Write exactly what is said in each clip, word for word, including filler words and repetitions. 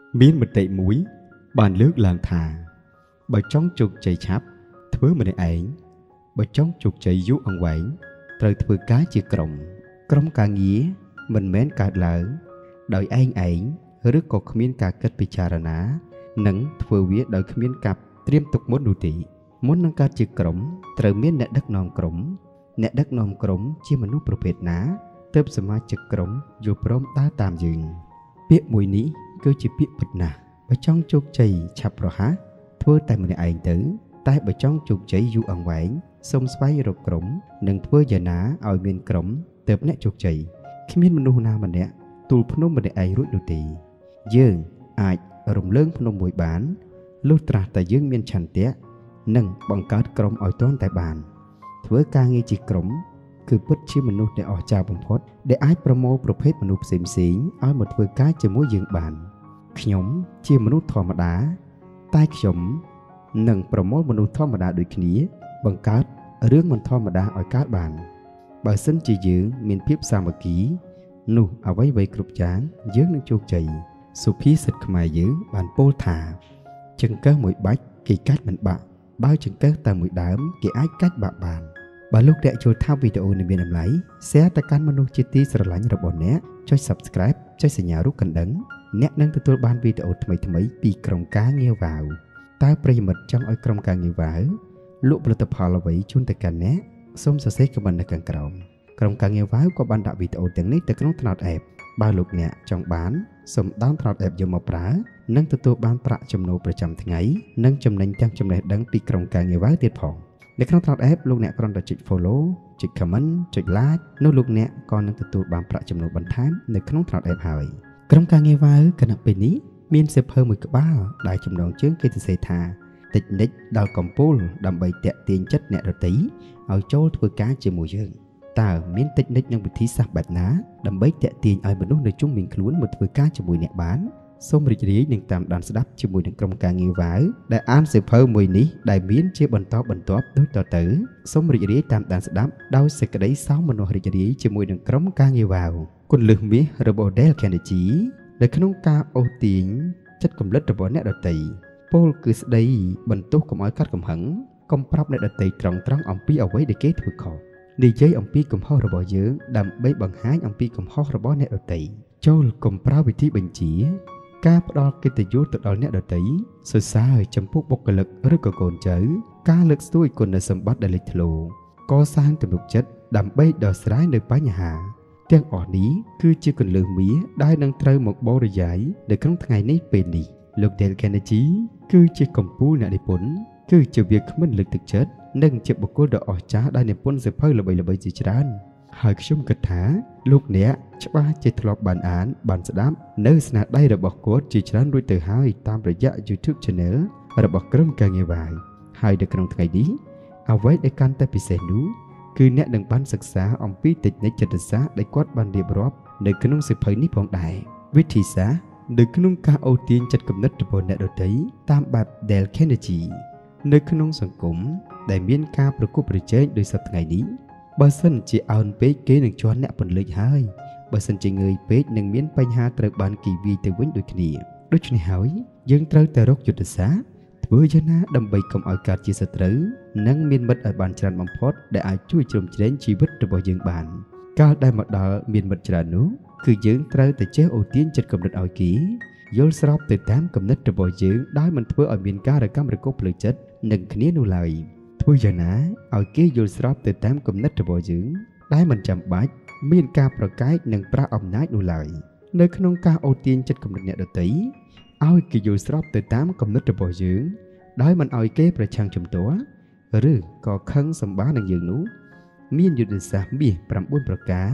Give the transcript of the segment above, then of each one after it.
Miến một tệ muối, bàn lướt làng thà. Bà chóng chụp chạy chắp, thưa mình ảnh. Bà chóng chụp chạy dụ ông quảnh, trời thưa cá chia cổng. Cổng ca nghĩa, mình mến cả lớn. Đòi anh ảnh, rước có khmiên ca kết bị chà ná. Nâng thưa viết đòi khmiên cặp, triêm tục muốn đủ tỷ. Muốn nâng ca chia cổng, trời miến nẹ đất nòng cổng. Nẹ đất nòng cổng, chia mà nụ prophet ná. Tớp xa má trực cổng, dù prom ta tạm dừng. Biết mùi ní, cứ chỉ biết bật nà. Bà chóng chụp chạy chắp rồi hả? Thưa tại mình ảnh tử, tại bà chóng chụp chạy dụ ông quảnh. Xong xoay rộp cổng, nâng thưa giờ ná, ôi miền cổng, tớp nẹ chụp chạy. Khi miền nụ nào mà nẹ, tùl phá nô mà nẹ ai rút đủ tì. Dương, ai, rộng lương phá nô mùi bán. Lúc trả tại dương miền chẳng tía. Nâng bằng cát cổng ôi toán tại bàn. Thưa ca nghe chỉ cổng, cứ bất chi mà nụ để ổ chào bằng phốt. Để ai promo prophet mà nụ xìm xính, ôi một thưa ca cho mối dương bàn. Nhóm chia mà nụ thò mà đá. Tai nhóm nâng promo mà nụ thò mà đá đuổi khní. Bằng cát, rương mình thò mà đá ở cát bàn. Bà xin chỉ dưỡng miền phiếp xa mà ký. Nụ ở vấy vây cực chán, dưỡng nâng chôk chạy. Số phí xịt khmai dưỡng bàn bô thả. Chân cơ mũi bách, kỳ cách mình bạc. Bao chân cơ ta mũi đám, kỳ ách cách bạc bàn. Bà lúc đại chô thao video này bên em lấy. Sẽ ta cán mà nụ chi tí sở lánh rồi bọn nét. Cho subscribe, cho sẽ nhà rút cần đấng. Nét nâng từ tôi ban video thầm thầm bị cổng cá nghêu vào. Ta prây mật trong oi cổng cá nghêu vào. Lúc bật tập họ là vậy chung tại cả nét. Xong sẽ xét các bạn đã càng cổng. Cổng cá nghêu vào có ban đạo video tiếng này từ cái nốt thật ẹp. Ba lúc nè trong bán. Xong đón thật ẹp vô một brá. Nâng từ tôi ban bạc trong nô bởi chăm tháng ấy. Nâng trong nâng trang trong này đăng bị cổng cá nghêu vào tiết phòng. Để cái nốt thật ẹp lúc nè còn đã chích follow, chích comment, chích like. Nô lúc nè còn nâng từ tôi ban bạc trong nô bắn thám. Để cái nốt thật ẹp hỏi. Cổng cá nghêu vào cần ập bên ní. Miên xếp hơn mười cái ba đại trong đòn trước kia từ xây thà. Tịch nít đào cổng pôl đầm bày tẹt tiền chất nẹ rồi tí. Ở chỗ thua cá chơi mùi dương. Ta miên tịch nít nâng bị thí sạc bạch ná. Đầm bày tẹt tiền ở một lúc nơi chúng mình khluốn một thua cá chơi mùi nẹ bán. Xong rịch rí nâng tạm đàn sắp chơi mùi nâng cổng cá nghêu vái. Đại an xếp hơn mùi ní. Đại miên chơi bần tó bần tóp đối tỏ tử. Xong rịch rí tạm đàn sắp đau sẽ cái đấy sáu mà nó rịch rí chơi mùi nâng cổng cá nghêu vào. Quân lược mía rồi bộ đeo kèn để chí. Để khả nông ca ô tiếng chất cầm lít rồi bỏ nét đợt tì. Paul cứ đây bần tốt của mọi cách cầm hẳn. Công prop nét đợt tì trọng trắng ông pi ở quấy để kết thử khổ. Đi chơi ông pi cầm ho rồi bỏ dưỡng. Đầm bấy bằng hái ông pi cầm ho rồi bỏ nét đợt tì. Châu cầm prop vị trí bình chỉ. Ca đo cái tì dũ tự đo nét đợt tì. Sơ xa hơi chấm phúc bốc cơ lực rất có cồn chớ. Ca lực xuôi còn là sầm bắt đại lịch lù. Có sang cầm lục chất. Đầm bấy đờ sái nơi bá nhà hạ. Tiếng ỏ ní cứ chưa cần lường mía đai nâng trâu một bó rồi giải để không ngày nấy bền đi. Lúc đèn kèn chí cứ chưa cầm bú nạ để bốn cứ chưa việc mình lực thực chất nâng chụp một cô đỏ ỏ chá đai nè bốn giờ phơi là bầy là bầy gì chán. Hỏi chung gật thả lúc nè chắc ba chơi thọp bản án bản sẽ đám nơi sna đây là bọc cốt chỉ chán đuôi từ hai tam rồi dạ YouTube channel và bọc cơm càng nghe vài hai được trong ngày đi ao với để can tay bị xẻ nú. Cứ nét đừng bán sực xá ông bí tịch nét chật xá để quát ban điệp rộp để cứ nông sự phơi nít phong đại viết thị xá để cứ nông ca ưu tiên chật cầm nít bộ nét đôi thấy tam bạc đèl Kennedy nơi cứ nông sản cúng để miên ca pro cúp để chơi đôi sập ngày ní bà sân chỉ ơn bế kế nâng cho nét phần lợi hai bà sân chỉ người bế nâng miên bay ha từ ban kỳ vi từ vĩnh đôi kia đôi chân hỏi dương trâu tờ rốc chật xá vừa dân á đâm bầy cầm ở cả chia sẻ tử nâng miên mật ở bàn tràn bằng phốt để ai chui chồm đến chi vứt rồi bỏ dương bàn cao đại mặt đỏ miên mật tràn nú cứ dưỡng trâu từ chế ưu tiên chất cầm đất ở kỹ vô srop từ tám cầm đất rồi bỏ dưỡng đói mình thưa ở miền ca rồi cam rồi cốt lưỡi chất nâng khné nu lời thưa dân á ở kỹ vô srop từ tám cầm đất rồi bỏ dưỡng đói mình chậm bách miền ca rồi cái nâng pra ông nái nu lời nơi khôn ca ưu tiên chất cầm đất nhẹ được tí ôi kỳ dù srop từ tám cầm nít rồi bồi dưỡng đói mình ôi kế rồi trang chùm tố rư có khăn xâm bá năng dưỡng nú miên dù được giảm bì bằm buôn bờ cá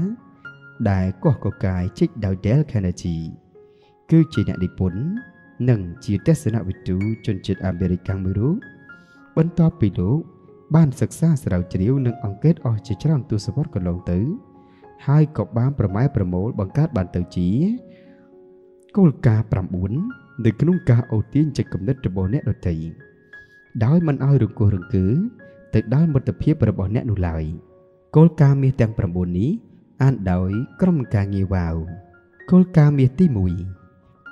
đại có có cái trích đào đéo Kennedy cứ chỉ nạ đi bốn nâng chỉ test sự nạ vị trú chân chết American mới rú bên to bị lũ ban sực xa sẽ đào chiếu nâng ong kết oi chỉ cho làm tu support còn lòng tử hai cọc bám bờ máy bờ mố bằng cát bàn tự chỉ câu ca bằm bốn để cái nung ca ưu tiên cho cầm đất bộ nét đôi thị đói mình ai được cô rừng cứ từ đó một tập hiệp bộ nét nụ lại cô ca mi tăng bầm bồn ní an đói có một ca nghe vào cô ca mi tí mùi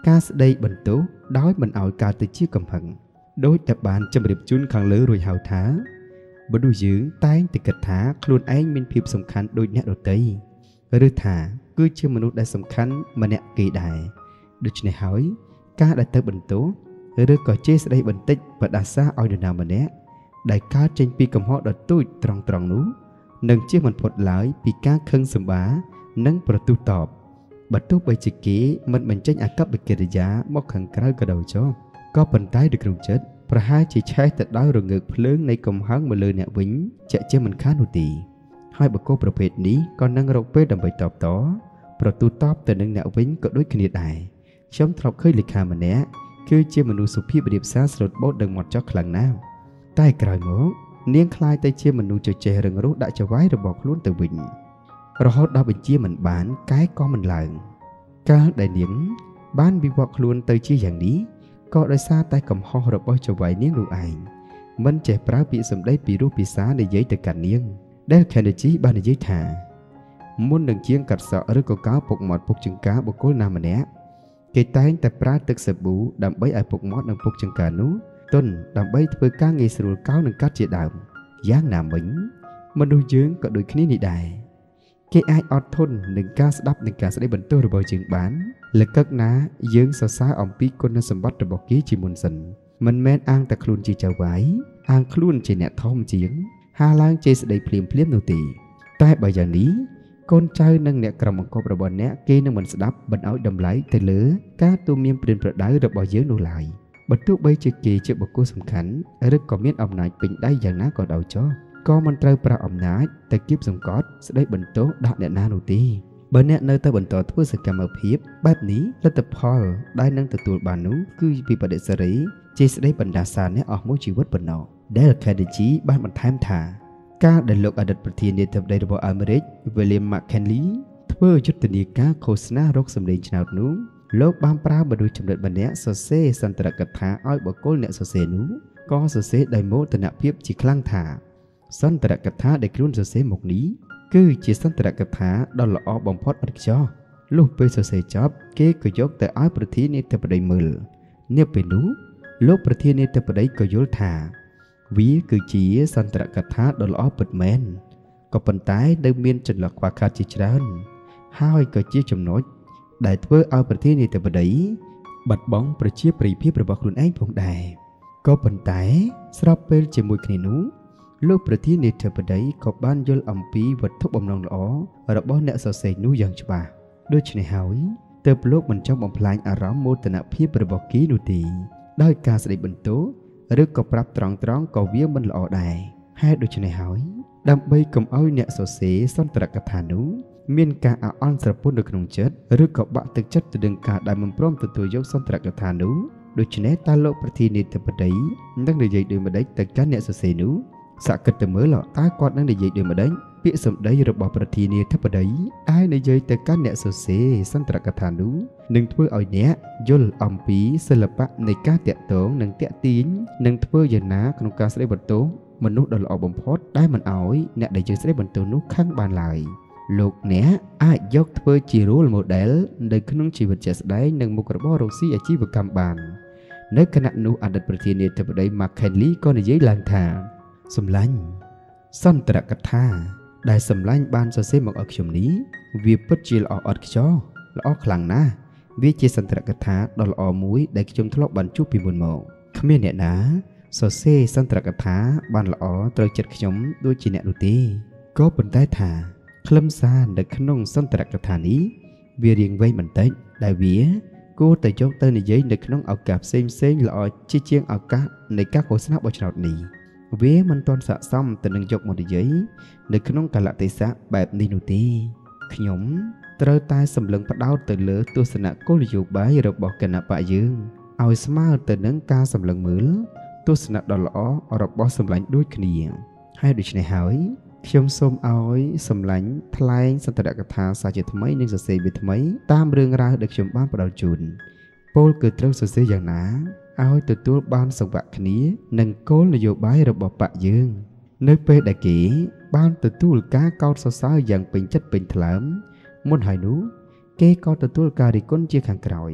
ការស្ដីបន្ទោសដោយមិនឲ្យកើតទៅជាកំហឹងដោយតែបានជម្រាបជូនខាងលើរួចហៅថាមនុស្សយើងតែងតែគិតថាខ្លួនឯងមានភាពសំខាន់ដូចអ្នកដទៃឬថាគឺជាមនុស្សដែលសំខាន់ម្នាក់គេដែរដូច្នេះហើយការដែលទៅបន្ទោសឬក៏ជេរស្ដីបន្តិចបដាសាឲ្យនរណាម្នាក់ដែលកើតចេញពីកំហុសដ៏ទូចត្រង់ត្រង់នោះនឹងជៀសមិនផុតឡើយពីការខឹងសម្បានិងប្រទុះតបបើទោះបីជាគេមិនបញ្ចេញអាកប្បកិរិយាមកខាងក្រៅក៏ដោយចុះក៏ប៉ុន្តែនៅក្នុងចិត្តប្រហែលជាឆេះទៅដោយរងើកភ្លើងនៃកំហឹងមកលើអ្នកវិញជាក់ជាមិនខាននោះទេហើយបុគ្គលប្រភេទនេះក៏នឹងរកពេលដើម្បីតបតប្រទូតបទៅនឹងអ្នកវិញក៏ដូចគ្នាដែរខ្ញុំធ្លាប់ឃើញលេខាម្នាក់គឺជាមនុស្សសុភាពរៀបសារស្លូតបូតដឹងមាត់ចោះខ្លាំងណាស់តែក្រោយមកនាងខ្លាយទៅជាមនុស្សជជែករឹងរូសដាក់ចវាយរបស់ខ្លួនទៅវិញរហូតដល់បញ្ជាមិនបានកែក៏មិនឡើងកាលដែលនាងបានវិវត្តខ្លួនទៅជាយ៉ាងនេះក៏ដោយសារតែកំហុសរបស់ចវាយនាងនោះឯងមិនចេះប្រើពាក្យសម្ដីពីរោះពិសានិយាយទៅកាន់នាងដែល Kennedy បាននិយាយថាមុននឹងជាងកាត់សក់ឬក៏កោរពុកមាត់ពុកចង្ការបុគ្គលណាម្នាក់គេតែងតែប្រើទឹកសាប៊ូដើម្បីឲ្យពុកមាត់និងពុកចង្ការនោះទន់ដើម្បីធ្វើការងាយស្រួលកោរនិងកាត់ជាដើមយ៉ាងណាមិញមនុស្សយើងក៏ដូចគ្នានេះដែរគេអាចអត់ធន់នឹងការស្ដាប់និងការស្ដីបន្ទោសរបស់យើងបានលកឹកណាយើងសរសើរអំពីគុណសម្បត្តិរបស់គេជាមុនសិនមិនមែនអាងតែខ្លួនជាចៅវាយអាងខ្លួនជាអ្នកធំជាងហាឡើងជេរស្ដីភ្លាមភ្លាមនោះទេតែបើយ៉ាងនេះកូនចៅនិងអ្នកក្រុមបង្គាប់របស់អ្នកគេនឹងមិនស្ដាប់មិនឲ្យតម្លៃទៅលើការទូន្មានព្រានប្រដៅរបស់យើងនោះឡើយបើទោះបីជាគេជាបុគ្គលសំខាន់ឬក៏មានអំណាចពេញដៃយ៉ាងណាក៏ដោយចុះក៏មិនត្រូវប្រើអំណាចទៅគៀបសង្កត់ស្ដីបន្ទោសដាក់អ្នកណានោះទេបើអ្នកនៅតែបន្តធ្វើសកម្មភាពបែបនេះលទ្ធផលដែលនឹងទទួលបាននោះគឺវិបត្តិសេរីជាស្ដីបណ្ដាសាអ្នកអស់មួយជីវិតប៉ុណ្ណោះដែល Kennedy បានបន្ថែមថាការដែលលោកអតីតប្រធានាធិបតីរបស់អាមេរិក William McKinley ធ្វើយុទ្ធនាការឃោសនារកសម្លេងឆ្នោតនោះលោកបានប្រើមនុស្សចំណិតម្នាក់សរសេរសន្ទរកថាឲ្យបុគ្គលអ្នកសរសេរនោះក៏សរសេរដោយមោទនភាពជាខ្លាំងថាសន្ទរកថាដែលខ្លួនសរសេរមកនេះគឺជាសន្ទរកថាដ៏ល្អបំផុតឥតខ្ចោះលុះពេលសរសេរចប់គេក៏យកទៅឲ្យប្រធានាធិបតីមើលនាពេលនោះលោកប្រធានាធិបតីក៏យល់ថាវាគឺជាសន្ទរកថាដ៏ល្អពិតមែនក៏ប៉ុន្តែនៅមានចន្លោះខ្វះខាតជាច្រើនហើយក៏ជាចំណុចដែលធ្វើឲ្យប្រធានាធិបតីបាត់បង់ប្រជាប្រិយភាពរបស់ខ្លួនឯងផងដែរក៏ប៉ុន្តែស្របពេលជាមួយគ្នានោះលោកប្រធានាធិបតីក៏បានយល់អំពីវត្ថុបំណងល្អរបស់អ្នកសរសេរនោះយ៉ាងច្បាស់ដូច្នេះហើយទើបលោកមិនចង់បំផ្លាញអារម្មណ៍មោទនភាពរបស់គេនោះទេដោយការស្ដីបន្ទោសឬក៏ប្រាប់ត្រង់ត្រង់ក៏វាមិនល្អដែរហើយដូច្នេះហើយដើម្បីកុំឲ្យអ្នកសរសេរសន្ទរកថានោះមានការអាក់អន់ស្រពន់នៅក្នុងចិត្តឬក៏បាក់ទឹកចិត្តទៅនឹងការដែលមិនព្រមទទួលយកសន្ទរកថានោះដូច្នេះតើលោកប្រធានាធិបតីនឹងនិយាយដោយម្ដេចទៅកាន់អ្នកសរសេរនោះសាកគិតទៅមើលតើគាត់នឹងនិយាយដោយម្ដេចពាក្យសម្ដីរបស់ប្រធានាធិបតីអាចនិយាយទៅកាន់អ្នកសរសេរសន្ទរកថានោះនឹងធ្វើឲ្យអ្នកយល់អំពីសិល្បៈនៃការតាក់ទងនិងតាក់ទាញនិងធ្វើយ៉ាងណាក្នុងការស្ដីបន្ទោសមនុស្សដ៏ល្អបំផុតដែលមិនឲ្យអ្នកដែលយើងស្ដីបន្ទោសនោះខឹងបានឡើយលោកអ្នកអាចយកធ្វើជា role model នៅក្នុងជីវិតជាក់ស្ដែងនិងមុខរបររកស៊ីអាជីវកម្មបាននៅគណៈនោះអតីតប្រធានាធិបតី McKinley ក៏និយាយឡើងថាសម្លាញ់សន្ទរកថាដែលសម្លាញ់បានសរសេរមកឲ្យខ្ញុំនេះវាពិតជាល្អឥតខ្ចោះល្អខ្លាំងណាស់វាជាសន្ទរកថាដ៏ល្អមួយដែលខ្ញុំធ្លាប់បានជួបពីមុនមកគ្មានអ្នកណាសរសេរសន្ទរកថាបានល្អត្រូវចិត្តខ្ញុំដូចជាអ្នកនោះទេក៏ប៉ុន្តែថាខ្លឹមសារនៅក្នុងសន្ទរកថានេះវារៀងវែងបន្តិចដែលវាគួរតែយកទៅនិយាយនៅក្នុងឱកាសផ្សេងផ្សេងល្អជាជាងឱកាសនៃការឃោសនាបោះឆ្នោតនេះវាមិនទាន់ស័ក្តិសមទៅនឹងយកមកនិយាយនៅក្នុងកលៈទេសៈបែបនេះនោះទេខ្ញុំត្រូវតែសម្លឹងផ្ដោតទៅលើទស្សនៈគោលនយោបាយរបស់គណៈបកយើងឲ្យស្មើទៅនឹងការសម្លឹងមើលទស្សនៈដ៏ល្អរបស់សម្លាញ់ដូចគ្នាហើយដូច្នេះហើយខ្ញុំសូមឲ្យសម្លាញ់ថ្លែងសន្ទរកថាសាជាថ្មីនិងសរសេរវាថ្មីតាមរឿងរ៉ាវដែលខ្ញុំបានផ្ដល់ជូនពោលគឺត្រូវសរសេរយ៉ាងណាឲ្យទទួលបានសង្វាក់គ្នានឹងគោលនយោបាយរបស់បកយើងនៅពេលដែលគេបានទទួលការកោតសរសើរយ៉ាងពេញចិត្តពេញថ្លើមមុនហើយនោះគេក៏ទទួលការរិះគន់ជាខាងក្រោយ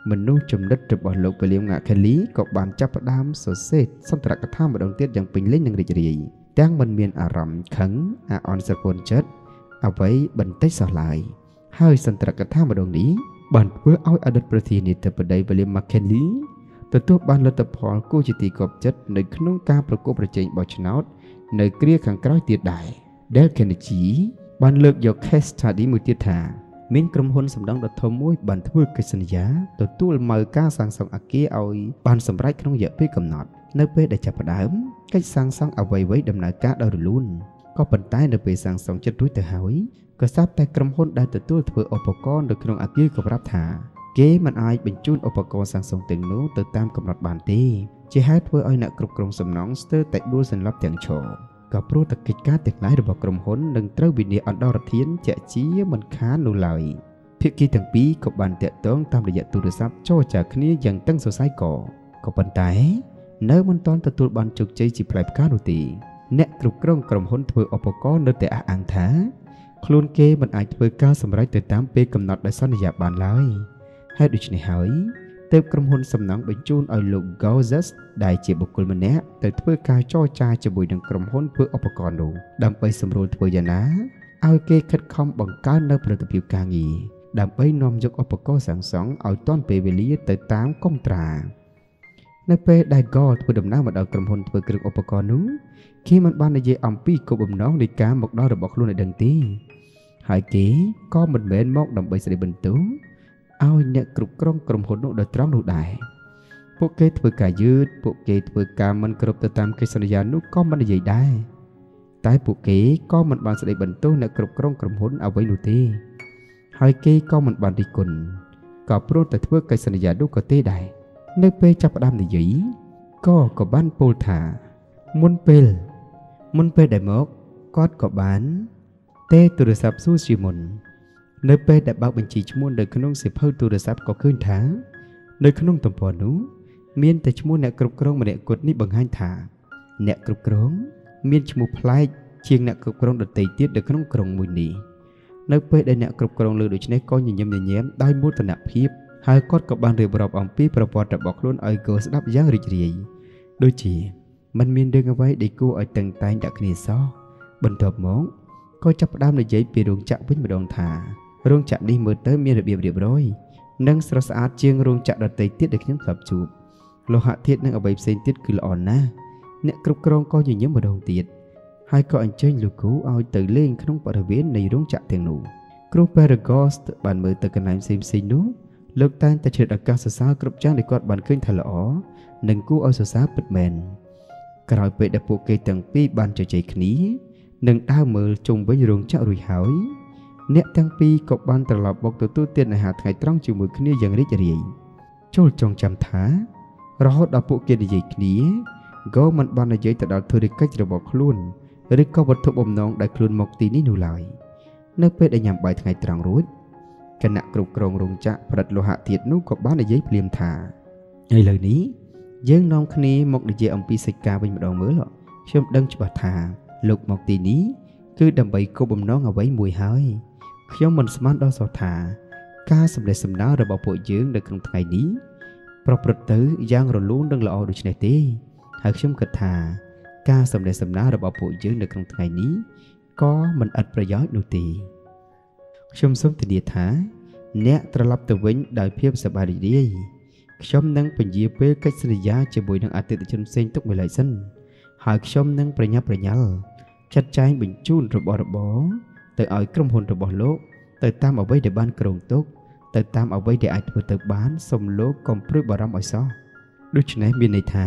mình nuôi chùm đất trực bỏ lục về liêm ngạ khai lý có bàn chấp đám sổ xếp xong tạc cái tham một đồng tiết dàng bình linh nâng rịch rì đang mình miền ả rầm khấn à on sạc hồn chất à với bần tích xỏ lại hơi xong tạc cái tham một đồng ní bàn với áo ở đất bà thi nị tập ở đây về liêm ngạ khai lý từ tốt ban lợi tập họ cô chỉ tì gọp chất nơi khung ca pro cô pro trình bỏ chân áo nơi kia khẳng cái tiệt đại để khen được chỉ ban lược dọc case study một tiết thả miền cầm hôn sầm đong đặt thâu mũi bàn thưa cái sân giá từ tu mờ ca sang song ở kia oi ban sầm rách không dễ biết cầm nọt nơi pe để chập đám cách sang song ở vậy với đầm nợ cá đau được luôn có bàn tay nơi pe sang song chất túi từ hỏi có sắp tay cầm hôn đã từ tu thưa ở bọc con được trong ở kia có ráp thả kếมันai bình chunឧបករណ៍សាងសង់ទាំងនោះទៅតាមកំណត់បានទេជាហេតុធ្វើឲ្យអ្នកគ្រប់គ្រងសំណង់ស្ទើរតែដួលសន្លប់ទាំងឈរក៏ព្រោះតែកិច្ចការទាំងឡាយរបស់ក្រុមហ៊ុននឹងត្រូវវិនិច្ឆ័យអន្តរធានជាជាមិនខាននោះឡើយភាគីទាំងពីរក៏បានតាក់ទងតាមរយៈទូរស័ព្ទចរចាគ្នាយ៉ាងតឹងសរសៃក៏ក៏ប៉ុន្តែនៅមិនទាន់ទទួលបានជោគជ័យជាផ្លែផ្កានោះទេអ្នកគ្រប់គ្រងក្រុមហ៊ុនធ្វើឧបករណ៍នៅតែអះអាងថាខ្លួនគេមិនអាចធ្វើការសម្រេចទៅតាមពេលកំណត់ដោយសន្យាបានឡើយហើយដូច្នេះហើយទើបក្រុមហ៊ុនសំណង់បញ្ជូនឲ្យលោក Gozes ដែលជាបុគ្គលម្នាក់ទៅធ្វើការចរចាជាមួយនឹងក្រុមហ៊ុនធ្វើឧបករណ៍នោះដើម្បីសម្រួលធ្វើយ៉ាងណាឲ្យគេខិតខំបង្កើននូវផលិតភាពការងារដើម្បីនាំយកឧបករណ៍សាងសង់ឲ្យទាន់ពេលវេលាទៅតាមកុងត្រានៅពេលដែល Go ធ្វើដំណើរមកដល់ក្រុមហ៊ុនធ្វើគ្រឿងឧបករណ៍នោះគេមិនបាននិយាយអំពីគោលបំណងនៃការមកដល់របស់ខ្លួនឲ្យដឹងទេហើយគេក៏មិនមែនមកដើម្បីស្ដីបន្ទោសឲ្យអ្នកគ្រប់គ្រងក្រុមហ៊ុននោះដោយត្រង់នោះដែរពួកគេធ្វើការយឺតពួកគេធ្វើការមិនគ្រប់ទៅតាមកិច្ចសន្យានោះក៏មិននិយាយដែរតែពួកគេក៏មិនបានស្ដីបន្ទោសអ្នកគ្រប់គ្រងក្រុមហ៊ុនអ្វីនោះទេហើយគេក៏មិនបានរិះគន់ក៏ព្រោះតែធ្វើកិច្ចសន្យានោះក៏ទេដែរនៅពេលចាប់ផ្ដើមនិយាយក៏ក៏បានពោលថាមុនពេលមុនពេលដែលមកគាត់ក៏បានទេទូរស័ព្ទសួរជាមុននៅពេលដែលបើកបញ្ជីឈ្មោះនៅក្នុងសៀវភៅទូរស័ព្ទក៏ឃើញថានៅក្នុងទំព័រនោះមានតែឈ្មោះអ្នកគ្រប់គ្រងម្នាក់គត់នេះបង្ហាញថាអ្នកគ្រប់គ្រងមានឈ្មោះប្លែកជាងអ្នកគ្រប់គ្រងដទៃទៀតនៅក្នុងក្រុងមួយនេះនៅពេលដែលអ្នកគ្រប់គ្រងលើដូច្នេះក៏ញញឹមញញែមដោយមោទនភាពហើយគាត់ក៏បានរៀបរាប់អំពីប្រវត្តិរបស់ខ្លួនឲ្យគូស្ដាប់យ៉ាងរីករាយដូចជាมันមានរឿងអ្វីដែលគួរឲ្យតឹងតែងដាក់គ្នាសោះបន្ទាប់មកក៏ចាប់ផ្ដើមនិយាយពីរោងចក្រវិញម្ដងថារោងចក្រនេះមើលទៅមានរបៀបរៀបរយនិងស្រស់ស្អាតជាងរោងចក្រដទៃទៀតដែលខ្ញុំធ្លាប់ជួបលោហៈធាតុនិងអ្វីផ្សេងទៀតគឺល្អណាស់អ្នកគ្រប់គ្រងក៏ញញឹមម្ដងទៀតហើយក៏អញ្ជើញលោកគ្រូឲ្យទៅលេងក្នុងបរិវេណនៃរោងចក្រទាំងនោះគ្រូ Peragos បានមើលទៅកន្លែងផ្សេងផ្សេងនោះលោកតែងតែឆ្លៀតឱកាសសរសើរគ្រប់យ៉ាងដែលគាត់បានឃើញថាល្អនិងគួរឲ្យសរសើរពិតមែនក្រោយពេលដែលពួកគេទាំងពីរបានជជែកគ្នានិងដើរមើលជុំវិញរោងចក្ររួចហើយអ្នកទាំងពីរក៏បានត្រឡប់មកទទួលទានអាហារថ្ងៃត្រង់ជាមួយគ្នាយ៉ាងរីករាយចូលចងចាំថារហូតដល់ពួកគេនិយាយគ្នាក៏មិនបាននិយាយទៅដល់ធុរកិច្ចរបស់ខ្លួនឬក៏វត្ថុបំណងដែលខ្លួនមកទីនេះនោះឡើយនៅពេលដែលញ៉ាំបាយថ្ងៃត្រង់រួចគណៈគ្រប់គ្រងរោងចក្រផលិតលោហៈធាតុនោះក៏បាននិយាយភ្លាមថាឥឡូវនេះយើងនាំគ្នាមកនិយាយអំពីកិច្ចការវិញម្ដងមើលខ្ញុំដឹងច្បាស់ថាលោកមកទីនេះគឺដើម្បីគោលបំណងអ្វីមួយហើយខ្ញុំមិនស្មានដល់សោះថាការសម្ដែងសម្ដៅរបស់ពួកយើងនៅក្នុងថ្ងៃនេះប្រព្រឹត្តទៅយ៉ាងរលូននិងល្អដូចនេះទេហើយខ្ញុំគិតថាការសម្ដែងសម្ដៅរបស់ពួកយើងនៅក្នុងថ្ងៃនេះក៏មិនឥតប្រយោជន៍នោះទេខ្ញុំសូមធានាថាអ្នកត្រឡប់ទៅវិញដោយភាពសប្បាយរីករាយខ្ញុំនឹងពន្យាពេលកិច្ចសន្យាជាមួយនឹងអតិថិជនផ្សេងទុកមួយឡែកសិនហើយខ្ញុំនឹងប្រញាប់ប្រញាល់ចាត់ចែងបញ្ជូនរបស់របរទៅឲ្យក្រុមហ៊ុនរបស់លោកទៅតាមអ្វីដែលបានគ្រោងទុកទៅតាមអ្វីដែលអាចធ្វើទៅបានសូមលោកកុំព្រួយបារម្ភឲ្យសោះដូច្នេះមានន័យថា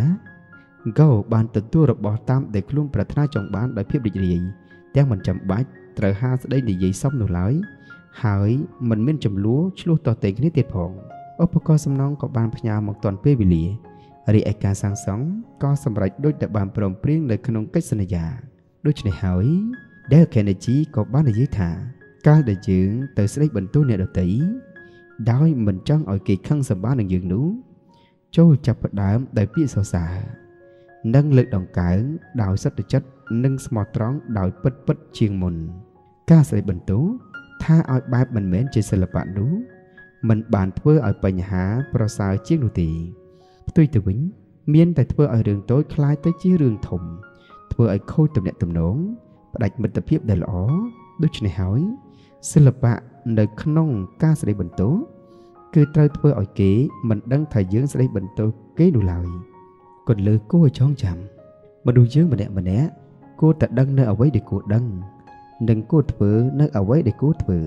Go បានទទួលរបស់តាមដែលខ្លួនប្រាថ្នាចង់បានដោយភាពរីករាយទាំងមិនចាំបាច់ត្រូវហាស្ដីនិយាយសមនោះឡើយហើយមិនមានចំនួនឆ្លោះតតែងគ្នាទៀតផងឧបករណ៍សំណង់ក៏បានផ្ញើមកទាន់ពេលវេលារីឯការសាងសង់ក៏សម្រេចដូចតែបានព្រមព្រៀងនៅក្នុងកិច្ចសន្យាដូច្នេះហើយ Dale Carnegie ក៏បាននិយាយថាកាលដែលយើងទៅស្ដីបន្ទោសអ្នកដទៃដោយមិនចង់ឲ្យគេខឹងសម្បានឹងយើងនោះចូលចាប់ផ្ដើមដោយពាក្យសរសើរនិងលើកដង្កើងដោយសត្វចិត្តនិងស្មោះត្រង់ដោយពិតពិតជាងមុនការស្ដីបន្ទោសថាឲ្យបែបមិនមែនជាសិល្បៈនោះ mình bàn thưa ở bệnh há pro chiếc nụ tì tôi từ vĩnh miên tại thưa ở đường tối khai tới chiếc đường thùng thưa ở khôi tầm nhẹ tầm nón và đặt mình tập hiệp đầy lõ đôi này hỏi xin lập bạ nơi khăn ca sẽ đây bẩn tố cứ tới thưa ở kế mình đang thời dưỡng sẽ đây bẩn tố kế đủ lời còn lừa cô ở chón chạm mà đủ dưỡng mà đẹp mà né cô ta đăng nơi ở ấy để cô đăng đừng cô thưa nơi ở ấy để cô thưa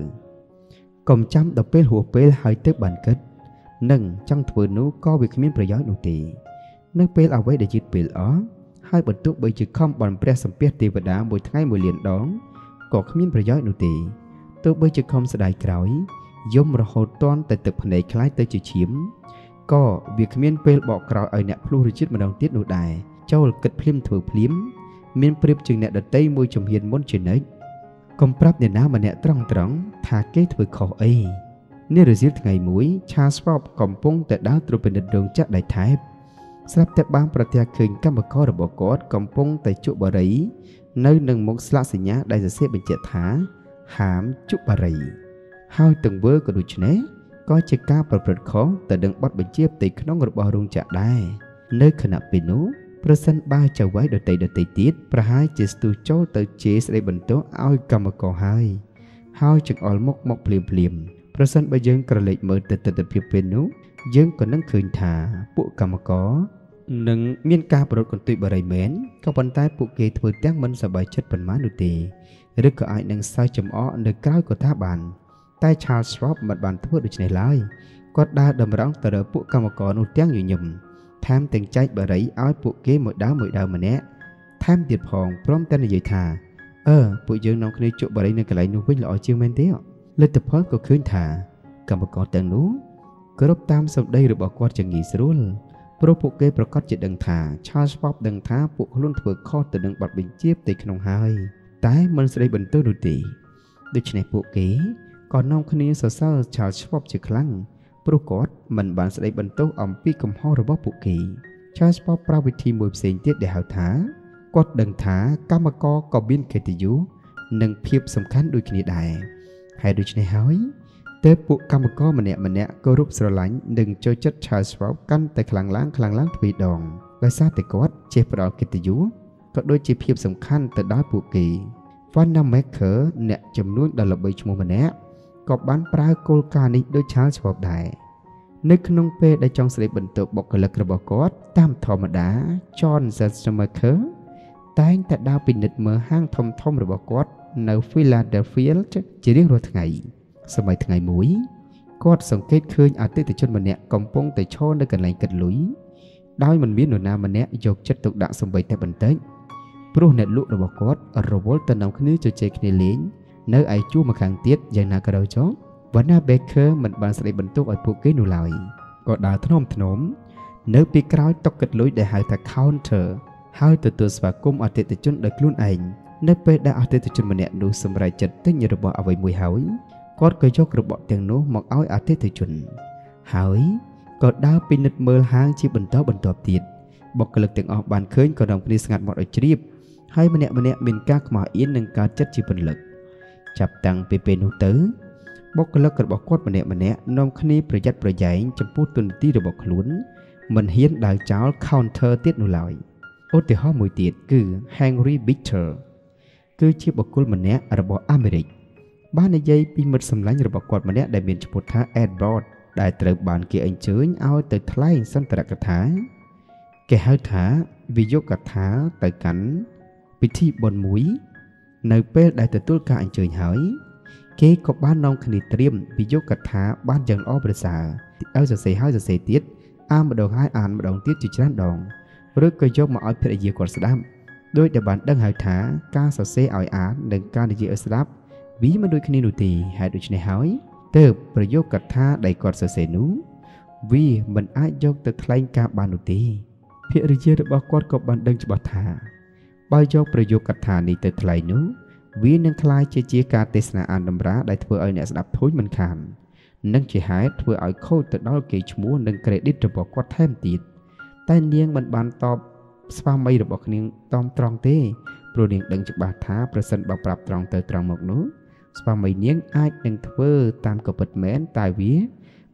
còn chăm đọc bê hùa bê hai tết bản kết nâng trong thưa nú có việc miếngប្រយោជន៍ នោះទេ នៅពេលអ្វីដែលយឺតពេលអស់ហើយបន្ទុកបីជាខំបន់ព្រះសម្ពាធទេវតាមួយថ្ងៃមួយលានដងក៏គ្មានប្រយោជន៍នោះទេទោះបីជាខំស្ដាយក្រោយយំរហូតទាន់តែទឹកភ្នែកคล้ายទៅជាឈាមក៏វាគ្មានពេលបកក្រោយឲ្យអ្នកភ្លោះរជាតិម្ដងទៀតនោះដែរចូលគិតភ្លាមធ្វើភ្លាមមានប្រៀបជាងអ្នកដតីមួយជំហានមុនជានិច្ចកុំប្រាប់អ្នកណាម្នាក់ត្រង់ត្រង់ថាគេធ្វើខុសអីនេះរសៀលថ្ងៃមួយឆាស្វបកំពុងតែដើរត្រួតពិនិត្យរោងចក្រដៃថែបស្រាប់តែបានប្រទះឃើញកម្មកររបស់គាត់កំពុងតែជក់បារីនៅនឹងមុខស្លាកសញ្ញាដែលសរសេរបញ្ជាក់ថាហាមជក់បារីហើយទង្វើក៏ដូចនេះក៏ជាការប្រព្រឹត្តខុសទៅនឹងបទបញ្ជាផ្ទៃក្នុងរបស់រោងចក្រដែរនៅខណៈពេលនោះប្រសិនបើចៅវាយដតីដតីទៀតប្រហែលជាស្ទុះចូលទៅជេរស្ដីបន្ទោសឲ្យកម្មករហើយហើយចង្អុលមុខមកភ្លាមភ្លាមប្រសិនបើយើងក្រឡេកមើលទៅទស្សនវិជ្ជាពេលនោះយើងក៏នឹងឃើញថាពួកកម្មករនឹងមានការប្រត់កន្ទុយបារីមែនក៏ប៉ុន្តែពួកគេធ្វើទាំងមិនសប្បាយចិត្តប៉ុន្មាននោះទេឬក៏អាចនឹងសើចចំអកនៅក្រៅក៏ថាបានតែ Charles Schwab មិនបានធ្វើដូច្នេះឡើយគាត់ដើរតម្រង់ទៅរកពួកកម្មករនោះទាំងញញឹមថែមទាំងចែកបារីឲ្យពួកគេមួយដើមមួយដើមម្នាក់ថែមទៀតផងព្រមទាំងនិយាយថាអឺពួកយើងនាំគ្នាជក់បារីនៅកន្លែងនោះវិញល្អជាងមែនទេលទ្ធផលក៏ឃើញថាកម្មករទាំងនោះគ្រប់តាមសម្ដីរបស់គាត់ជាងាយស្រួលព្រោះពួកគេប្រកាសជាដឹងថា Charles Schwab ដឹងថាពួកខ្លួនធ្វើខុសទៅនឹងបទបញ្ជាផ្ទៃក្នុងហើយតែមិនស្ដីបន្ទោសនោះទេដូច្នេះពួកគេក៏នាំគ្នាសរសើរ Charles Schwab ជាខ្លាំងព្រោះគាត់មិនបានស្ដីបន្ទោសអំពីកំហុសរបស់ពួកគេ Charles Schwab ប្រើវិធីមួយផ្សេងទៀតដែលហៅថាគាត់ដឹងថាកម្មករក៏មានកិត្តិយសនិងភាពសំខាន់ដូចគ្នាដែរហើយដូច្នេះហើយតែពួកកម្មករម្នាក់ម្នាក់ក៏រੂបស្រឡាញ់និងចូលចិត្ត Charles Schwab កាន់តែខ្លាំងឡើងខ្លាំងឡើងទ្វេដងដោយសារតែគាត់ចេះផ្ដល់កិត្តិយសក៏ដូចជាភាពសំខាន់ទៅដល់ពួកគេ Wanamaker អ្នកជំនួញដ៏ល្បីឈ្មោះម្នាក់ក៏បានប្រើគោលការណ៍នេះដូច Charles Schwab ដែរនៅក្នុងពេលដែលចង់ស្ដីបន្ទោសបុគ្គលិករបស់គាត់តាមធម្មតា John Wanamaker តែងតែដើរពិនិត្យមើលហាងធំធំរបស់គាត់នៅ Philadelphia ជារៀងរាល់ថ្ងៃសម័យថ្ងៃមួយគាត់សង្កេតឃើញអតិថិជនម្នាក់កំពុងតែឈរនៅកន្លែងគិតលុយដោយមិនមាននរណាម្នាក់យកចិត្តទុកដាក់សូម្បីតែបន្តិចព្រោះអ្នកលក់របស់គាត់រវល់ទៅនាំគ្នាជជែកគ្នាលេងនៅឯជួរម្ខាងទៀតយ៉ាងណាក៏ដោយចុះ Wanamaker មិនបានស្ដីបន្ទោសឲ្យពួកគេនោះឡើយក៏ដើរថ្នមថ្នមនៅពីក្រោយតុគិតលុយដែលហៅថា counter ហើយទទួលស្វាគមន៍អតិថិជនដោយខ្លួនឯងនៅពេលដែលអតិថិជនម្នាក់នោះសម្រេចចិត្តទិញរបស់អ្វីមួយហើយគាត់ក៏យករបស់ទាំងនោះមកឲ្យអតិថិជនហើយក៏ដើរពិនិត្យមើលហាងជាបន្តបន្ទាប់ទៀតបុគ្គលិកទាំងអស់បានឃើញក៏នាំគ្នាស្ងាត់មកឲ្យជ្រាបហើយម្នាក់ម្នាក់មានការខ្មាស់អៀននិងការចិត្តជាពលិកចាប់តាំងពីពេលនោះទៅបុគ្គលិករបស់គាត់ម្នាក់ម្នាក់នាំគ្នាប្រយ័ត្នប្រយែងចំពោះទុននីតិរបស់ខ្លួនមិនហ៊ានដើរចោល counter ទៀតនោះឡើយឧទាហរណ៍មួយទៀតគឺ Henry Bitter គឺជាបុគ្គលម្នាក់របស់អាមេរិកបាននិយាយពីមិត្តសម្លាញ់របស់គាត់ម្នាក់ដែលមានឈ្មោះថា Edward ដែលត្រូវបានគេអញ្ជើញឲ្យទៅថ្លែងសន្ទរកថាគេហៅថាវិយោគកថាទៅកាន់ពិធីបុណ្យមួយនៅពេលដែលទទួលការអញ្ជើញហើយគេក៏បាននាំគ្នាត្រៀមវិយោគកថាបានយ៉ាងល្អប្រសើរឲ្យសរសេរហើយសរសេរទៀតអានម្ដងហើយអានម្ដងទៀតជាច្រើនដងឬក៏យកមកឲ្យភរិយាគាត់ស្ដាប់ដោយដែលបានដឹងហើយថាការសរសេរឲ្យអាននិងការនិយាយឲ្យស្ដាប់វាមិនដូចគ្នានោះទេហើយដូច្នេះហើយទើបប្រយោគកថាដែលគាត់សរសេរនោះវាមិនអាចយកទៅថ្លែងការបាននោះទេភរិយារបស់គាត់ក៏បានដឹងច្បាស់ថាបើយកប្រយោគកថានេះទៅថ្លែងនោះវានឹងคล้ายជាជាការទេសនាអានតម្រាដែលធ្វើឲ្យអ្នកស្ដាប់ធូចមិនខាននិងជាហេតុធ្វើឲ្យខូចទៅដល់កេរ្តិ៍ឈ្មោះនិង credit របស់គាត់ថែមទៀតតែនាងមិនបានតបស្វាមីរបស់នាងតំត្រង់ទេព្រោះនាងដឹងច្បាស់ថាប្រសិនបើប្រាប់ត្រង់ទៅត្រង់មកនោះស្វាមីនាងអាចនឹងធ្វើតាមក៏ពិតមែនតែវា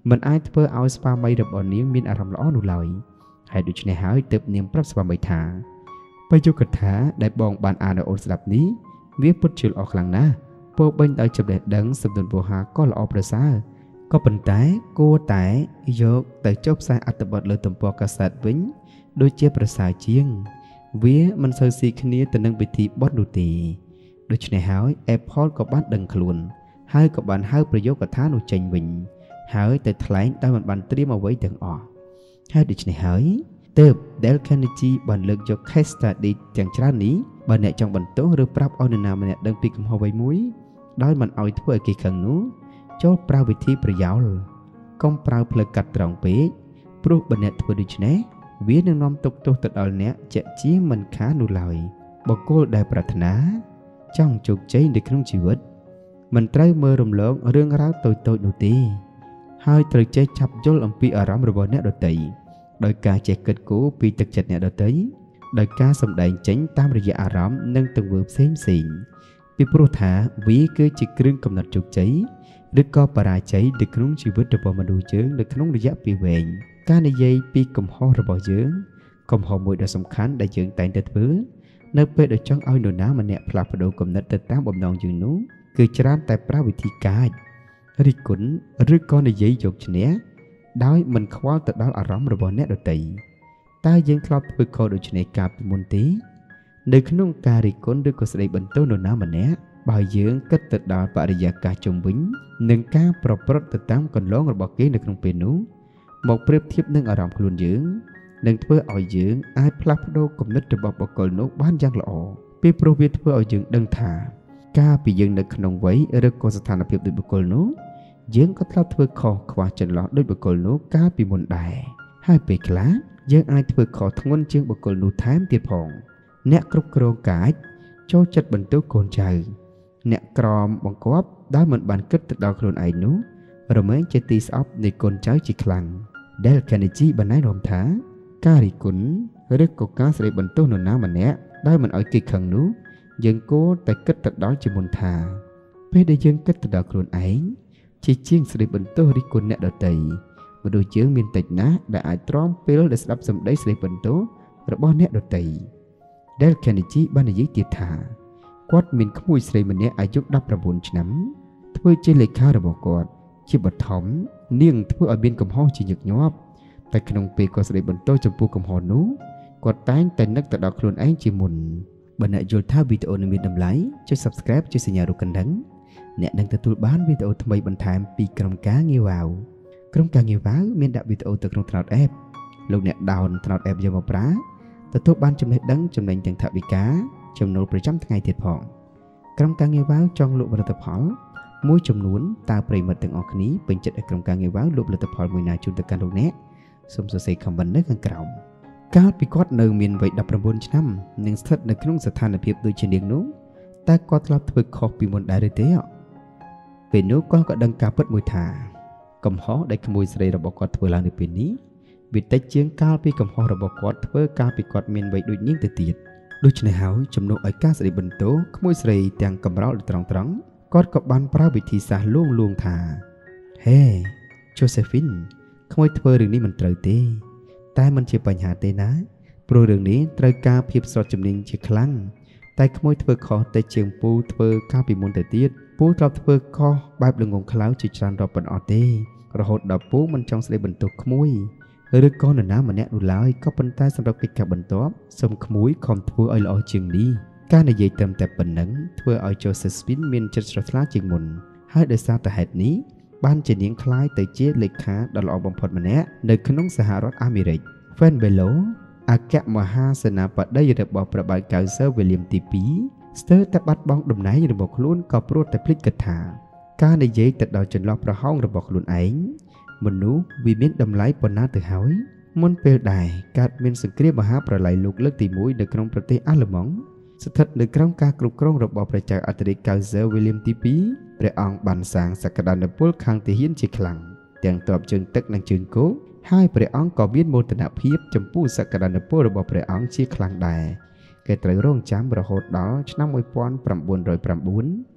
មិនអាចធ្វើឲ្យស្វាមីរបស់នាងមានអារម្មណ៍ល្អនោះឡើយហើយដូច្នេះហើយទើបនាងប្រាប់ស្វាមីថាបញ្ញុកថាដែលបងបានអានឲ្យអូនស្ដាប់នេះវាពិតជាល្អខ្លាំងណាស់ពោពេញដោយចំណេះដឹងសំទន់ពោហាក៏ល្អប្រសើរក៏ប៉ុន្តែគួរតែយកទៅចុះផ្សាយអត្ថបទលើទំព័រកាសែតវិញដូចជាប្រសើរជាងវាមិនសូវស៊ីគ្នាទៅនឹងពិធីបុណ្យនោះទេដូច្នេះហើយ Apple ក៏បានដឹងខ្លួនហើយក៏បានហៅប្រយោគថានោះចេញវិញហើយទៅថ្លែងដោយមិនបានត្រៀមអ្វីទាំងអស់ហើយដូច្នេះហើយទើប Dale Carnegie បានលើកយក case study ទាំងច្រើននេះបើអ្នកចង់បន្ទោសឬប្រាប់ឲ្យនរណាម្នាក់ដឹងពីកំហុសអ្វីមួយដោយមិនឲ្យធ្វើឲ្យគេខឹងនោះចូលប្រើវិធីប្រយោលកុំប្រើផ្លូវកាត់ត្រង់ពេកព្រោះបើអ្នកធ្វើដូច្នេះវានឹងនាំទុក្ខទោសទៅដល់អ្នកជាក់ជាមិនខាននោះឡើយបុគ្គលដែលប្រាថ្នាចង់ជោគជ័យនៅក្នុងជីវិតមិនត្រូវមើលរំលងរឿងរ៉ាវតូចៗនោះទេហើយត្រូវចេះចាប់យល់អំពីអារម្មណ៍របស់អ្នកដទៃដោយការចេះគិតគូរពីទឹកចិត្តអ្នកដទៃដោយការសម្ដែងចេញតាមរយៈអារម្មណ៍និងទង្វើផ្សេងផ្សេងពីព្រោះថាវាគឺជាគ្រឿងកំណត់ជោគជ័យឬក៏បរាជ័យនៅក្នុងជីវិតរបស់មនុស្សយើងនៅក្នុងរយៈពេលវែងការនិយាយពីកំហុសរបស់យើងកំហុសមួយដ៏សំខាន់ដែលយើងតែងតែធ្វើនៅពេលដែលចង់ឲ្យនរណាម្នាក់ផ្លាស់ប្ដូរគំនិតទៅតាមបំណងយើងនោះគឺច្រើនតែប្រើវិធីកាចរិះគន់ឬក៏និយាយយកឈ្នះដោយមិនខ្វល់ទៅដល់អារម្មណ៍របស់អ្នកដទៃតើយើងធ្លាប់ធ្វើខុសដូច្នេះកាលពីមុនទេនៅក្នុងការរិះគន់ឬក៏ស្ដីបន្ទោសនរណាម្នាក់បើយើងគិតទៅដល់បរិយាកាសជុំវិញនិងការប្រព្រឹត្តទៅតាមកន្លងរបស់គេនៅក្នុងពេលនោះមកប្រៀបធៀបនឹងអារម្មណ៍ខ្លួនយើងនឹងធ្វើឲ្យយើងអាចផ្លាស់ប្ដូរគំនិតរបស់បុគ្គលនោះបានយ៉ាងល្អពីព្រោះវាធ្វើឲ្យយើងដឹងថាកាលពីយើងនៅក្នុងវ័យឬក៏ស្ថានភាពដូចបុគ្គលនោះយើងក៏ធ្លាប់ធ្វើខុសខ្វះចន្លោះដូចបុគ្គលនោះកាលពីមុនដែរហើយពេលខ្លះយើងអាចធ្វើខុសធ្ងន់ជាងបុគ្គលនោះថែមទៀតផងអ្នកគ្រប់គ្រងកាចចូលចិត្តបន្ទោសកូនចៅអ្នកក្រមបង្គាប់ដែលមិនបានគិតទៅដល់ខ្លួនឯងនោះរមែងជាទីស្អប់នៃកូនចៅជាខ្លាំង Dale Carnegie បានណែនាំថាការរិះគន់ឬក៏ការស្ដីបន្ទោសនរណាម្នាក់ដោយមិនឲ្យគេខឹងនោះយើងគួរតែគិតទៅដល់ជាមុនថាពេលដែលយើងគិតទៅដល់ខ្លួនឯងជាជាងស្ដីបន្ទោសរិះគន់អ្នកដទៃមនុស្សយើងមានតិចណាស់ដែលអាចទ្រាំពេលដែលស្ដាប់សម្ដីស្ដីបន្ទោសរបស់អ្នកដទៃ Dale Carnegie បាននិយាយទៀតថាគាត់មានក្មួយស្រីម្នាក់អាយុដប់ប្រាំបួនឆ្នាំធ្វើជាលេខារបស់គាត់ជាបឋមនាងធ្វើឲ្យមានកំហុសជាញឹកញាប់តែក្នុងពេលគាត់ស្ដីបន្ទោសចំពោះកំហុសនោះគាត់តែងតែនឹកទៅដល់ខ្លួនឯងជាមុនបើអ្នកយល់ថាវីដេអូនេះមានតម្លៃចុច Subscribe ចុចសញ្ញារូបកណ្ដឹងអ្នកនឹងទទួលបានវីដេអូថ្មីបន្ថែមពីក្រុមការងារវ៉ាវក្រុមការងារវ៉ាវមានដាក់វីដេអូទៅក្នុង Cloud App លោកអ្នក down Cloud App យកមកប្រើទទួលបានចំណេះដឹងចំណេញទាំងថវិកាចំណូលប្រចាំថ្ងៃទៀតផងក្រុមការងារវ៉ាវចង់លក់ផលិតផលមួយចំនួនតើប្រិមិត្តទាំងអស់គ្នាពេញចិត្តឲ្យក្រុមការងារវ៉ាវលក់ផលិតផលមួយណាជូនទៅកាន់លោកអ្នកសូមសរសេរ comment នៅខាងក្រោមកាលពីគាត់នៅមានវ័យដប់ប្រាំបួនឆ្នាំនិងស្ថិតនៅក្នុងស្ថានភាពដូចជានាងនោះតែគាត់ធ្លាប់ធ្វើខុសពីមុនដែរឬទេពេលនោះគាត់ក៏ដឹងការពិតមួយថាកំហុសដែលក្មួយស្រីរបស់គាត់ធ្វើឡើងនៅពេលនេះវាតិចជាងកាលពីកំហុសរបស់គាត់ធ្វើកាលពីគាត់មានវ័យដូចនាងទៅទៀតដូច្នេះហើយជំនួសឲ្យការស្ដីបន្ទោសក្មួយស្រីទាំងកំរោលត្រង់ត្រង់គាត់ក៏បានប្រើវិធីសាស្ត្រលួងលួងថាហេ Josephine ក្មួយធ្វើរឿងនេះមិនត្រូវទេតែมันជាបញ្ហាទេណាព្រោះរឿងនេះត្រូវការភាពស្រត់ជំនាញជាខ្លាំងតែក្មួយធ្វើខុសតែជាងពូធ្វើកាលពីមុនទៅទៀតពូធ្លាប់ធ្វើខុសបែបល្ងងខ្លៅជាច្រើនរាប់ប៉ុណ្ណោះទេរហូតដល់ពូមិនចង់ស្ដីបន្ទោសក្មួយឬក៏នរណាម្នាក់នោះឡើយក៏ប៉ុន្តែសម្រាប់កិច្ចការបន្ទាប់សូមក្មួយខំធ្វើឲ្យល្អជាងនេះការនិយាយត្រឹមតែប៉ុណ្ណឹងធ្វើឲ្យ Josephine មានចិត្តស្រស់ថ្លាជាងមុនហើយដោយសារតែហេតុនេះបានជានាងក្លាយទៅជាលេខាដ៏ល្អបំផុតម្នាក់នៅក្នុងសហរដ្ឋអាមេរិក Van Bello អគ្គមហាសេនាបតីរបស់ព្រះបាទកៅសឺរ William ទីពីរស្ទើរតែបាត់បង់តំណែងរបស់ខ្លួនក៏ព្រោះតែភ្លេចគិតថាការនិយាយទៅដល់ចន្លោះប្រហោងរបស់ខ្លួនឯងមនុស្សវាមានតម្លៃប៉ុណ្ណាទៅហើយមុនពេលដែរកើតមានសង្គ្រាមមហាប្រល័យលោកលើកទីមួយនៅក្នុងប្រទេសអាល្លឺម៉ង់ស្ថិតនៅក្រោមការគ្រប់គ្រងរបស់ព្រះចៅអធិរាជកៅសឺរ William ទីពីរព្រះអង្គបានសាងសក្តានុពលខាងទាហានជាខ្លាំងទាំងទ័ពជើងទឹកនិងជើងគោកហើយព្រះអង្គក៏មានមោទនភាពចំពោះសក្តានុពលរបស់ព្រះអង្គជាខ្លាំងដែរគេត្រូវរងចាំរហូតដល់ឆ្នាំ ១៩០៩ ប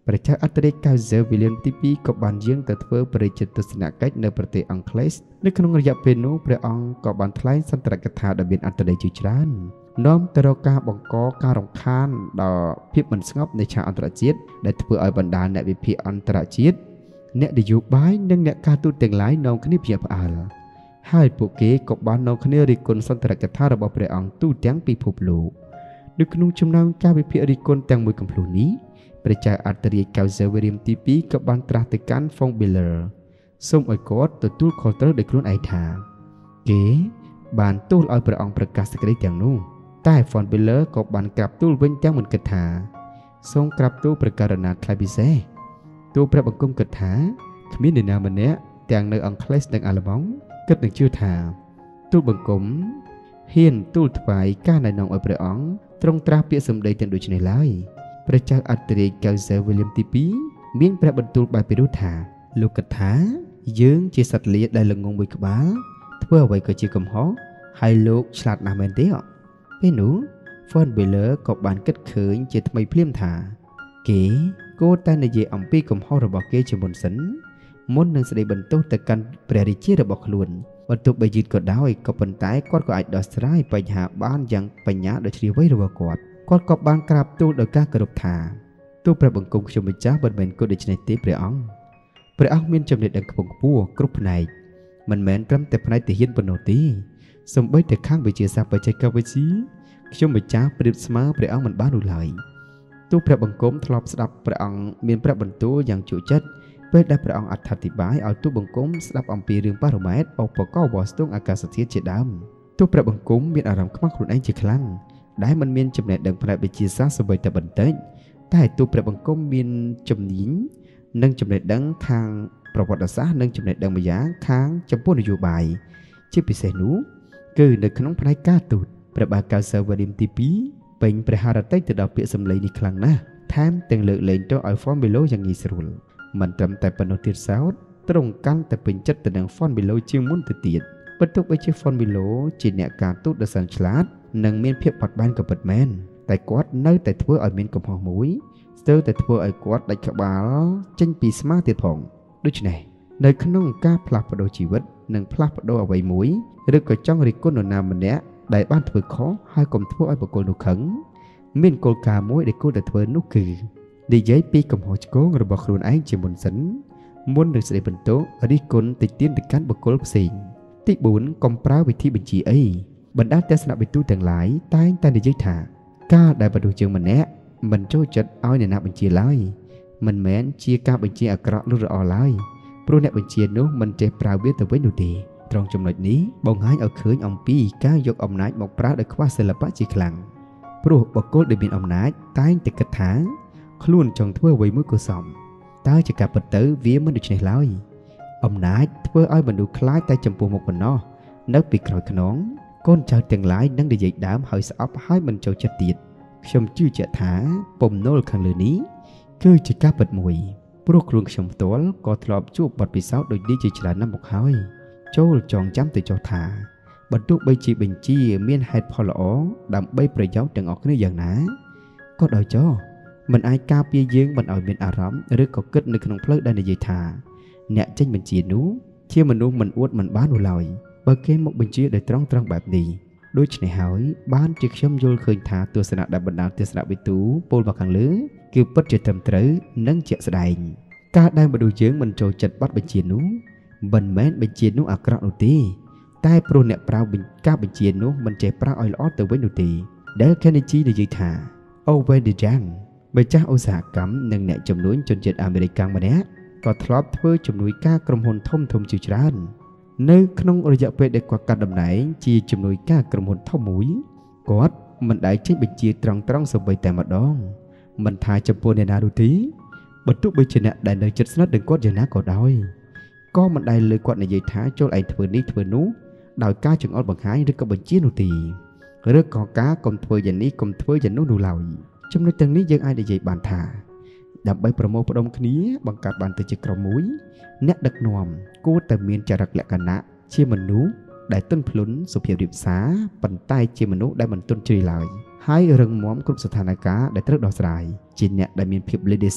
ประชาอัตริกาเซอร์วิลเลียมที่ปีกับบานยังแต่เพื่อประจิตตุสนาเกตในประเทศอังกฤษในขนมระยะเป็นนู้พระองค์กับบานทลายสันตรกถาดบินอัตริจุจรันน้อมตรกาบังกอการรำคาญดอพิบมันสงบในชาอันตรจิตได้เพื่อเอาบรรดาในวิพีอันตรจิตเนื้อดิยุบายนึ่งเนื้อการตูเต็งหลายน้องคณิพยาพอาลให้ปุกเกกับบานน้องคณิริกลสันตรกถาระบบพระองค์ตู้แตงปีภูโลกดึกนุ่งจำนำการวิพีริกลแตงมวยกัมพลูนี้ประชาอัตริกาเซเวริมทีปีกับบานตราติการฟองบิลเลอร์ส่งไอกอดตัวตู้คอเตอร์ได้คลุ้นไอทาเก๋บานตู้เอาพระองค์ประกาศสกัดอย่างนู้ใต้ฟอนบิลเลอร์กับบานกลับตู้เว้นแจ้งเหมือนกระถาส่งกลับตู้ประการนาคลายบิเซตู้พระบังกุมกระถาขมิ้นในนามันเนี้ยแตงในอังกฤษดังอาลบองก็หนึ่งชื่อถาตู้บังกุมเฮียนตู้ถวายก้าในนองเอาพระองค์ตรงตราเปียสมเด็จแต่โดยชนิดไล่ประชาอัตริกาเซวิลเลียมทีปีมีนพระบรรทุกใบไปดูถาลูกกระถายืงจีสัตเลียได้ลงงงบุยกบ้าเพื่อไว้ก็จีกำหอให้ลูกฉลาดนาเมนเดียเป็นหนูฟอนเบลเลอร์กับบานกัดเขินจีทำไมเพลียมถาเก๋โกแต่ในเย่อมปีกำหอระบอกเกจบนสันมดหนึ่งแสดงบรรทุกแต่การเปรียริจีระบอกล้วนบรรทุกใบยืดก็ได้ก็เป็นตายก็ก็อาจดอสไลไปหาบ้านยังปัญญาโดยเฉลี่ยไว้ระบอกกอดก็กับบางกราบตู้โดยการกระดกถาตู้พระบังกุมชมจ้าบนเมนก็ได้ชนะเตะพระองค์พระองค์มีจำเนตดังกระปงปัวกรุบในมันแม้นกำแต่ภายในแต่เฮียนปนโนตีสมบัติแต่ข้างไปเจียซาไปใจกาไปซีชมจ้าปริบสมาพระองค์มันบ้านดูไหลตู้พระบังกุมทลอบสดับพระองค์มีพระบรรทุกอย่างจุจัดเพื่อได้พระองค์อัฐิบายเอาตู้บังกุมสดับอัมพีเรื่องปารุเมตออกปกอบอสตุ้งอากาศเทียเจดำตู้พระบังกุมมีอารมณ์ขมักรุ่นไอจีคลั่งได้มันมีจำเนตดังพระบิจิซาสบายแต่บันเทิงแต่ตัวพระบังกุมมีจำนิงนั่งจำเนตดังทางประวัติศาสตร์นั่งจำเนตดังมายาค้างจำพวกนโยบายชื่อพิเศษนู้คือในขนมพระกาตุดพระบากาเซวดิมตีปีเป็นประหารใต้ตะดาวเปียสำเลยในครั้งนะแถมแต่งเลือกเลนตัวไอฟอนบิโลอย่างงี้สรุลมันจำแต่ปนติสาวตรงกันแต่เป็นจัดแต่ดังฟอนบิโลเชื่อมุ่นติดติดบรรทุกไปเชื่อฟอนบิโลจีเนการตุดเดสันฉลาดนังเมียนเพียบปัดบ้านกับปัดแมนแต่กวาดเนื้อแต่ทั่วไอเมียนกับหอมุ้ยเจอแต่ทั่วไอกวาดได้ขบาลเจนปีสมาติดผ่องด้วยชนัยในขนมกาพลับประโดชีวิตนังพลับประโดเอาไว้มุ้ยหรือก็จ้องริกุนนามันเนี้ยได้บ้านถือขอให้กลมทั่วไอปกโกนุขังเมียนโกลกามุ้ยได้กู้แต่ทั่วนุคือได้ย้ายปีกับหอจโกงระบบครูนไอเจมุนสันมุนหรือเสด็จบรรโตริกุนติดเตียนติดการปกโกลสิงติบุญกอมปราวิธีบัญชีไอบรรดาเทศนาบิตูต่างหลายใต้ใต้ในยึดถากาได้ประดูเชิงมันแนะมันโจจัดเอาในนับบัญชีไล่มันแม้นเชียกาบัญชีอักระลุรอไล่โปรเนบัญชีนู้มันเจ็บปราวิตเว้นดูดีตรงจำนวนนี้บ่งหายเอาคืนองปีก้ายกอำนาจบอกปราโดยว่าศิลปะจีคลังโปรบกโกได้บินอำนาจใต้ติดกระถางคล้วนจงทั่วไว้มือกุศลใต้จะกับปัตเตอร์เวียมันดูในไล่อำนาจทั่วอ้อยมันดูคล้ายใต้จำปูหมกบนนอนักปีกรอยขนองก้นชาวแต่งหลายนั่งได้ใหญ่ดามหอยสอบให้มันเจ้าจะติดชมชื่อเจ้าถาปมโนลขังเหลือนี้คือจะกล้าเปิดมวยพวกครูชมตัวก็ทลอบจูบบทปีเสาโดยดีจิตรน้ำบกหอยโจลจองจำตัวเจ้าถาบรรทุกใบจีบัญชีเมียนไฮพอลอ๋อดำใบประยาวแต่งออกนี่อย่างนั้นก็โดยเจ้ามันไอกาเปียยืงมันเอาเมียนอารมณ์หรือก็เกิดในขนมเพลิดได้ในใจถาเนี่ยเจ้าบัญชีนู้เชื่อมันนู้มันอวดมันบ้านอุลอยบางเกมมกบัญชีโดยตรงตรงแบบนี้โดยในหายบ้านจึกช่อมโยลเคยถาตัวสนับดับบรรดาตัวสนับวิตูโปลบักขังเลือคือปัจจุบันเต๋อนั่งเจาะแสดงการได้มาดูเยื้องมันโจจัดบัดบัญชีนู้บันแม้นบัญชีนู้อักระนุตีใต้โปรเนี่ยปราบินก้าบัญชีนู้มันเจ็บปราออยล้อตัวไว้นุตีเดลแคนจีในยืดถาโอเวดิจังใบจ้าอุตสาหกรรมหนึ่งเนี่ยจำนวนจนเจ็ดอเมริกันมาเนี้ยก็ทลอบเพื่อจำนวนก้ากรมหนทมทมจิจรันในขนมระยะเปรย์กว่าการดำไหนจีจำนวนก้ากระมวลเท่าหมุยกอดมันได้ใช้บัญชีตรังตรังสบายแต่มาดองมันทายจำปนในนาดูทีบรรทุกใบชนะได้ในจัดสนัดดึงกอดอย่างนั้นก็ได้ก็มันได้เลยกอดในยัยท้าโจไอเถื่อนนี้เถื่อนนู้ดาวก้าจึงอดบังหายหรือกับบัญชีนูตีเรื่องก่อก้ากลมเถื่อนอย่างนี้กลมเถื่อนอย่างนู้ดูเหล่าจำนวนตรงนี้ยังไอในยัยบานทาดับใบประโมประดมคนี้บังการบานตัวจิกระมุยเนดักนวมกูแต่เมียนจรักแหลกกันนะเชี่ยมนุษย์ได้ต้นพลุนสุเพียริบสาปันใต้เชี่ยมนุษย์ได้มันต้นจีลอยให้เริงม้อมกรุบสถานการได้ตรึกดอกสายจีนเนี่ยได้มีเพียบเลเดซิป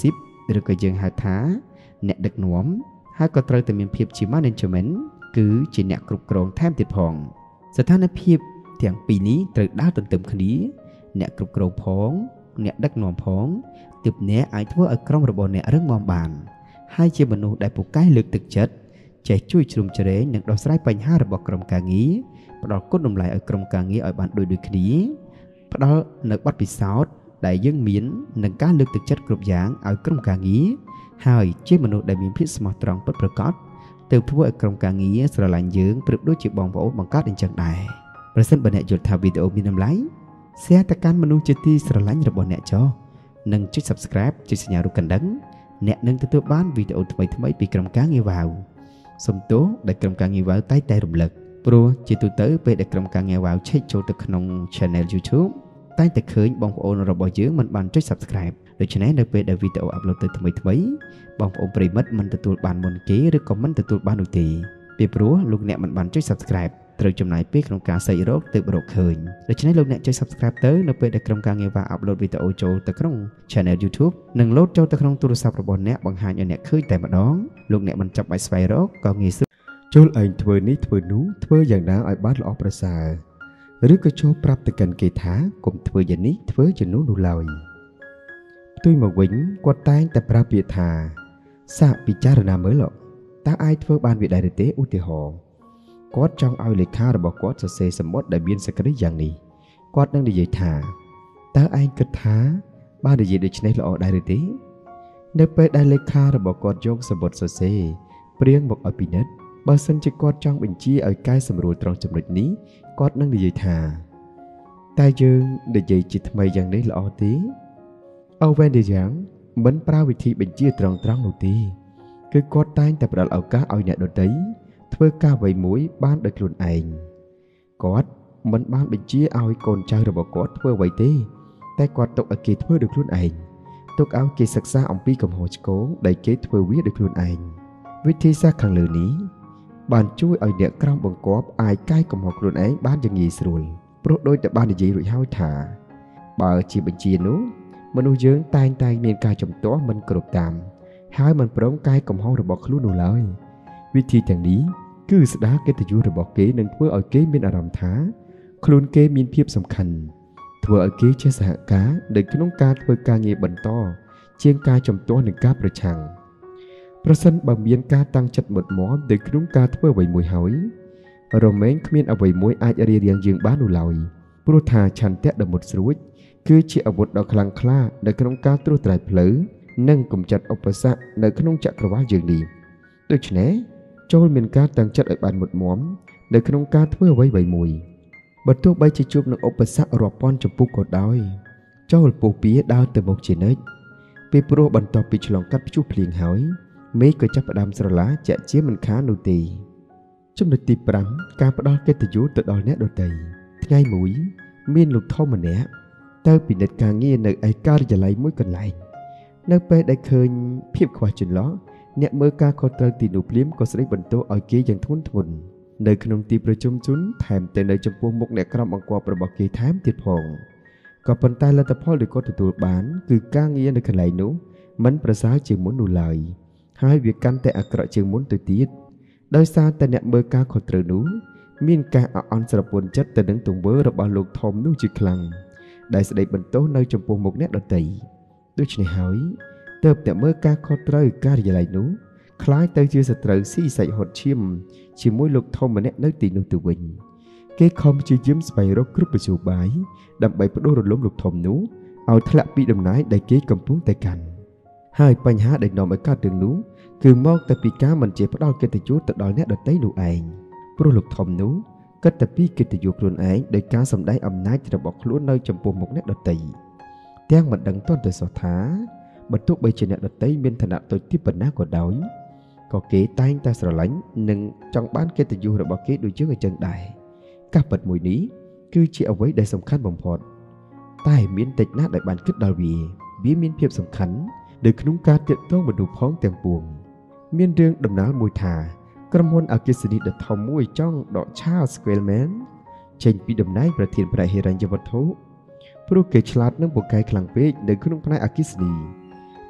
หรือก็ยังหาท้าเนดึกหน่วมหากก็เตยแต่มีเพียบชิมาเนนเจเมนคือจีเนกรุบกรองแทมติดพองสถานเพียบเถียงปีนี้เตยดาวตนเติมคดีเนกรุบกรองพองเนดึกหน่วมพองติบเนไอทั่วไอกรองระบบเนเรื่องมอมบานให้เจมนูได้ปลุกใกล้ลึกตึกจัดใจช่วยชุมเจริญหนึ่งดอกสไลปัญหาระบบกรมการงี้ปลอกก้นนมไหลไอกรมการงี้ไอบานโดยโดยคดีปลอกหนึ่งบัดปิสาวได้ยังมีนหนึ่งการลึกตึกจัดกรุบยางไอกรมการงี้ให้เจมนูได้มีพิษสมองตรองปัดประกอบเติมทั่วไอกรมการงี้สลายยืงปรึบด้วยจีบองโบบังคับอินจังได้ประเสริฐบันเนจุดทาวิดีโอมีน้ำไหลเสียแต่การมนุษย์จิตที่สลายระบบเนจอหนึ่งจุด subscribe จุดสัญญารูกันดังเนหนึ่งตัวบ้านวิดีโอทำไมทำไมปีกรมการงี้วาวสมโตได้กรมการงี้วาวใต้ใต้รำลึกโปรจิตุเตอร์ไปได้กรมการงี้วาวเช็คโจทย์ขนม channel YouTube ใต้แต่เคยบองโอนระบบยืงมันบันจุด subscribe โดยฉะนั้นได้ไปได้วิดีโออัปโหลดตัวทำไมทำไมบองโอนปริมัดมันตัวบ้านมนเก๋หรือคอมเมนต์ตัวบ้านอุตีเปียบรู้ลูกเนมันบันจุด subscribeตรึกจำหน่ายปีขนมการใส่รกตึกบรกเคยโดยฉะนั้นลูกเนจุด subscribe เตอร์ได้ไปได้กรมการงี้วาวอัปโหลดวิดีโอโจทย์ขนม channel YouTube หนึ่งโหลดโจทย์ขนมตัวสับระบบเนบางหางอย่างเนเคยแต่มาดองลูกเนมันจับใบสไปรกก็งี้ซึโจลไอทเวนี้ทเวนู้ทเวอย่างน้าไอบ้านละอประสาหรือก็โชว์ปรับแต่กันเกท้ากลมทเวอย่างนี้ทเวจะนู้ดูลอยตุยมาวิ่งกวาดตายแต่ปราเปียธาสะปิจารณาเมื่อหรอกตาไอทเวบานวิไดเตอุติหอกอดจ้องเอาเลขาระบอกกอดจะเซสมมติได้เบียนสกัดอย่างนี้กอดนั่งได้ใหญ่ธาตาไอกระท้าบ้านได้ใหญ่ได้ชนะละอได้เตเนเปได้เลขาระบอกกอดยกสมบทเซเปรียงบอกอภินัทบางสันจะกอดจ้องเป็นจี้เอาใกล้สำรวจตรองจำนวนนี้กอดนั่งได้ใหญ่ธาแต่ยังได้ใหญ่จิตทำไมอย่างนี้ละอตีเอาแวนเดียงเหมือนปราวิธีเป็นจี้ตรองตรองหนูตีคือกอดตายแต่ประดับเอาก้าเอาเนี่ยโดนตีเพื่อก้าไว้มุ้ยบ้านโดยกลุ่นเองกอดเหมือนบ้านเป็นจี้เอาโกนใจระบบกอดเพื่อไว้ตีแต่กอดตกอาเกตเพื่อโดยกลุ่นเองตกเอาเกศึกษาองปีกับหัวโกงได้เกตเพื่อวิโดยกลุ่นเองวิธีสักขังเหล่านี้บ้านช่วยเอาเด็กกล้ามบังกอบอายใกล้กับหัวกลุ่นเองบ้านยังยีสรุลโปรดโดยแต่บ้านในยีรุ่ยห้าวถาบ่าจีบัญชีนู้มนุษย์ยืงตายตายเมียนกายจมตัวมันกรบตามหายมันพร้อมกายกับห้องระบบคลุ้นหนูเลยวิธีอย่างนี้คือสดาเกตยูระบบเกนั่งเพื่อเอาเกมีอารมณ์ท้าคลุ้นเกมีเพียบสำคัญเพื่อเอาเกเชื่อสหกาเด็กที่ต้องการเพื่อการเงียบรรทอเชียงกายจมตัวหนึ่งกาประชังประสันบางเมียนกาตั้งจัดหมดหมอเด็กที่ต้องการเพื่อไว้มวยหอยโรแมนขมิ้นเอาไว้มวยอาจเรียเรียงยืงบ้านหนูลอยปรุธาชันเตะดมดสรุปคือเชี่ยอาวุธดอกคลังคล้าในขนมการตรุตรายเผลอนั่งกลุ่มจัดอุปสรรคในขนมจักรวาลยืงดีโดยเฉพาะโจลเมียนการตั้งจัดไอ้บานหมดหมอมในขนมการเพื่อไว้ใบมวยบรรทุกใบจะจุบในอุปสรรครอบป้อนจมปุกกดดอยโจลปูปีดาวเติมบกเจเนตปีโปรบรรทอปีฉลองกัดพิจุเพลียงหอยเมย์ก็จับประดามสระละจะเชี่ยมันค้าโนตีจำนวนตีปรังการประดอนเกตยุตัดดอยเนโดตีไงหมุยมีนลูกท่อมันเนี้ยเต้าปีเด็ดกางเงี้ยในไอการจะไหลมุ้ยกันไหลนักเปได้เคยเพียบขวาจนล้อเนี่ยเมื่อการคอเตอร์ตีหนูพลิ้มก็แสดงบรรทุกเอาเกยอย่างทุนทุนในขนมตีประจุมจุนแถมแต่ในจำพวงมุกเนี่ยกระมังกว่าประบอกเกยแถมติดพองก็ปันตายละแต่พ่อหรือก็ตัวบ้านคือกางเงี้ยในขณะนู้มันประสาจึงมุนหนูไหลให้เวียกันแต่อักระจึงมุนตัวตีดโดยซาแต่เนี่ยเมื่อการคอเตอร์นู้มีนการอ่อนสระปนจัดแต่หนังตุงเบอร์ระบาดลูกทอมนู้จึงคลังได้แสดงบรรทุกในจำพวงมุกเนี่ยดนตรีด้วยในหอยเติบแต่เมื่อการคอเตอร์การใหญ่นู้คล้ายเตยเชื่อสตรีซี่ใส่หดชิมชิมมวยลูกทอมมันเนี่ยนึกตีนูตัววิญเกคอมจะยิ้มสไปรกกรุบไปสู่ใบดำใบพระโดรล้มลูกทอมนู้เอาทละปีดำน้ายได้เกกำพุ้งแต่กันให้ปัญหาได้นอมไอ้ก้าดึงนู้คือมองแต่ปีก้ามันเจ็บพระดอเกตยุตัดดอยเนี่ยดนตรีนูเองพระลูกทอมนู้ก็แต่ปีเกตยุครุนเองโดยการสำได้อำนาจจะบอกล้วนในจำพวงมุกเนี่ยดนตรีแจ้งมันดังต้นแต่สอท้าบรรทุกใบเจเนตดนตรีเป็นถนัดตัวที่ปัญหากว่าดอยก็เกตายแต่สระหลังหนึ่งจังบ้านเกตยูระบอกเกตดูเยอะในจังได้กับปัดมวยนี้คือเชี่ยวไว้ได้สำคัญบ่มพอดใต้เมียนติดหน้าได้บานขึ้นดาววีเบี้ยเมียนเพียบสำคัญโดยขนมการเติบโตมาดูพ้องเต็มปวงเมียนเรื่องดำน้ำมวยถากระมวลอากิสนิดทอมมวยจ้องดอกชาสเควลแมนเช่นปีดำน้ำประเทศประเฮรัญญวัตถุผู้เกชลาดนั่งบกไก่คลังเป๊กโดยขนมพนัยอากิสนี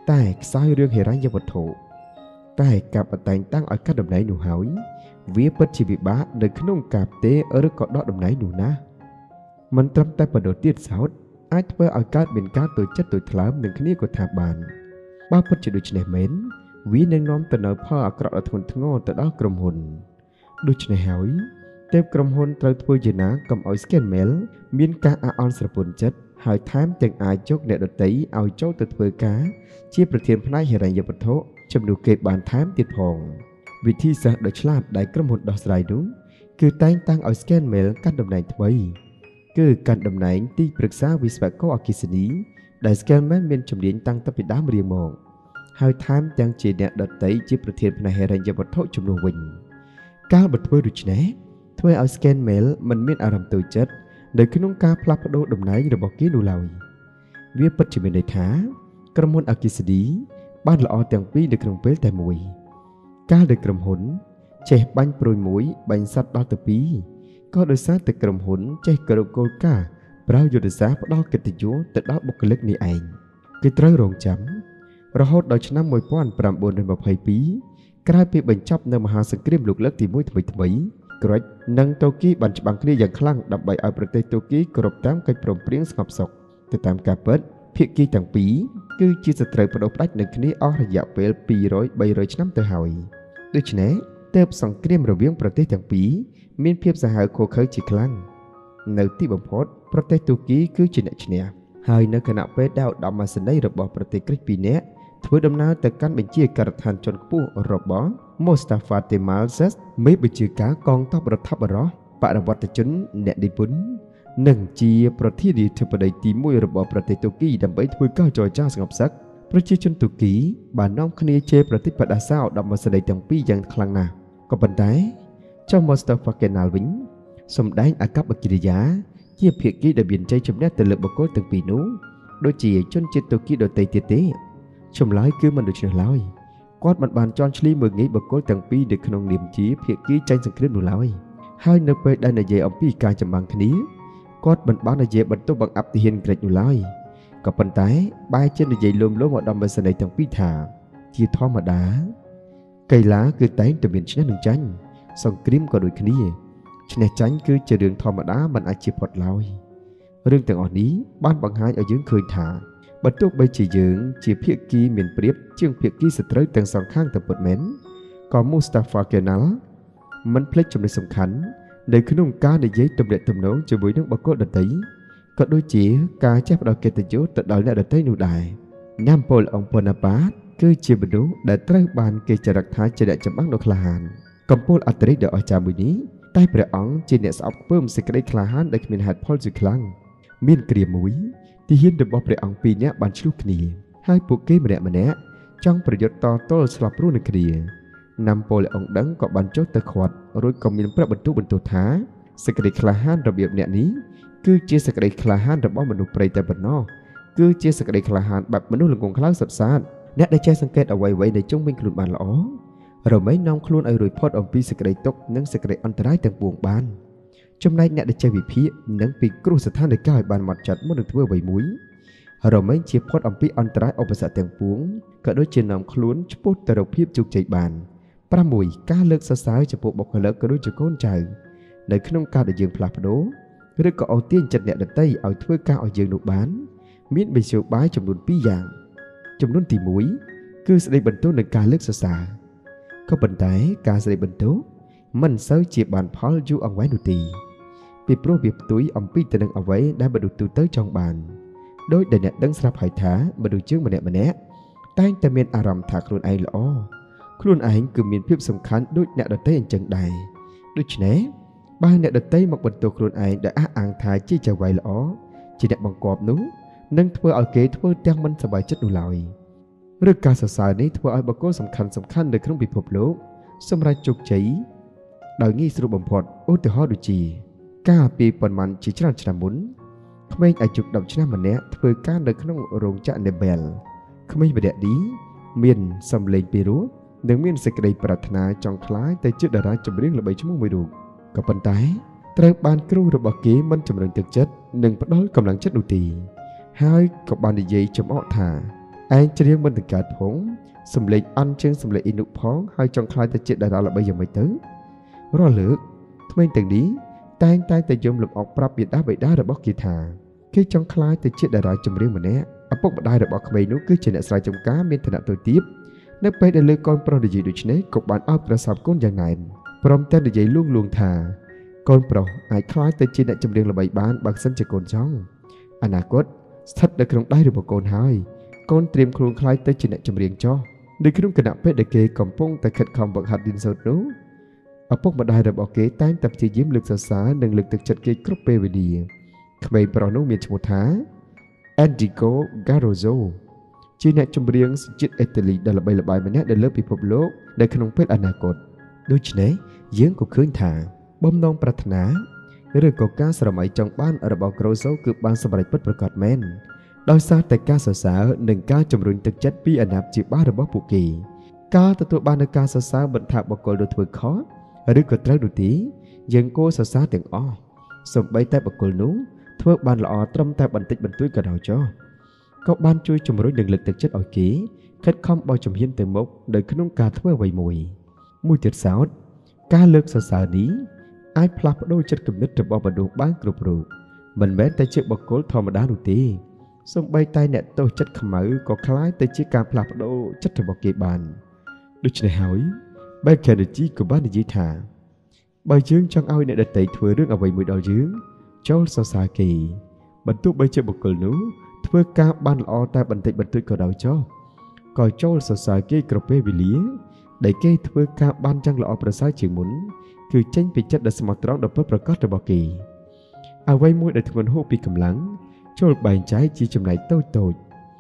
តែខ្សោយរឿងហិរញ្ញវត្ថុតែការបតែងតាំងឲ្យកាត់តំណែងនោះហើយវាពិតជាពិបាកនៅក្នុងការផ្ទេរឬក៏ដកតំណែងនោះណាមិនត្រឹមតែប៉ុណ្ណោះទៀតសោតអាចធ្វើឲ្យកើតមានការទូចចិត្តទូចថ្លើមនឹងគ្នាក៏ថាបានបើពិតជាដូច្នេះមែនវានឹងនាំទៅនៅផលអាក្រក់ដ៏ធ្ងន់ធ្ងរទៅដល់ក្រុមហ៊ុនដូច្នេះហើយទើបក្រុមហ៊ុនត្រូវធ្វើយ៉ាងណាកុំឲ្យ Scan Mail មានការអាក់អន់ស្រពន់ចិត្តហើយថែមទាំងអាចយកអ្នកដទៃឲ្យចូលទៅធ្វើការជាប្រធានផ្នែកហិរញ្ញវត្ថុជំនួសគេបានថែមទៀតផងវិធីសាស្ត្រដ៏ឆ្លាតដែលក្រុមហ៊ុនដោះស្រាយនោះគឺតែងតាំងឲ្យ Scan Mail កាន់តំណែងថ្មីគឺកាន់តំណែងទីប្រឹក្សាវិស្វករអគ្គិសនីដែល Scan Mail មានជំនាញតាំងពីដើមរៀងមកហើយថែមទាំងជាអ្នកដទៃជាប្រធានផ្នែកហិរញ្ញវត្ថុជំនួសវិញកាលបើធ្វើដូច្នេះធ្វើឲ្យ Scan Mail មិនមានអារម្មណ៍តូចចិត្តនៅក្នុងការផ្លាស់ប្ដូរតំណែងរបស់គេនោះឡើយវាពិតជាមានន័យថាក្រុមហ៊ុនអគ្គិសនីបានល្អទាំងពីរនៅក្នុងពេលតែមួយកាលដែលក្រុមហ៊ុនចេះបាញ់ព្រួយមួយបាញ់សត្វដល់ទៅពីរក៏ដោយសារតែក្រុមហ៊ុនចេះគោរពគោលការណ៍ប្រើយុទ្ធសាស្ត្រផ្ដល់កិត្តិយសទៅដល់បុគ្គលិកនេះឯងគឺត្រូវរងចាំរហូតដល់ឆ្នាំmột nghìn chín trăm hai mươi haiក្រោយពីបញ្ចប់នៅមហាសង្គ្រាមលោកលើកទីមួយថ្មីថ្មីក្រិចនិងតូគីបានច្បាំងគ្នាយ៉ាងខ្លាំងដើម្បីឲ្យប្រទេសតូគីគោរពតាមកិច្ចព្រមព្រៀងស្ងប់សុខទៅតាមការពិតភាគីទាំងពីរគឺជាសត្រូវបដូរផ្ដាច់នឹងគ្នាអស់រយៈពេលពីររយ បីរយឆ្នាំទៅហើយដូច្នេះទើបសង្គ្រាមរវាងប្រទេសទាំងពីរមានភាពសាហាវឃោរឃៅជាខ្លាំងនៅទីបំផុតប្រទេសតូគីគឺជាអ្នកឈ្នះហើយនៅគណៈពេលដែលឧត្តមសេនីយ៍របស់ប្រទេសក្រិចពីរនាក់ធ្វើដំណើរទៅកាន់បញ្ជាការដ្ឋានជាន់ខ្ពស់របស់ Mustafa Kemal Pacha មេបញ្ជាការកងទ័ពរដ្ឋបរោះបរិវត្តជនអ្នកនិពន្ធនិងជាប្រធានាធិបតីទីមួយរបស់ប្រទេសតូគីដើម្បីធ្វើការចរចាស្ងប់ស្ងាត់ប្រជាជនតូគីបាននាំគ្នាជេរប្រតិបត្តិសារឧត្តមសេនីយ៍ទាំងពីរយ៉ាងខ្លាំងណាស់ក៏ប៉ុន្តែចុះ Mustafa Kemal វិញសម្ដែងអាកប្បកិរិយាជាភាគីដែលមានជ័យជំនះទៅលើបុគ្គលទាំងពីរនោះដូចជាជនជាតិតូគីដទៃទៀតទេចម្លើយគឺមិនដូច្នេះឡើយគាត់មិនបានជន់ឈ្លីមើលងាយបុគ្គលទាំងពីរនៅក្នុងនាមជាភាគីចាញ់សង្គ្រាមនោះឡើយហើយនៅពេលដែលនិយាយអំពីការចម្បាំងគ្នាគាត់មិនបាននិយាយបន្ទោសបង្អាប់ទាហានក្រិចនោះឡើយក៏ប៉ុន្តែបែរជានិយាយលំលោមឧត្តមសេនីយ៍ទាំងពីរថាជាធម្មតាកីឡាគឺតែងតែមានឈ្នះនិងចាញ់សង្គ្រាមក៏ដូចគ្នាឈ្នះចាញ់គឺជារឿងធម្មតាមិនអាចជៀសផុតឡើយរឿងទាំងអស់នេះបានបង្ហាញឲ្យយើងឃើញថាបើទោះបីជាយើងជាភាគីមានប្រៀបជាងភាគីសត្រូវទាំងសងខាងទៅពិតមែនក៏ Mustafa Kemal មិនភ្លេចចំណុចសំខាន់នៅក្នុងការនិយាយទំនាក់ទំនងជាមួយនឹងបុគ្គលដទៃក៏ដូចជាការចេះផ្ដល់កិត្តិយសទៅដល់អ្នកដទៃនោះដែរណាប៉ូឡុង ប៉ូណាប៉ាតគឺជាមនុស្សដែលត្រូវបានគេចារឹកថាជាអ្នកចម្បាំងដ៏ក្លាហានកំពូលអត្រិយដ៏អស្ចារ្យមួយនេះតែព្រះអង្គជាអ្នកស្អប់ខ្ពើមសេចក្តីក្លាហានដែលគ្មានហេតុផលជាខ្លាំងមានគ្រាមួយទាហានរបស់ព្រះអង្គពីរនាក់បានឆ្លោះគ្នាហើយពួកគេម្នាក់ម្នាក់ចង់ប្រយុទ្ធតទល់ស្លាប់រស់នឹងគ្នាណាប៉ូឡុងដឹងក៏បានចុះទៅខាត់រួចក៏មានប្រាប់បន្ទូបន្ទោសថាសេចក្តីក្លាហានរបៀបអ្នកនេះគឺជាសេចក្តីក្លាហានរបស់មនុស្សព្រៃតែប៉ុណ្ណោះគឺជាសេចក្តីក្លាហានបែបមនុស្សល្ងង់ខ្លៅសុទ្ធសាធអ្នកដែលចេះសង្កេតអ្វីៗនៅជុំវិញខ្លួនបានល្អរមែងនាំខ្លួនឲ្យរួចផុតអំពីសេចក្តីទុក្ខនិងសេចក្តីអន្តរាយទាំងពួងបានចំណែកអ្នកដែលចេះវិភាគនិងពីគ្រោះស្ថានភាពឲ្យបានម៉ត់ចត់មុននឹងធ្វើអ្វីមួយរមែងជាផុតអំពីអន្តរាយឧបសគ្គទាំងពួងក៏ដូចជានាំខ្លួនឆ្ពោះទៅរកភាពជោគជ័យបានប្រាំមួយការលើកសរសើរចំពោះបុគ្គលិកក៏ដូចជាកូនចៅនៅក្នុងការដែលយើងផ្លាស់ប្ដូរឬក៏អូសទាញចិត្តអ្នកដទៃឲ្យធ្វើការឲ្យយើងនោះបានមានមធ្យោបាយចំនួនពីរយ៉ាងចំនួនទីមួយគឺស្ដីបន្ទោសនិងការលើកសរសើរក៏ប៉ុន្តែការស្ដីបន្ទោសមិនសូវជាបានផលយូរអង្វែងនោះទេពីព្រោះវាផ្ទុយអំពីទៅនឹងអ្វីដែលមនុស្សទូទៅចង់បានដោយដែលអ្នកដឹងស្រាប់ហើយថាមនុស្សយើងម្នាក់ម្នាក់តែងតែមានអារម្មណ៍ថាខ្លួនឯងល្អខ្លួនឯងគឺមានភាពសំខាន់ដូចអ្នកដទៃអញ្ចឹងដែរដូច្នេះបើអ្នកដទៃមកបន្ទោសខ្លួនឯងដោយអះអាងថាជាចៅហ្វាយល្អជាអ្នកបង្គាប់នោះនឹងធ្វើឲ្យគេធ្វើទាំងមិនសប្បាយចិត្តនោះឡើយឬការសរសើរនេះធ្វើឲ្យបុគ្គលសំខាន់សំខាន់នៅក្នុងពិភពលោកសម្រេចជោគជ័យដោយងាយស្រួលបំផុតឧទាហរណ៍ដូចជាកាលពីប៉ុន្មានជាច្រើនឆ្នាំមុនក្មេងអាយុដប់ឆ្នាំម្នាក់ធ្វើការនៅក្នុងរោងចក្រ Nebel ក្មេងម្នាក់នេះមានសម្លេងពីរោះនិងមានសេចក្តីប្រាថ្នាចង់ក្លាយទៅជាតារាចម្រៀងល្បីឈ្មោះមួយរូបក៏ប៉ុន្តែត្រូវបានគ្រូរបស់គេមិនជំរុញទឹកចិត្តនិងផ្ដល់កម្លាំងចិត្តនោះទេហើយក៏បាននិយាយចំអកថា anh chỉ riêng mình từ cả phóng sầm lệ ăn chân sầm lệ in nụ phóng hai trong khai tới chuyện đại đạo là bây giờ mới tới rồi lửa mình từng đi tay tay tay dùng lực ọc prap biệt đá bậy đá rồi bóc kỳ thà khi trong khai tới chuyện đại đạo chùm riêng mình nè ở bóc một đai rồi bóc mày nút cứ chuyện đại sai trong cá miên thần đạo tôi tiếp nếu bây để lừa con pro để gì được chứ cục bạn áo ra sập con dạng này prom tên để dậy luôn luôn thà con pro ai khai tới chuyện đại chùm riêng là bậy bán bằng sân cho con chóng anh à cốt thật đã không đai được một con hai con tìm khuôn khai tới chuyện đại chùm riêng cho để khi đúng cái nạp bây để kê cầm phong tại khật không bậc hạt din sốt nú ở bóc một đai rồi bỏ kế tán tập chỉ diễm lực sở xá nâng lực thực chất kê crop về đi khmei pro nú miền một tháng Enrico Garozzo chuyện này trong riêng chuyện Italy đã là bài là bài mà nhắc để lớp bị phổ lốt để không biết anh cột đôi chân ấy dưỡng của khơi thả bom non prathna rồi có cá sả mày trong ban ở bao Garozzo cứ ban sả mày bấtประกอบ men đôi xa tại cá sả sả nâng cá trong riêng thực chất bị anh áp chỉ ba được bóc buộc kỳ cá từ tụi ban được cá sả sả bận thả bọc cột được thừa khó rồi có trái đủ tí dưỡng cô sả sả tiếng o sầm bay tay bọc cột nú thưa ban lọ trâm tay bận tích bận túi cả đầu cho các ban chui chùm rối năng lực thực chất ở kỹ khách không bao chùm hiên từ mốc đời khung nông cà thưa vầy mùi mùi tiệt sáo ca lược sờ sờ ní ai plap đôi chất cầm nứt từ bao bờ đồ bán cột rù mình bé tay chiếc bọc cố thò mà đá đủ tí xong bay tay nẹt tôi chất khăm mở có khái tay chiếc ca plap đôi chất từ bọc kề bàn đôi chân này hỏi bay kề được chi của ban gì thả bài chương trong ao này đặt tay thừa nước ở vầy mùi đỏ dướng cho sao xa kỳ bận tu bây chơi bọc cờ nú thưa ca ban lọ ta bận tịnh bận tụi cờ đầu cho coi cho sao xa kỳ cờ bê vì lý để kê thưa ca ban trang lọประสาchỉ muốnคือtranh bị chất đã smart trắng đập bớtประกอบđược bọc kỳ à vay mũi để thường hô bị cầm lắng cho bài trái chỉ chùm này tôi tội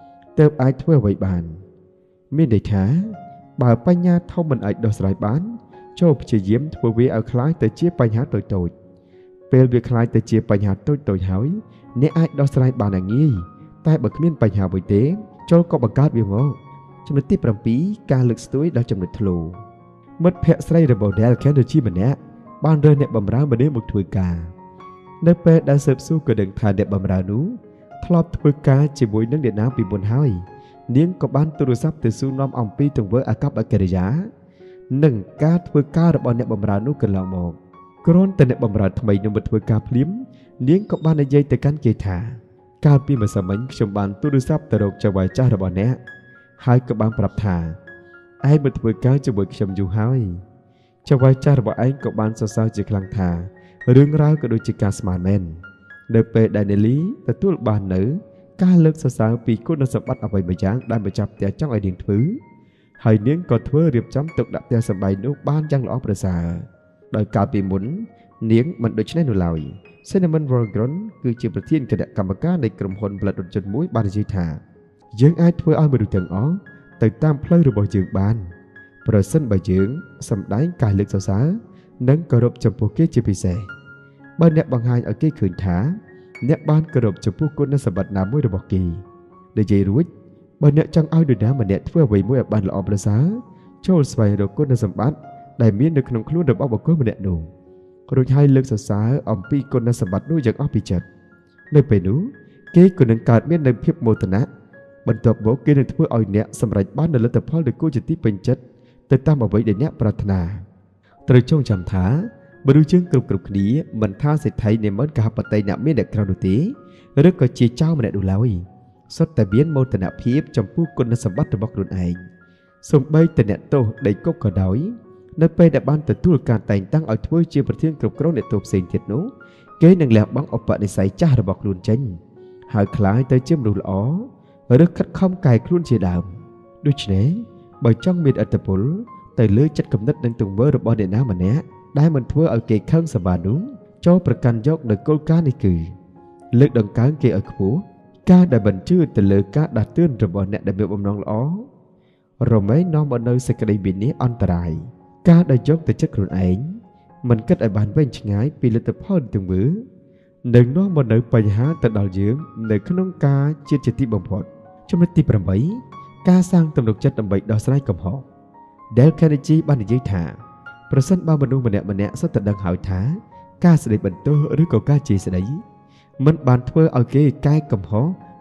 tớ ai thưa vậy bàn miền để thá bà bay nha thâu mình ở đồ sài bán cho chỉ diễm thưa với ở khái tới chia bay há tội tội về việc khai tới chia bài hạt tôi tôi hỏi nếu ai đó sai bàn là nghi tai bậc miên bài hạt buổi tế cho có bậc cát biểu ngô trong đó tiếp làm phí ca lực tối đó trong lịch lù mất phe sai rồi bảo đeo kéo được chi mình nè ban rơi nè bầm ráo mà đến một tuổi cả nơi phe đã sập su cửa đằng thà đẹp bầm ráo nú thọp tuổi cả chỉ buổi nắng điện áo bị buồn hai niếng có ban tôi sắp từ su nom ông pi từng với a cấp ở kề giá nâng ca tuổi cả rồi bảo nè bầm ráo nú cần lòng một Kron tên bầm rạt thay nông vật với cà phím niếng có ban dây từ cán kề thả cà pi mà sắm bánh trong bàn tôi đưa sắp từ đầu cho vài cha rồi bọn nè hai cái ban bạp thả ai bật với cá cho buổi chầm dù hai cho vài cha rồi bọn anh có ban sao sao chỉ khăng thả rương rau có đôi chỉ cá smart man nơi pe đại lý từ tôi bàn nữ cá lực sao sao vì cô nó sập bắt ở vài bầy trắng đang bị chập tại trong ai điện thứ hai niếng có thưa riệp chấm tục đặt theo sầm bài nước ban trang lõ bờ xà đời cà bị muốn niếng mình đối với nó lòi cinnamon roll grun cứ chỉประเทศกระดกรรมการในกลุ่มคนผลิตจนมุ้ยบานจีธายังไอ้ทั่วอ้อยมาดูถึงอ๋อแต่ตามเพลย์ระบบยืงบานประเสริฐใบยืงสำได้กายเล็กสาวสานั่งกระดบจมูกเกจิพิเศษบ้านเนบบางไฮเอาเกขืนขาเนบบ้านกระดบจมูกกุนนัสบัดน้ำมุ้ยระบบกีเดี๋ยวใจรู้บ้านเนบจังอ้อยดูน้ำมันเนบทั่วใบมุ้ยบ้านละอประสาโชว์สบายระบบกุนนัสบัดได้มีนึกขนมคลุ้นระบบกุนมันเนบดูโดยให้เลือกสาวสาอมปีกุนนัสบัดด้วยจากอ้อปีจัดในไปนู้เกกุนนังการเมียนในเพียบโมตนะบรรทบโบเกในทั่วอ้อยเนบสำหรับบ้านในรัฐพลเด็กกู้จิตที่เป็นจัดแต่ตามเอาไว้เดี๋ยวนี้ปรารถนาตรึกช่วงจำท้าบรรลุจึงกรุบกรุบนี้มันท่าเสร็จไทยในมันกับปัตยนาเมียนเด็กคราวดุตีเรื่องก็จีเจ้ามันเด็กดูแล้วสดแต่เบี้ยนโมตนะเพียบจำผู้กุนนัสบัดระบบรุ่นเองส่งใบแต่เนตโตได้ก็กระดอยในไปแต่บ้านแต่ทุกการแต่งตั้งเอาถ้วยเชี่ยวประเทศกรุบกรุบในตัวเสียงเจ็ดนู้เกยนังแหลกบังออกปะในสายจ้าระบบรุ่นเจนหายคล้ายเตยเชื่อมรูล้อหรือคัดข้อมไก่คลุ้นเชียดำด้วยเช่นใบจ้องมีอัตปุลแต่เลือดจัดกำนัดในตรงเบอร์ระบบเดน้ำมันเนี้ยได้มันทั่วเอาเกยข้างสบายนู้โจประกันยกในโกลกาในคือเลือกดังการเกยเอาขบูกาได้บรรชื่อแต่เลือกกาดัดตื้นระบบเนี้ยได้เบียบอมน้องล้อเราไม่น้องบนเนยสกัดบินนี้อันตรายกาได้ยกแต่จักรุนเองมันก็ได้บานไว้ช่างไงปีละแต่พ่อถึงมือหนึ่งน้องบนเนยไปหาแต่ดาวยืมในขนมกาเจียดจิตติบ่มพอดจำนวนตีประมาณกาสร้างตำรวจจัดตำรวจดาวสไลด์กับหอกเดลแคนิจีบ้านในยี่ถาประสันบ้านบรรลุมันเนะมันเนะสัตว์ดังหายท้ากาสไลด์บรรโตหรือก็กาจีสไลด์มันบานทั่วเอาเกยกายกับหอก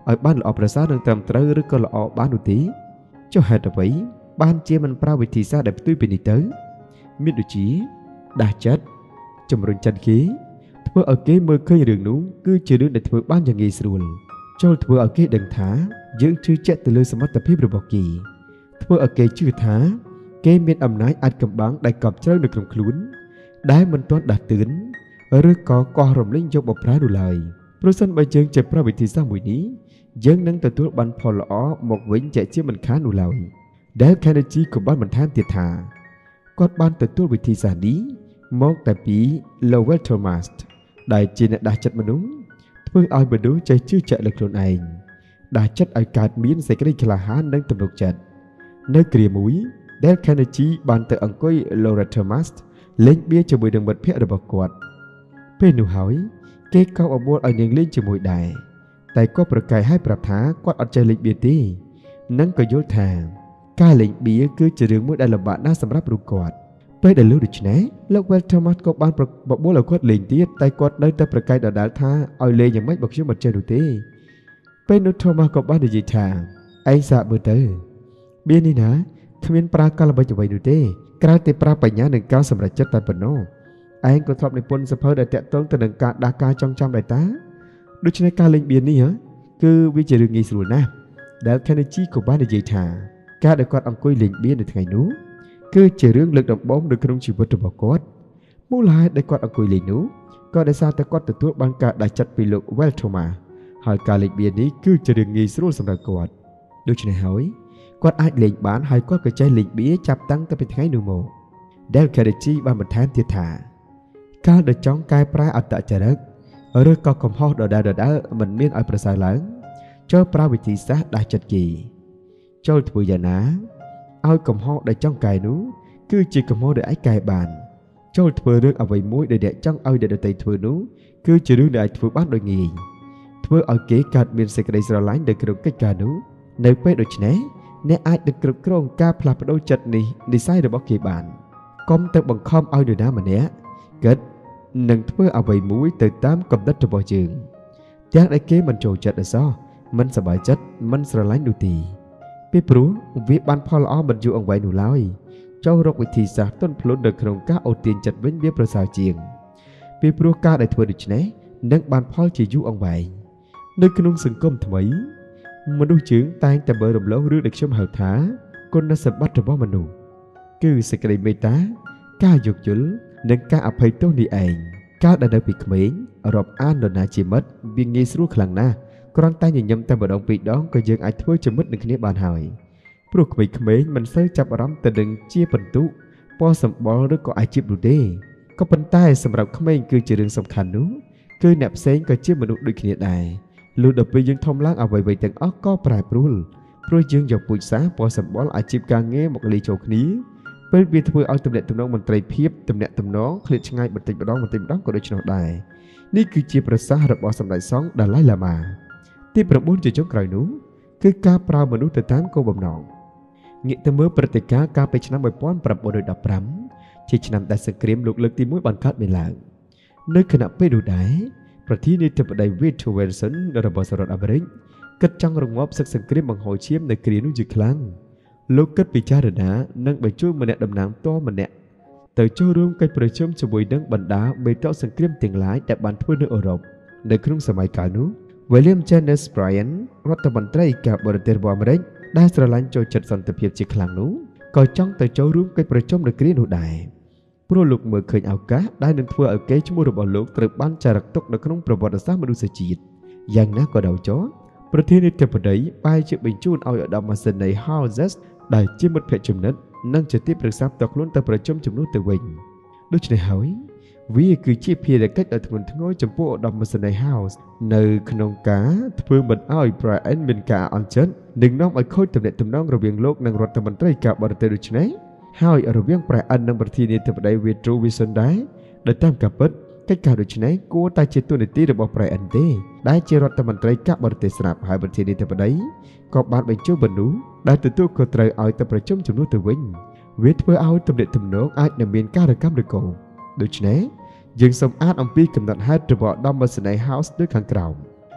ឲ្យបានល្អប្រសើរនិងត្រឹមត្រូវឬក៏ល្អបាននោះទេចុះហេតុអ្វីបានជាមិនប្រើវិធីសាស្ត្រដែលផ្ទុយពីនេះទៅមានដូចជាដាស់ចិត្តជំរុញចិត្តគេធ្វើឲ្យគេមើលឃើញរឿងនោះគឺជារឿងដែលធ្វើបានយ៉ាងងាយស្រួលចូលធ្វើឲ្យគេដឹងថាយើងជឿជាក់ទៅលើសមត្ថភាពរបស់គេធ្វើឲ្យគេជឿថាគេមានអំណាចអាចកំបាំងដែលកប់ជ្រៅនៅក្នុងខ្លួនដែលមិនទាន់ដាស់តឿនឬក៏កោះរំលែងយកបប្រើនោះឡើយប្រសិនបើយើងចេះប្រើវិធីសាស្ត្រមួយនេះយើងនឹងទទួលបានផលល្អមកវិញជាក់ជាមិនខាននោះឡើយដែល Carnegie ក៏បានបន្ថែមទៀតថាគាត់បានទទួលវិធីសាស្ត្រនេះមកតែពី Lowell Thomas ដែលជាអ្នកដាស់ចិត្តមនុស្សធ្វើឲ្យមនុស្សចេះជឿជាក់លើខ្លួនឯងដាស់ចិត្តឲ្យកើតមានសេចក្តីក្លាហាននិងទំនុកចិត្តនៅគ្រាមួយដែល Carnegie បានទៅអង្គុយ Lowell Thomas លេងបៀជាមួយនឹងមិត្តភ័ក្តិរបស់គាត់ពេលនោះហើយគេក៏អបួលឲ្យនាងលេងជាមួយដែរតែគាត់ប្រកែកឲ្យប្រាប់ថាគាត់អត់ចេះលេងបៀទេនិងក៏យល់ថាការលេងបៀគឺជារឿងមួយដែលលំបាកណាស់សម្រាប់រូបគាត់ពេលដែលលោកដូច្នេះលោក Well Thomas ក៏បានបបួលឲ្យគាត់លេងទៀតតែគាត់នៅតែប្រកែកដដែលថាឲ្យលេងយ៉ាងម៉េចបើខ្ញុំមិនចេះនោះទេពេលនោះ Thomas ក៏បាននិយាយថាឯងសាកមើលទៅបៀនេះណាគ្មានប្រើការល្បិចអ្វីនោះទេក្រៅតែប្រើបញ្ញានិងការសម្រេចចិត្តតែប៉ុណ្ណោះឯងក៏ធ្លាប់និពន្ធសភៅដែលតាក់ទងទៅនឹងការដាស់ការចងចាំដែរតាដូច្នេះការលេងបៀនេះគឺវាជារឿងងាយស្រួលណាស់ដែល Carnegie ក៏បាននិយាយថាការដែលគាត់អង្គុយលេងបៀនៅថ្ងៃនោះគឺជារឿងលើកដំបូងនៅក្នុងជីវិតរបស់គាត់មូលហេតុដែលគាត់អង្គុយលេងនោះក៏ដោយសារតែគាត់ទទួលបានការដាស់ចិត្តពីលោក Well Thomas ហើយការលេងបៀនេះគឺជារឿងងាយស្រួលសម្រាប់គាត់ដូច្នេះហើយគាត់អាចលេងបានហើយគាត់ក៏ចេះលេងបៀចាប់តាំងតែពីថ្ងៃនោះមកដែល Carnegie បានបន្ថែមទៀតថាការដែលចង់កែប្រែអត្តចរិតឬក៏កំហុសដដែលដដែលមិនមានឲ្យប្រសើរឡើងចូលប្រើវិធីសាស្ត្រដាស់ចិត្តគេចូលធ្វើយ៉ាងណាឲ្យកំហុសដែលចង់កែនោះគឺជាកំហុសដែលអាចកែបានចូលធ្វើរឿងអ្វីមួយដែលអ្នកចង់ឲ្យអ្នកដទៃធ្វើនោះគឺជារឿងដែលអាចធ្វើបានដោយងាយធ្វើឲ្យគេកើតមានសេចក្តីស្រឡាញ់ដល់ក្នុងកិច្ចការនោះនៅពេលដូច្នេះអ្នកអាចនឹងគ្រប់គ្រងការផ្លាស់ប្ដូរចិត្តនេះនិស្ស័យរបស់គេបានកុំទៅបង្ខំឲ្យនរណាម្នាក់គិតនឹងធ្វើអ្វីមួយទៅតាមគំនិតរបស់យើងទាំងដែលគេមិនចូលចិត្តអសោះមិនសប្បាយចិត្តមិនស្រឡាញ់នោះទេពីព្រោះវាបានផលល្អមិនយូរអង្វែងនោះឡើយចូលរកវិធីសាស្ត្រទន់ភ្លន់នៅក្នុងការអូសទាញចិត្តវិញវាប្រសើរជាងពីព្រោះការដែលធ្វើដូច្នេះនឹងបានផលជាយូរអង្វែងនៅក្នុងសង្គមថ្មីមនុស្សយើងតែងតែមើលរំលងរឿងដែលខ្ញុំហៅថាគុណសម្បត្តិរបស់មនុស្សគឺសេចក្តីមេត្តាការយោគយល់និងការអភ័យទោសនេះឯងកាលដែលនៅពីក្មេងរាប់អាននរណាជាមិត្តវាងាយស្រួលខ្លាំងណាស់គ្រាន់តែញញឹមតែម្ដងពីរដងក៏យើងអាចធ្វើជាមិត្តនឹងគ្នាបានហើយព្រោះក្មេងៗមិនសូវចាប់អារម្មណ៍ទៅនឹងជាបន្ទុកពណ៌សម្បុរឬក៏អាជីពនោះទេក៏ប៉ុន្តែសម្រាប់ក្មេងគឺជារឿងសំខាន់នោះគឺអ្នកផ្សេងក៏ជាមនុស្សដូចគ្នាដែរលុះដល់ពេលយើងធំឡើងអ្វីៗទាំងអស់ក៏ប្រែប្រួលព្រោះយើងយកពូជសាសន៍ពណ៌សម្បុរអាជីពការងារមកលាយចូលគ្នាពេលវាធ្វើឲ្យទំនាក់ទំនងមន្ត្រីភាពទំនាក់ទំនងឃ្លាតឆ្ងាយបន្តិចម្ដងបន្តិចម្ដងក៏ដូច្នោះដែរនេះគឺជាប្រសាសន៍របស់សម្ដេចសង្ឃដាឡៃឡាម៉ាទីប្រាំបួនជាចុងក្រោយនោះគឺការប្រើមនុស្សទៅតាមគោលបំណងងាកទៅមើលព្រឹត្តិការណ៍កាលពីឆ្នាំmột nghìn tám trăm mười lămជាឆ្នាំដែលសង្គ្រាមលោកលើកទីមួយបានកើតមានឡើងនៅគណៈពេលនោះដែរប្រធានាធិបតី Woodrow Wilson របស់សហរដ្ឋអាមេរិកគិតចង់រងាប់សឹកសង្គ្រាមបង្ហូរឈាមនៅគ្រានោះជាខ្លាំងលោកគិតពិចារណានិងបញ្ជូនម្នាក់តំណាងតម្នាក់ទៅចូលរួមកិច្ចប្រជុំជាមួយនឹងបណ្ដាមេតកសង្គ្រាមទាំងឡាយដែលបានធ្វើនៅអឺរ៉ុបនៅក្នុងសម័យកាលនោះ William Jennings Bryan រដ្ឋមន្ត្រីការបរទេសរបស់អាមេរិកដែលស្រឡាញ់ចូលចិត្តសន្តិភាពជាខ្លាំងនោះក៏ចង់ទៅចូលរួមកិច្ចប្រជុំនៅគ្រានោះដែរព្រោះលោកមើលឃើញឱកាសដែលនឹងធ្វើឲ្យកេរ្តិ៍ឈ្មោះរបស់លោកត្រូវបានចារឹកទុកនៅក្នុងប្រវត្តិសាស្ត្រមនុស្សជាតិយ៉ាងណាក៏ដោយចុះប្រធានាធិបតីបែរជាបញ្ជូនឲ្យឧត្តមសេនីយ៍ Houses ដែលជាមិត្តភក្តិចំណិតនិងជាទីប្រឹក្សាផ្ទាល់ខ្លួនទៅប្រជុំជំនួសទៅវិញដូច្នេះហើយវាគឺជាភារកិច្ចដ៏ធ្ងន់ធ្ងរចំពោះឧត្តមសេនីយ៍ House នៅក្នុងការធ្វើមិនឲ្យ Brian មានការអន់ចិត្តនិងនាំឲ្យខូចទំនាក់ទំនងរវាងលោកនិងរដ្ឋមន្ត្រីការបរទេសដូច្នេះហើយរវាង Brian និងប្រធានាធិបតី Woodrow Wilson ដែរដែលតាមការពិតកិច្ចការដូច្នេះគួរតែជាទូនាទីរបស់ Brian ទេដែលជារដ្ឋមន្ត្រីការបរទេសស្រាប់ហើយប្រធានាធិបតីក៏បានបញ្ជូនមនុស្សដែលទទួលខុសត្រូវឲ្យទៅប្រជុំជំនួសទៅវិញវាធ្វើឲ្យទំនាក់ទំនងអាចនឹងមានការកម្មឬក៏ដូច្នេះយើងសូមអានអំពីកំណត់ហេតុរបស់ឧត្តមសេនីយ៍ House ដូចខាងក្រោម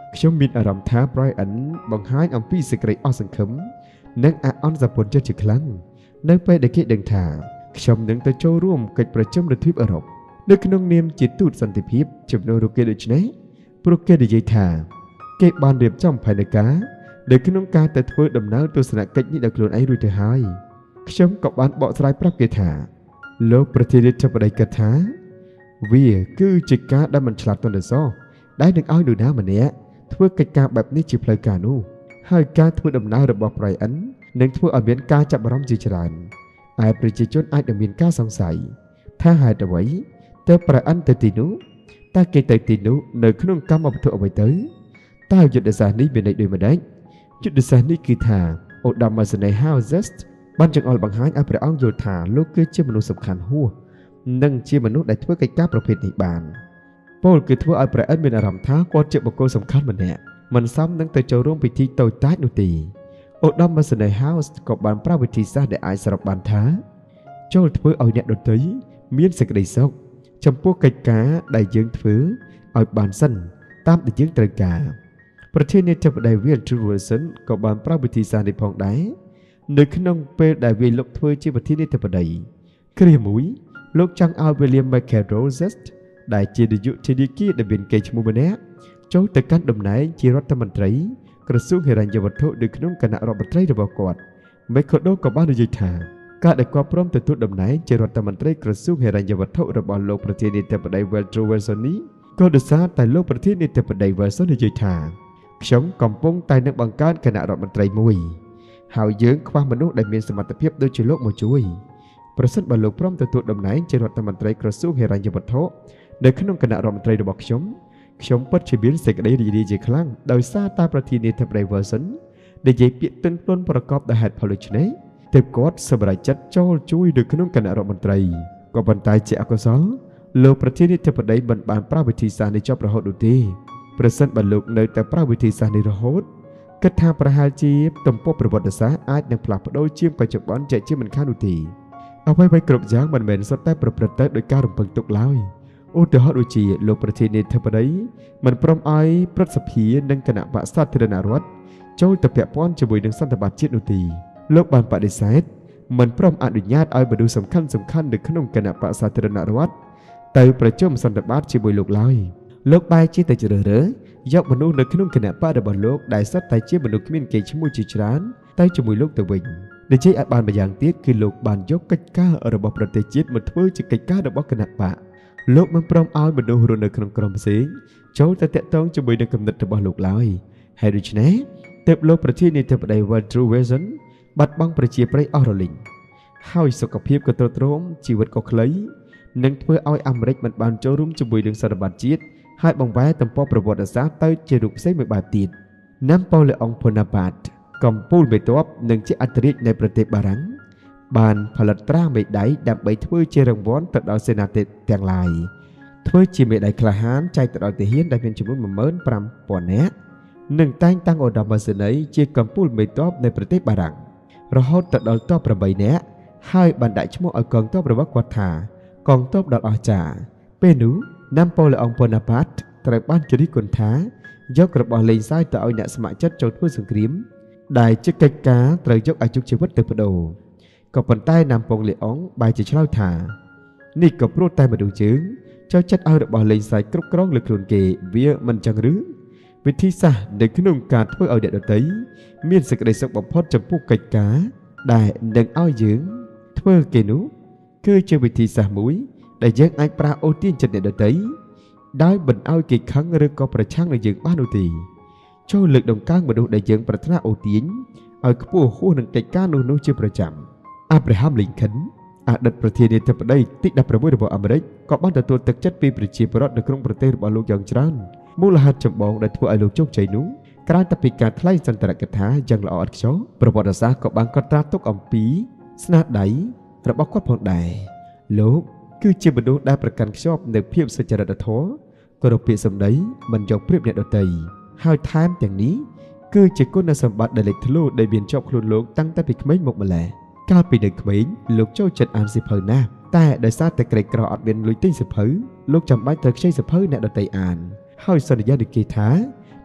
ខ្ញុំមានអារម្មណ៍ថា Brian បង្ហាញអំពីសេចក្តីអស់សង្ឃឹមនិងអាអន់សពុនចិត្តជាខ្លាំងនៅពេលដែលគេដឹងថាខ្ញុំនឹងទៅចូលរួមកិច្ចប្រជុំនៅទ្វីបអឺរ៉ុបនៅក្នុងនាមជាទូតសន្តិភាពជំនួសពួកគេដូច្នេះព្រោះគេនិយាយថាគេបានរៀបចំផែនការនៅក្នុងការទៅធ្វើដំណើរទស្សនកិច្ចនេះដោយខ្លួនឯងរួចទៅហើយខ្ញុំក៏បានបកស្រាយប្រាប់គេថាលោកប្រធានាធិបតីគិតថាវាគឺជាការដែលមិនឆ្លាតទាន់សោះដែលនឹងឲ្យនរណាម្នាក់ធ្វើកិច្ចការបែបនេះជាផ្លូវការនោះហើយការធ្វើដំណើររបស់ Brian នឹងធ្វើឲ្យមានការចាប់អារម្មណ៍ជាច្រើនឯប្រជាជនអាចនឹងមានការសង្ស័យថាហេតុអ្វីទើប Brian ទៅទីនោះតើគេទៅទីនោះនៅក្នុងកម្មវត្ថុអ្វីទៅតើយុទ្ធសាស្ត្រនេះមានន័យដូចម្តេចយុទ្ធសាស្ត្រនេះគឺថាអូដាម៉ាសេនេហាវហ្សេសបានចង្អុលបង្ហាញឲ្យព្រះអង្គយល់ថាលោកគឺជាមនុស្សសំខាន់ហួសនិងជាមនុស្សដែលធ្វើកិច្ចការប្រភេទនេះបានពលគឺធ្វើឲ្យព្រះអិនមានអារម្មណ៍ថាគាត់ជាបុគ្គលសំខាន់ម្នាក់មិនសមនឹងទៅចូលរួមពិធីតូចតាចនោះទេអូដាម៉ាសេនេហាវក៏បានប្រើវិធីសាស្ត្រដែលអាចសរុបបានថាចូលធ្វើឲ្យអ្នកដទៃមានសេចក្តីសុខចំពោះកិច្ចការដែលយើងធ្វើឲ្យបានសិនតាមដែលយើងត្រូវការប្រធានាធិបតី Woodrow Wilson ក៏បានប្រើវិធីសាស្ត្រនេះផងដែរនៅក្នុងពេលដែលវាលោកធ្វើជាប្រធានាធិបតីគ្រាមួយលោកចង់ឲ្យ William McKenzie ដែលជានាយកធនាគារដែលមានកេរ្តិ៍ឈ្មោះម្នាក់ចូលទៅកាន់តំណែងជារដ្ឋមន្ត្រីក្រសួងហិរញ្ញវត្ថុនៅក្នុងគណៈរដ្ឋមន្ត្រីរបស់គាត់ McKenzie ក៏បាននិយាយថាការដែលគាត់ព្រមទទួលតំណែងជារដ្ឋមន្ត្រីក្រសួងហិរញ្ញវត្ថុរបស់លោកប្រធានាធិបតី Woodrow Wilson នេះក៏ដោយសារតែលោកប្រធានាធិបតី Wilson និយាយថាខ្ញុំកំពុងតែនឹងបង្កើតគណៈរដ្ឋមន្ត្រីមួយហើយយើងខ្វះមនុស្សដែលមានសមត្ថភាពដូចជាលោកមកជួយប្រសិនបើលោកព្រមទទួលតំណែងជារដ្ឋមន្ត្រីក្រសួងហិរញ្ញវត្ថុនៅក្នុងគណៈរដ្ឋមន្ត្រីរបស់ខ្ញុំខ្ញុំពិតជាមានសេចក្តីរីករាយជាខ្លាំងដោយសារតែប្រធានាធិបតី Wilson និយាយពាក្យទន់ភ្លន់ប្រកបដោយហេតុផលដូច្នេះទើបគាត់សម្រេចចិត្តចូលជួយនៅក្នុងគណៈរដ្ឋមន្ត្រីក៏ប៉ុន្តែជាអកុសលលោកប្រធានាធិបតីមិនបានប្រើវិធីសាស្ត្រនេះចប់រហូតនោះទេប្រសិនបើលោកនៅតែប្រើវិធីសាស្ត្រនេះរហូតគិតថាប្រហែលជាទំព័រប្រវត្តិសាស្ត្រអាចនឹងផ្លាស់ប្ដូរជាងបច្ចុប្បន្នជាជាមិនខាននោះទេអ្វីៗគ្រប់យ៉ាងមិនមែនសុទ្ធតែប្រព្រឹត្តទៅដោយការរំពឹងទុកឡើយឧទាហរណ៍ដូចជាលោកប្រធានាធិបតីមិនព្រមឲ្យព្រឹទ្ធសភានិងគណៈបក្សសាធារណរដ្ឋចូលទៅពាក់ព័ន្ធជាមួយនឹងសន្និបាតជាតិនោះទេលោកបានបដិសេធមិនព្រមអនុញ្ញាតឲ្យមនុស្សសំខាន់សំខាន់នៅក្នុងគណៈបក្សសាធារណរដ្ឋទៅប្រជុំសន្និបាតជាមួយលោកឡើយលោកបែរជាទៅជ្រើសរើសយកមនុស្សនៅក្នុងគណៈបករបស់លោកដែលសុទ្ធតែជាមនុស្សគ្មានកេរ្តិ៍ឈ្មោះជាច្រើនទៅជាមួយលោកទៅវិញនិយាយឲ្យបានម្យ៉ាងទៀតគឺលោកបានយកកិច្ចការរបស់ប្រទេសជាតិមកធ្វើជាកិច្ចការរបស់គណៈបកលោកមិនព្រមឲ្យមនុស្សរស់នៅក្នុងក្រុមផ្សេងចូលទៅតាក់ទងជាមួយនឹងគំនិតរបស់លោកឡើយហើយដូច្នេះទើបលោកប្រធានាធិបតី Woodrow Wilson បាត់បង់ប្រជាប្រិយអស់រលីងហើយសុខភាពក៏ទ្រុឌទ្រោមជីវិតក៏ខ្លីនិងធ្វើឲ្យអាមេរិកមិនបានចូលរួមជាមួយនឹងសន្និបាតជាតិហើយបង្វែរទំព័រប្រវត្តិសាស្ត្រទៅជារូបផ្សេងមួយបែបទៀតណាប៉ូឡេអុងបូណាប៉ាតកំពូលមេទ័ពនិងជាអធិរាជនៃប្រទេសបារាំងបានផលិតត្រាមេដៃដើម្បីធ្វើជារង្វាន់ទៅដល់សេនាធិទាំងឡាយធ្វើជាមេដៃក្លាហានចែកទៅដល់ទាហានដែលមានចំនួន một nghìn năm trăm នាក់និងតែងតាំងអូដាម៉ាសេនីជាកំពូលមេទ័ពនៃប្រទេសបារាំងរហូតទៅដល់ទ័ព eight នាក់ហើយបានដាក់ឈ្មោះឲ្យកងទ័ពរបស់គាត់ថាកងទ័ពដ៏អស្ចារ្យពេលនោះណាប៉ូឡេអុងបូណាប៉ាតត្រូវបានជរិះគន់ថាយករបស់លេងសើចទៅឲ្យអ្នកស្ម័គ្រចិត្តចូលធ្វើសង្គ្រាមដែលជាកិច្ចការត្រូវយកអាយុជីវិតទៅបដូរក៏ប៉ុន្តែណាប៉ូឡេអុងបែរជាឆ្លើយថានេះក៏ព្រោះតែមនុស្សយើងចូលចិត្តឲ្យរបស់លេងសើចគ្រប់គ្រងលើខ្លួនគេវាមិនចឹងឬវិធីសាស្ត្រនៅក្នុងការធ្វើឲ្យអ្នកដទៃមានសេចក្តីសុខបំផុតចំពោះកិច្ចការដែលនឹងឲ្យយើងធ្វើគេនោះគឺជាវិធីសាស្ត្រមួយដែលយើងអាចប្រើអូសទាញចិត្តអ្នកដទៃដោយមិនឲ្យគេខឹងឬក៏ប្រឆាំងនឹងយើងបាននោះទេចូលលើកដំកើងមនុស្សដែលយើងប្រាថ្នាអូសទាញឲ្យខ្ពស់ហួសនឹងកិច្ចការនោះនោះជាប្រចាំអាប់រ៉ាហាំលីនខិនអតីតប្រធានាធិបតីទីដប់ប្រាំមួយរបស់អាមេរិកក៏បានទទួលទឹកចិត្តពីប្រជាពលរដ្ឋនៅក្នុងប្រទេសរបស់លោកយ៉ាងច្រើនមូលហេតុចម្បងដែលធ្វើឲ្យលោកជោគជ័យនោះក្រៅតែពីការថ្លែងសន្ទរកថាយ៉ាងល្អឥតខ្ចោះប្រវត្តិសាស្ត្រក៏បានកត់ត្រាទុកអំពីស្នាដៃរបស់គាត់ផងដែរលោកគឺជាមនុស្សដែលប្រកាន់ខ្ជាប់នូវភាពសុចរិតធម៌គោរពពាក្យសម្ដីមិនយកប្រៀបអ្នកដទៃហើយថែមទាំងនេះគឺជាគុណសម្បត្តិដែលលេចធ្លោដែលមានជាប់ខ្លួនលោកតាំងតែពីក្មេងមកម្ល៉េះកាលពីនៅក្មេងលោកចូលចិត្តអានសៀវភៅណាស់តែដោយសារតែក្រីក្រអត់មានលុយទិញសៀវភៅលោកចាំបាច់ត្រូវខ្ចីសៀវភៅអ្នកដទៃអានហើយសន្យានឹងគេថា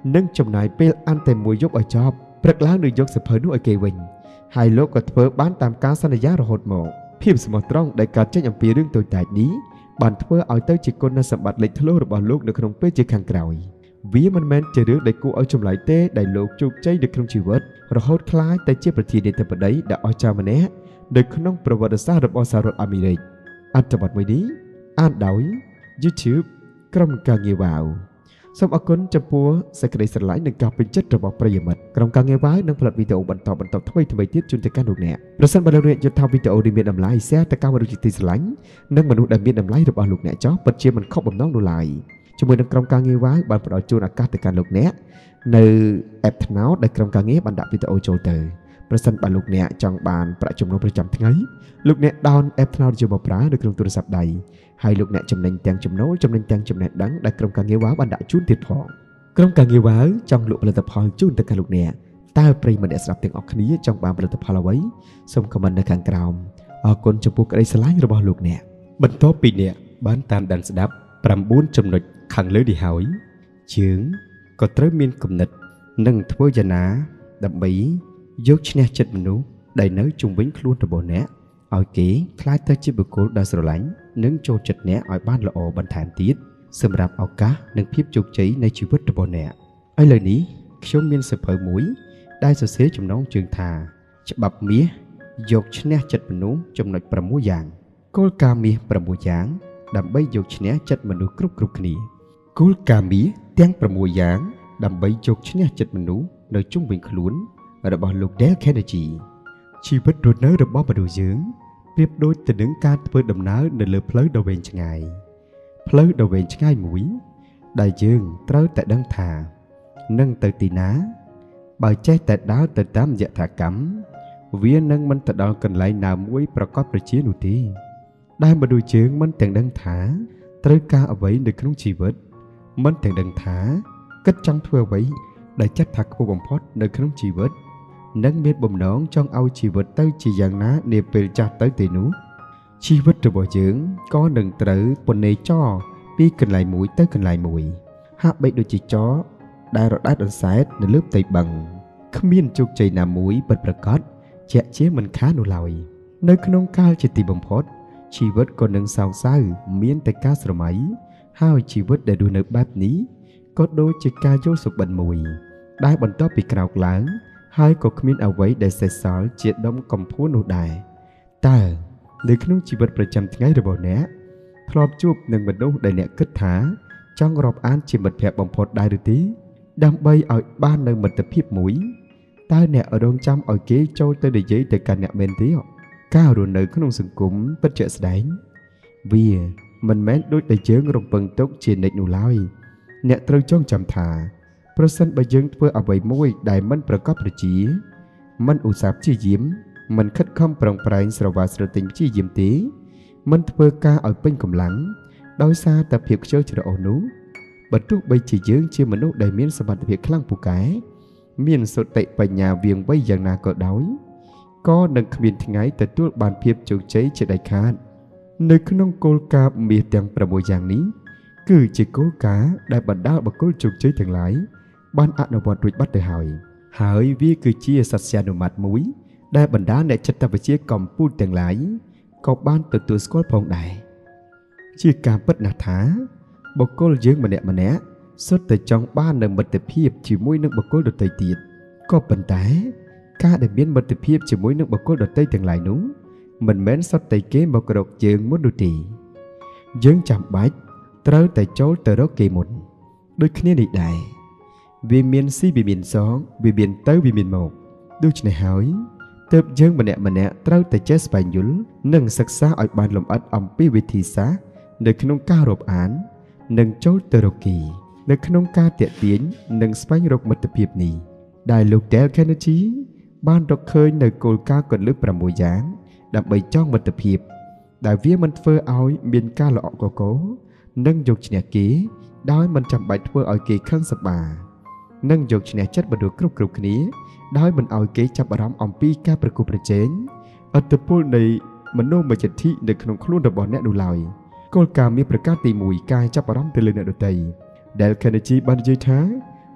nâng trong này pel ăn tèm mùi dốc ở chóp bật lá được dốc sập hở nụ ở kề vinh hai lốp có thưa bán tam cá san giá rồi hột mộ phim sầm trong đại cả trách nhiệm phía đương tồi tại ní bản thưa ở tới chỉ con na sập bạt lịch thưa rồi bảo lúc được không biết chỉ hàng cày víมัน men ជារឿងដែលគួរឲ្យចម្លែកទេដែលលោកជោគជ័យនៅក្នុងជីវិតរហូតខ្លាចតែជាប្រធានាធិបតីដែលអស្ចារ្យម្នាក់នៅក្នុងប្រវត្តិសាស្ត្ររបស់សហរដ្ឋអាមេរិកអត្ថបទមួយនេះអានដោយ YouTube ក្រុមការងារវ៉ាវសូមអរគុណចំពោះសេចក្តីស្រឡាញ់និងការពេញចិត្តរបស់ប្រិយមិត្តក្រុមការងារវ៉ាវនឹងផលិតវីដេអូបន្តបន្តថ្មីថ្មីទៀតជូនទៅកាន់លោកអ្នកប្រសិនបើលោកអ្នកយល់ថាវីដេអូនេះមានតម្លៃ share ទៅកាន់មនុស្សជាទីស្រឡាញ់និងមនុស្សដែលមានតម្លៃរបស់លោកអ្នកចោះពិតជាមិនខុសបំណងនោះឡើយជាមួយនឹងក្រុមការងារវ៉ាវបានផ្ដល់ជូនឱកាសទៅកាន់លោកអ្នកនៅ app ថ្នោតដែលក្រុមការងារបានដាក់វីដេអូចូលទៅប្រសិនបើលោកអ្នកចង់បានប្រាក់ចំណូលប្រចាំថ្ងៃលោកអ្នក down app ថ្នោតយកមកប្រើនៅក្នុងទូរស័ព្ទដៃហើយលោកអ្នកចំណេញទាំងចំណូលចំណេញទាំងចំណេះដឹងដែលក្រុមការងារវ៉ាវបានដាក់ជូនទៀតផងក្រុមការងារវ៉ាវចង់លក់ផលិតផលជូនទៅកាន់លោកអ្នកតើប្រិយមិត្តអ្នកស្ដាប់ទាំងអស់គ្នាចង់បានផលិតផលអ្វីសូម comment នៅខាងក្រោមអរគុណចំពោះក្តីស្រឡាញ់របស់លោកអ្នកបន្ទាប់ពីអ្នកបានតាមដានស្ដាប់9ចំណុចខាងលើនេះហើយយើងក៏ត្រូវមានគំនិតនិងធ្វើយ៉ាងណាដើម្បីយកឈ្នះចិត្តមនុស្សដែលនៅជុំវិញខ្លួនរបស់អ្នកឲ្យគេខ្លាចទៅជាបុគ្គលដែលស្រឡាញ់និងចូលចិត្តអ្នកឲ្យបានល្អបន្ថែមទៀតសម្រាប់ឱកាសនិងភាពជោគជ័យនៃជីវិតរបស់អ្នកឥឡូវនេះខ្ញុំមានសៀវភៅមួយដែលសរសេរចំណងជើងថាច្បាប់មាសយកឈ្នះចិត្តមនុស្សចំណុច6យ៉ាងគោលការណ៍មាស6យ៉ាងដើម្បីយកឈ្នះចិត្តមនុស្សគ្រប់គ្រប់គ្នាគោលការណ៍មាសទាំង6យ៉ាងដើម្បីយកឈ្នះចិត្តមនុស្សនៅជុំវិញខ្លួនរបស់លោក Dale Carnegie ជីវិតរស់នៅរបស់មនុស្សយើងប្រៀបដូចទៅនឹងការធ្វើដំណើរនៅលើផ្លូវដ៏វែងឆ្ងាយផ្លូវដ៏វែងឆ្ងាយមួយដែលយើងត្រូវតែដឹងថានឹងទៅទីណាបើចេះតែដើរទៅតាមយថាកម្មវានឹងមិនទៅដល់កន្លែងណាមួយប្រកបប្រជានោះទេដែលមនុស្សយើងមិនទាំងដឹងថាត្រូវការអ្វីនៅក្នុងជីវិតមិនទាំងដឹងថាគិតចង់ធ្វើអ្វីដែលចិត្តថាខ្ពស់បំផុតនៅក្នុងជីវិតនិងមានបំណងចង់ឲ្យជីវិតទៅជាយ៉ាងណានាពេលចាស់ទៅទេនោះជីវិតរបស់យើងក៏នឹងត្រូវពនេចរពីកន្លែងមួយទៅកន្លែងមួយហាក់បីដូចជាចរដែលរដែតរសែតនៅលើផ្ទៃបឹងគ្មានជោគជ័យណាមួយពិតប្រាកដជាក់ជាមិនខាននោះឡើយនៅក្នុងកាលជាទីបំផុតជីវិតក៏នឹងសោកសៅមានតែការស្រមៃហើយជីវិតដែលរស់នៅបែបនេះក៏ដូចជាការយល់សុបិនមួយដែលបន្ទាប់ពីក្រោកឡើងហើយក៏គ្មានអ្វីដែលសេសសល់ជាដុំកំភួននោះដែរតើនៅក្នុងជីវិតប្រចាំថ្ងៃរបស់អ្នកធ្លាប់ជួបនឹងមនុស្សដែលអ្នកគិតថាចង់រាប់អានជាមិត្តភក្តិបំផុតដែរឬទេដើម្បីឲ្យបាននៅមិត្តភាពមួយតើអ្នករងចាំឲ្យគេចូលទៅនិយាយទៅកាន់អ្នកមែនទេការរស់នៅក្នុងសង្គមពិតជាស្ដែងវាមិនមែនដូចតែយើងរំពឹងទុកជានិច្ចនោះឡើយអ្នកត្រូវចងចាំថាប្រសិនបើយើងធ្វើអ្វីមួយដែលមិនប្រកបប្រជាមិនឧស្សាហ៍ព្យាយាមមិនខិតខំប្រឹងប្រែងស្រវាស្រទិញព្យាយាមទេមិនធ្វើការឲ្យពេញកម្លាំងដោយសារតែភាពខ្ជិលច្រអូសនោះបើទោះបីជាយើងជាមនុស្សដែលមានសមត្ថភាពខ្លាំងពូកែមានសតិបញ្ញាវាងវៃយ៉ាងណាក៏ដោយក៏នឹងគ្មានថ្ងៃទទួលបានភាពជោគជ័យជាដាច់ខាតនៅក្នុងគោលការណ៍មាសទាំង6យ៉ាងនេះគឺជាគោលការណ៍ដែលបណ្ដាលបុគ្គលជោគជ័យទាំងឡាយបានអនុវត្តរួចបាត់ទៅហើយហើយវាគឺជាសត្យានុម័តមួយដែលបណ្ដាអ្នកចិត្តវិទ្យាកម្ពុជាទាំងឡាយក៏បានទទួលស្គាល់ផងដែរជាការពិតណាស់ថាបុគ្គលយើងម្នាក់ម្នាក់សុទ្ធតែចង់បាននូវមិត្តភាពជាមួយនឹងបុគ្គលដទៃទៀតក៏ប៉ុន្តែការដែលមានមិត្តភាពជាមួយនឹងបុគ្គលដទៃទាំងឡាយនោះមិនមែនសុទ្ធតែគេមករកយើងមុននោះទេយើងចាំបាច់ត្រូវតែចូលទៅរកគេមុនដូចគ្នានេះដែរវាមានស៊ីវាមានសងវាមានទៅវាមានមកដូច្នេះហើយទើបយើងម្នាក់ម្នាក់ត្រូវតែចេះស្វែងយល់និងសិក្សាឲ្យបានលម្អិតអំពីវិធីសាស្ត្រនៅក្នុងការរាប់អាននិងចូលទៅរកគេនៅក្នុងការទាក់ទាញនិងស្វែងរកមិត្តភាពនេះដែលលោក Dale Carnegie បានរកឃើញនៅគោលការណ៍គន្លឹះ6យ៉ាងដើម្បីចងមិត្តភាពដែលវាមិនធ្វើឲ្យមានការល្អក់កកនិងយកឈ្នះគេដោយមិនចាំបាច់ធ្វើឲ្យគេខឹងសម្បានិងយកឈ្នះចិត្តមនុស្សគ្រប់គ្រប់គ្នាដោយមិនឲ្យគេចាប់អារម្មណ៍អំពីការប្រកួតប្រជែងឥទ្ធិពលនៃមនោមជ្ឈិនៅក្នុងខ្លួនរបស់អ្នកនោះឡើយគោលការណ៍មានប្រការទី1ការចាប់អារម្មណ៍ទៅលើអ្នកដទៃដែល Carnegie បាននិយាយថា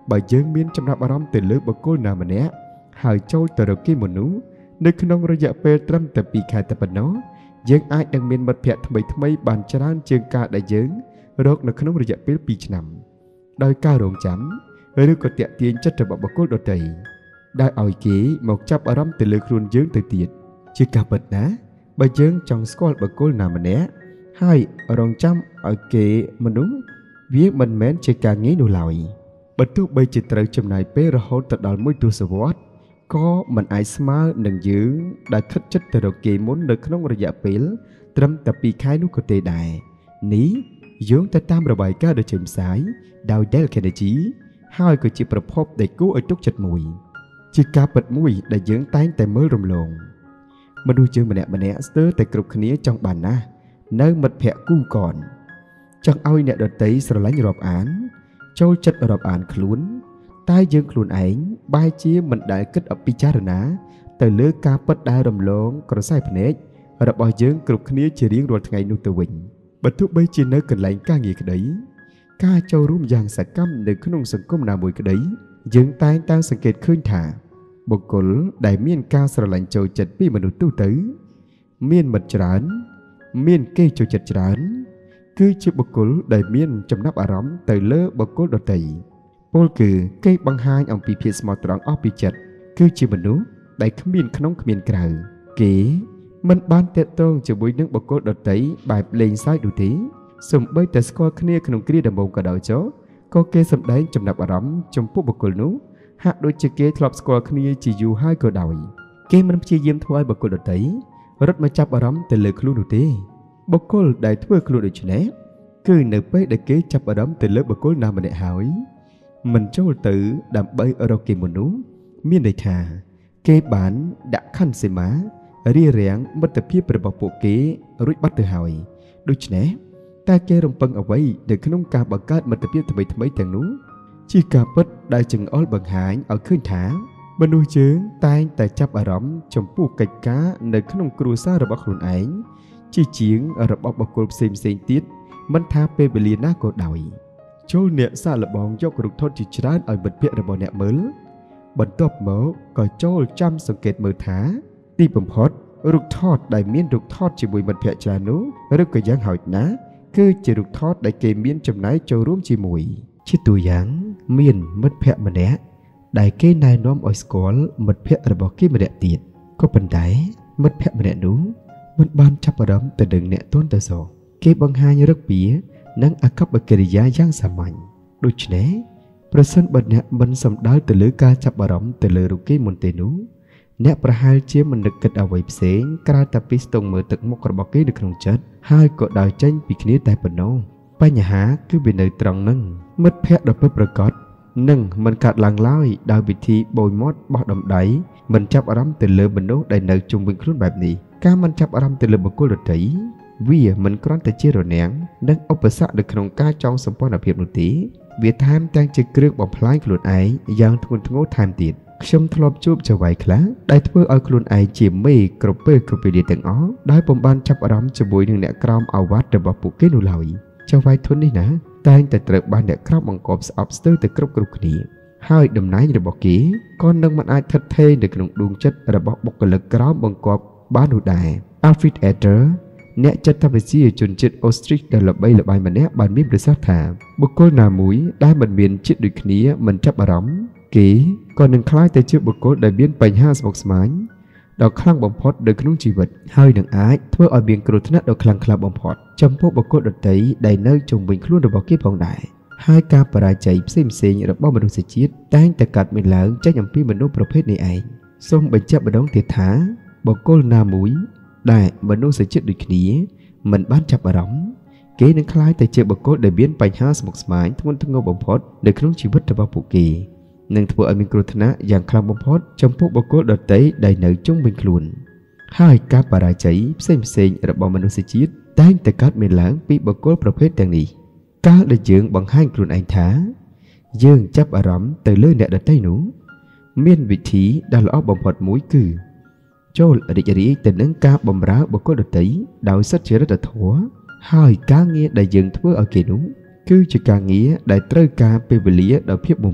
បើយើងមានចំណាប់អារម្មណ៍ទៅលើបុគ្គលណាម្នាក់ហើយចូលទៅរកគេមនុស្សនៅក្នុងរយៈពេលត្រឹមតែពីរខែតែប៉ុណ្ណោះយើងអាចនឹងមានមិត្តភ័ក្តិថ្មីថ្មីបានច្រើនជាងការដែលយើងរកនៅក្នុងរយៈពេលពីរឆ្នាំដោយការរងចាំឬក៏តាក់ទាញចិត្តរបស់បុគ្គលដទៃដែលឲ្យគេមកចាប់អារម្មណ៍ទៅលើខ្លួនយើងទៅទៀតជាការពិតណាបើយើងចង់ស្គាល់បុគ្គលណាម្នាក់ហើយរងចាំឲ្យគេមនុស្សវាមិនមែនជាការងាយនោះឡើយបើទោះបីជាត្រូវចំណាយពេលរហូតទៅដល់មួយទសវត្សរ៍ក៏មិនអាចស្មើនឹងយើងដែលខិតជិតទៅរកគេមុននៅក្នុងរយៈពេលត្រឹមតែពីរខែនោះក៏ទេដែរនេះយោងទៅតាមរបាយការណ៍ដ៏ចេញផ្សាយដោយ Dale Carnegie ហើយក៏ជាប្រភពដែលគួរឲ្យទុកចិត្តមួយជាការពិតមួយដែលយើងតែងតែមើលរំលងមនុស្សយើងម្នាក់ម្នាក់ស្ទើរតែគ្រប់គ្នាចង់បានណាស់នៅមិត្តភក្តិគូកនចង់ឲ្យអ្នកដទៃស្រឡាញ់រាប់អានចូលចិត្តរាប់អានខ្លួនតែយើងខ្លួនឯងបែរជាមិនដែលគិតអពិចារណាទៅលើការពិតដែលរំលងក្រសែភ្នែករបស់យើងគ្រប់គ្នាជារៀងរាល់ថ្ងៃនោះទៅវិញបើទោះបីជានៅកន្លែងការងារក្តីការចូលរួមយ៉ាងសកម្មនៅក្នុងសង្គមណាមួយក្តីយើងតែងតែសង្កេតឃើញថាបុគ្គលដែលមានការស្រឡាញ់ចូលចិត្តពីមនុស្សទូទៅមានមិត្តច្រើនមានគេចូលចិត្តច្រើនគឺជាបុគ្គលដែលមានចំណាប់អារម្មណ៍ទៅលើបុគ្គលដទៃពលគឺគេបង្ហាញអំពីភាពស្មោះត្រង់អស់ពីចិត្តគឺជាមនុស្សដែលគ្មានក្នុងគ្មានក្រៅគេមិនបានទាក់ទងជាមួយនឹងបុគ្គលដទៃបែបលេងសើចនោះទេសូម្បីតែស្គាល់គ្នាក្នុងគ្រាដំបូងក៏ដោយចុះក៏គេសម្ដែងចំណាប់អារម្មណ៍ចំពោះបុគ្គលនោះហាក់ដូចជាគេធ្លាប់ស្គាល់គ្នាជាយូរហើយក៏ដោយគេមិនព្យាយាមធ្វើឲ្យបុគ្គលដទៃរត់មកចាប់អារម្មណ៍ទៅលើខ្លួននោះទេបុគ្គលដែលធ្វើខ្លួនដូច្នេះគឺនៅពេលដែលគេចាប់អារម្មណ៍ទៅលើបុគ្គលណាម្នាក់ហើយមិនចូលទៅដើម្បីរកគេមនុស្សមានន័យថាគេបានដាក់ខណ្ឌសីមារារាំងមិត្តភាពរបស់ពួកគេរួចបាត់ទៅហើយដូច្នេះតែគេរំពឹងអ្វីនៅក្នុងការបង្កើតមិត្តភាពថ្មីថ្មីទាំងនោះជាការពិតដែលចង្អុលបង្ហាញឲ្យឃើញថាមនុស្សយើងតែងតែចាប់អារម្មណ៍ចំពោះកិច្ចការនៅក្នុងគ្រួសាររបស់ខ្លួនឯងជាជាងរបស់បុគ្គលផ្សេងផ្សេងទៀតមិនថាពេលវេលាណាក៏ដោយចូលអ្នកសាកល្បងយករូបថតជាច្រើនឲ្យមិត្តភក្តិរបស់អ្នកមើលបន្ទាប់មកក៏ចូលចាំសង្កេតមើលថាទីបំផុតរូបថតដែលមានរូបថតជាមួយមិត្តភក្តិច្រើននោះឬក៏យ៉ាងហោចណាស់គឺជារូបថតដែលគេមានចំណាយចូលរួមជាមួយជាទូយ៉ាងមានមិត្តភក្តិម្នាក់ដែលគេណែនាំឲ្យស្គាល់មិត្តភក្តិរបស់គេម្នាក់ទៀតក៏ប៉ុន្តែមិត្តភក្តិម្នាក់នោះមិនបានចាប់អារម្មណ៍ទៅនឹងអ្នកទាន់ទៅសោះគេបង្ហាញរឹកពីនិងអកប្បកិរិយាយ៉ាងសាមញ្ញដូច្នេះប្រសិនបើអ្នកមិនសំដៅទៅលើការចាប់អារម្មណ៍ទៅលើរូបគេមុនទេនោះអ្នកប្រហែលជាមិននឹកគិតអ្វីផ្សេងក្រៅតែពីស្ទង់មើលទឹកមុខរបស់គេនៅក្នុងចិត្តហើយក៏ដើរចេញពីគ្នាតែប៉ុណ្ណោះបញ្ហាគឺវានៅត្រង់ហ្នឹងមិត្តភក្តិដ៏ពិតប្រាកដនឹងមិនកាត់ឡើងឡើយដោយវិធីបូយមាត់បោះដុំដៃមិនចាប់អារម្មណ៍ទៅលើមនុស្សដែលនៅជុំវិញខ្លួនបែបនេះការមិនចាប់អារម្មណ៍ទៅលើបុគ្គលដទៃវាមិនគ្រាន់តែជារនាំងនិងឧបសគ្គនៅក្នុងការចងសម្ព័ន្ធភាពនោះទេវាថែមទាំងជាគ្រឿងបំផ្លាញខ្លួនឯងយ៉ាងធ្ងន់ធ្ងរថែមទៀតខ្ញុំធ្លាប់ជួបចៅហ្វាយខ្លះដែលធ្វើឲ្យខ្លួនឯងជាមេគ្រប់ពេលគ្រប់ពេលទាំងអស់ដោយពុំបានចាប់អារម្មណ៍ជាមួយនឹងអ្នកក្រោមអាវ៉ាត់របស់ពួកគេនោះឡើយចៅហ្វាយធន់នេះណាតែងតែត្រូវបានអ្នកក្រោមបង្កប់ស្អប់ស្ទើរតែគ្រប់គ្រប់គ្នាហើយតំណែងរបស់គេក៏នឹងមិនអាចថិតថេរនៅក្នុងដួងចិត្តរបស់បុគ្គលិកក្រោមបង្កប់បាននោះដែរ Alfred Adler អ្នកចិត្តវិទ្យាជនជាតិអូស្ទ្រីសដែលល្បីល្បាញម្នាក់បានមានប្រសាសន៍ថាបុគ្គលណាមួយដែលមិនមានជាតិដូចគ្នាមិនចាប់អារម្មណ៍គេក៏នឹងក្លាយទៅជាបុគ្គលដែលមានបញ្ហាស្មុគស្មាញដ៏ខ្លាំងបំផុតនៅក្នុងជីវិតហើយនឹងអាចធ្វើឲ្យមានគ្រោះថ្នាក់ដ៏ខ្លាំងក្លាបំផុតចំពោះបុគ្គលដទៃដែលនៅជុំវិញខ្លួនរបស់គេផងដែរហើយការបរាជ័យផ្សេងផ្សេងរបស់មនុស្សជាតិតែងតែកាត់មានឡើងចេញអំពីមនុស្សប្រភេទនេះឯងសូមបញ្ជាក់ម្ដងទៀតថាបុគ្គលណាមួយដែលមនុស្សជាតិដូចគ្នាមិនបានចាប់អារម្មណ៍គេនឹងក្លាយទៅជាបុគ្គលដែលមានបញ្ហាស្មុគស្មាញធ្ងន់ធ្ងរបំផុតនៅក្នុងជីវិតរបស់ពួកគេនឹងធ្វើឲ្យមានគ្រោះថ្នាក់យ៉ាងខ្លាំងបំផុតចំពោះបុគ្គលដទៃដែលនៅជុំវិញខ្លួនហើយការបរាជ័យផ្សេងផ្សេងរបស់មនុស្សជាតិតែងតែកើតមានឡើងពីបុគ្គលប្រភេទទាំងនេះកាលដែលយើងបង្ហាញខ្លួនឯងថាយើងចាប់អារម្មណ៍ទៅលើអ្នកដទៃនោះមានវិធីដ៏ល្អបំផុតមួយគឺចូលរីករាយទៅនឹងការបម្រើបុគ្គលដទៃដោយសិទ្ធិចរិតធម៌ហើយការងារដែលយើងធ្វើឲ្យគេនោះគឺជាការងារដែលត្រូវការពេលវេលាដោយភាពមមាញឹក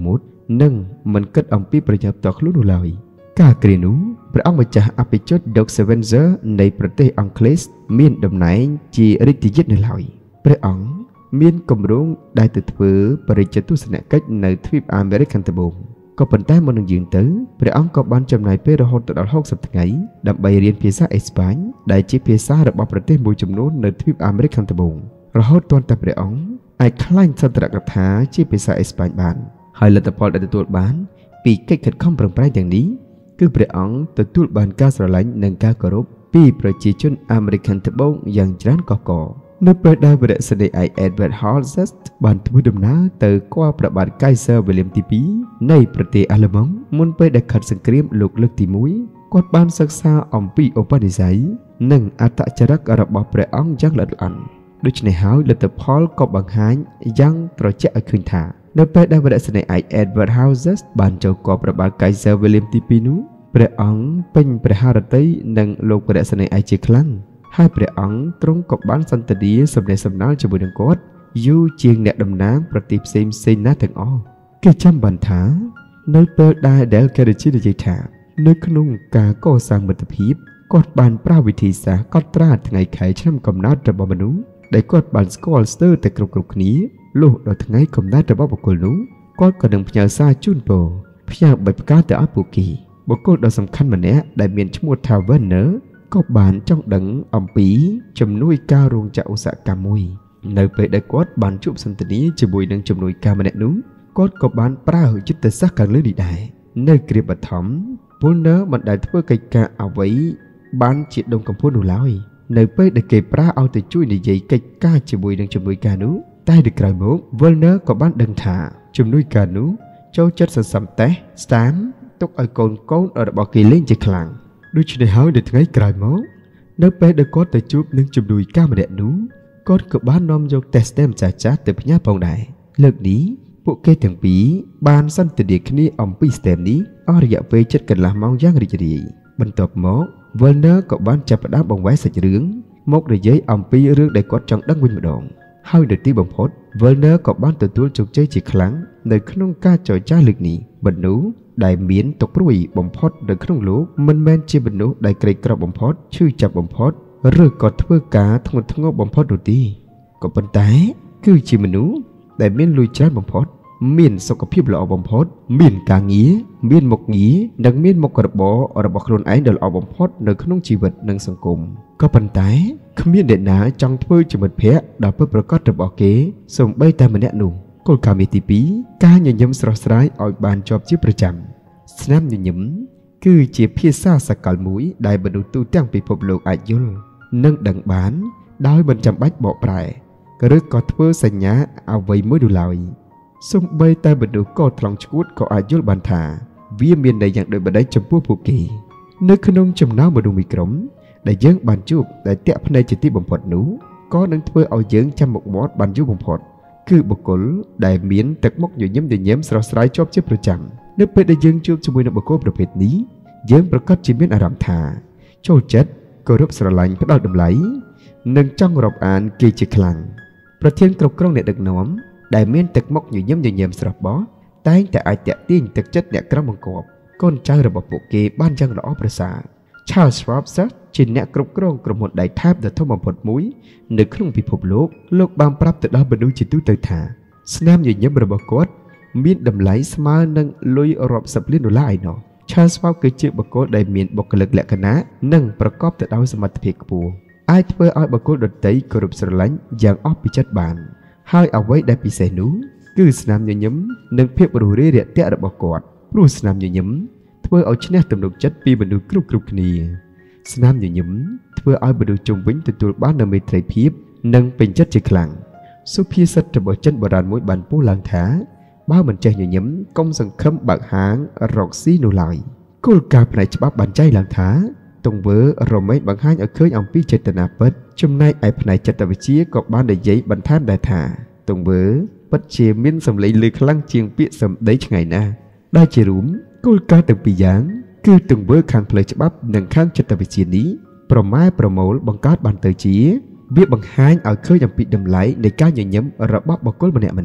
nâng mình kết ông piประโยชน์ต่อខ្លួននោះឡើយការគ្រានោះព្រះអង្គម្ចាស់អភិជុត Doug Spencer នៃប្រទេសអង់គ្លេសមានតំណែងជារាជយិត្តនៅឡើយព្រះអង្គមានគម្រោងដែលទៅធ្វើបរិយាទស្សនកិច្ចនៅទ្វីបអាមេរិកខាងត្បូងក៏ប៉ុន្តែមុននឹងយាងទៅព្រះអង្គក៏បានចំណាយពេលរហូតដល់ហូសិបថ្ងៃដើម្បីរៀនភាសាអេស្ប៉ាញដែលជាភាសារបស់ប្រទេសមួយចំនួននៅទ្វីបអាមេរិកខាងត្បូងរហូតទាន់តែព្រះអង្គអាចក្លែងសន្ទរកថាជាភាសាអេស្ប៉ាញបានហើយលទ្ធផលដែលទទួលបានពីកិច្ចខិតខំប្រឹងប្រែងទាំងនេះគឺព្រះអង្គទទួលបានការស្រឡាញ់និងការគោរពពីប្រជាជនអាមេរិកខាងត្បូងយ៉ាងច្រើនកកកនៅពេលដែលវរសេនីយ៍ Edward Halsted បានធ្វើដំណើរទៅគាល់ព្រះបាទ Kaiser William ទីពីរនៃប្រទេសអាល្លឺម៉ង់មុនពេលដែលខិតសង្គ្រាមលោកលើកទីមួយគាត់បានសិក្សាអំពីឧបនិស្ស័យនិងអត្តចរិតរបស់ព្រះអង្គយ៉ាងល្អិតល្អន់ដូច្នេះហើយលទ្ធផលក៏បង្ហាញយ៉ាងត្រជាក់ឲ្យឃើញថានៅពេលដែលវរសេនីយ៍ Edward Halsted បានចូលគាល់ព្រះបាទ Kaiser William ទីពីរនោះព្រះអង្គពេញព្រះハរតីនិងលោកវរសេនីយ៍ជាខ្លាំងហើយព្រះអង្គទ្រង់ក៏បានសន្ទនាសម្ដែងសម្ដាលជាមួយនឹងគាត់យូរជាងអ្នកតំណាងប្រទេសផ្សេងផ្សេងណាស់ទាំងអស់គេចាំបានថានៅពេលដែល Del Carnegie និយាយថានៅក្នុងការកសាងមិត្តភាពគាត់បានប្រើវិធីសាស្ត្រកត់ត្រាថ្ងៃខែឆ្នាំកំណើតរបស់មនុស្សដែលគាត់បានស្គាល់ស្ទើរតែគ្រប់គ្រប់គ្នាលុះដល់ថ្ងៃកំណើតរបស់បុគ្គលនោះគាត់ក៏នឹងផ្ញើសារជូនពរផ្ញើបិទផ្កាទៅឲ្យពួកគេបុគ្គលដ៏សំខាន់ម្នាក់ដែលមានឈ្មោះថា Wernerក៏បានចង់ដឹងអំពីជំនួយការរោងចក្រឧស្សាហកម្មមួយនៅពេលដែលគាត់បានជួបសន្ទនាជាមួយនឹងជំនួយការម្នាក់នោះគាត់ក៏បានប្រើយុទ្ធសាស្ត្រខាងលើនេះដែរនៅគ្រាបឋម Werner មិនដែលធ្វើកិច្ចការអ្វីបានជាដុំកំភួននោះឡើយនៅពេលដែលគេប្រើឲ្យទៅជួយនិយាយកិច្ចការជាមួយនឹងជំនួយការនោះតែនៅក្រោយមក Werner ក៏បានដឹងថាជំនួយការនោះចូលចិត្តសន្សំតេស្ត Stamp ទុកឲ្យកូនកូនរបស់គេលេងជាខ្លាំងដូច្នេះហើយនៅថ្ងៃក្រោយមកនៅពេលដែលគាត់ទៅជួបនឹងជំនួយការម្នាក់នោះគាត់ក៏បាននាំយក test stamp ចាស់ចាស់ទៅផ្ញើផងដែរលើកនេះពួកគេទាំងពីរបានសន្ទនាគ្នាអំពី stamp នេះអស់រយៈពេលជិតកន្លះម៉ោងយ៉ាងរីករាយបន្ទាប់មក Werner ក៏បានចាប់ផ្ដើមបង្វែរសាច់រឿងមកនិយាយអំពីរឿងដែលគាត់ចង់ដឹងវិញម្ដងហើយនៅទីបំផុត Werner ក៏បានទទួលជោគជ័យជាខ្លាំងនៅក្នុងការចរចាលើកនេះមនុស្សដែលមានទុក្ខព្រួយបំផុតនៅក្នុងលោកមិនមែនជាមនុស្សដែលក្រីក្របំផុតឈឺចាប់បំផុតឬក៏ធ្វើការធ្ងន់ធ្ងរបំផុតនោះទេក៏ប៉ុន្តែគឺជាមនុស្សដែលមានលុយច្រើនបំផុតមានសុខភាពល្អបំផុតមានការងារមានមុខងារនិងមានមុខរបររបស់ខ្លួនឯងដ៏ល្អបំផុតនៅក្នុងជីវិតនិងសង្គមក៏ប៉ុន្តែគ្មានអ្នកណាចង់ធ្វើជាមិត្តភក្តិដ៏ពិតប្រាកដរបស់គេសូម្បីតែម្នាក់នោះគោលការណ៍ទីពីរការញញឹមស្រស់ស្រាយឲ្យបានជាប់ជាប្រចាំស្នាមញញឹមគឺជាភាសាសកលមួយដែលមនុស្សទូទាំងពិភពលោកអាចយល់និងដឹងបានដោយមិនចាំបាច់បកប្រែឬក៏ធ្វើសញ្ញាអ្វីមួយនោះឡើយសូម្បីតែមនុស្សក៏ថ្លង់ឈួតក៏អាចយល់បានថាវាមានន័យយ៉ាងដូចម្តេចចំពោះពួកគេនៅក្នុងចំណោមមនុស្សមួយក្រុមដែលយើងបានជួបដែលតាក់ភ្នែកជាទីបំផុតនោះក៏នឹងធ្វើឲ្យយើងចាំមុខមាត់បានយូរបំផុតគឺបុគ្គលដែលមានទឹកមុខញញឹមញញឹមស្រស់ស្រាយជាប់ជាប្រចាំនៅពេលដែលយើងជួបជាមួយនឹងបុគ្គលប្រភេទនេះយើងប្រកាសជាមានអារម្មណ៍ថាចូលចិត្តគោរពស្រឡាញ់ផ្ដល់តម្លៃនិងចង់រាប់អានគេជាខ្លាំងប្រធានគ្រប់គ្រងអ្នកដឹកនាំដែលមានទឹកមុខញញឹមញញឹមស្រស់បោះតែងតែអាចតាក់ទាញទឹកចិត្តអ្នកក្រមបង្គាប់កូនចៅរបស់ពួកគេបានយ៉ាងល្អប្រសើរ Charles Schwab ជាអ្នកគ្រប់គ្រងក្រុមហ៊ុនដៃថែបដ៏ធំបំផុតមួយនៅក្នុងពិភពលោកលោកបានប្រាប់ទៅដល់មនុស្សជាទូទៅថាស្នាមញញឹមរបស់គាត់មានតម្លៃស្មើនឹងលុយរាប់សិបលានដុល្លារឯណោះ Charles Schwab គឺជាបុគ្គលដែលមានបុគ្គលិកលក្ខណៈនិងប្រកបទៅដោយសមត្ថភាពខ្ពស់អាចធ្វើឲ្យបុគ្គលដទៃគោរពស្រឡាញ់យ៉ាងអស់ពីចិត្តបានហើយអ្វីដែលពិសេសនោះគឺស្នាមញញឹមនិងភាពរួសរាយរាក់ទាក់របស់គាត់ព្រោះស្នាមញញឹមធ្វើឲ្យឈ្នះទំនុកចិត្តពីមនុស្សគ្រប់គ្រប់គ្នាស្នាមញញឹមធ្វើឲ្យមនុស្សជុំវិញទទួលបាននូវមេត្រីភាពនិងពេញចិត្តជាខ្លាំងសុភាសិតរបស់ចិនបុរាណមួយបានពោលឡើងថាបើមិនចេះញញឹមកុំសង្ឃឹមបើកហាងរកស៊ីនោះឡើយគោលការណ៍ផ្នែកច្បាប់បានចែងឡើងថាទង្វើរមែងបង្ហាញឲ្យឃើញអំពីចេតនាពិតចំណែកឯផ្នែកចិត្តវិទ្យាក៏បាននិយាយបន្ថែមដែរថាទង្វើពិតជាមានសម្លេងឮខ្លាំងជាងពាក្យសម្ដីឆ្ងាយណាស់ដែលជារួមគោលការណ៍ទាំងពីរយ៉ាងគឺទង្វើខាងផ្លូវច្បាប់និងខាងចិត្តវិទ្យានេះប្រម៉ែប្រមូលបង្កើតបានទៅជាវាបង្ហាញឲ្យឃើញអំពីតម្លៃនៃការញញឹមរបស់បុគ្គលម្នាក់ម្នាក់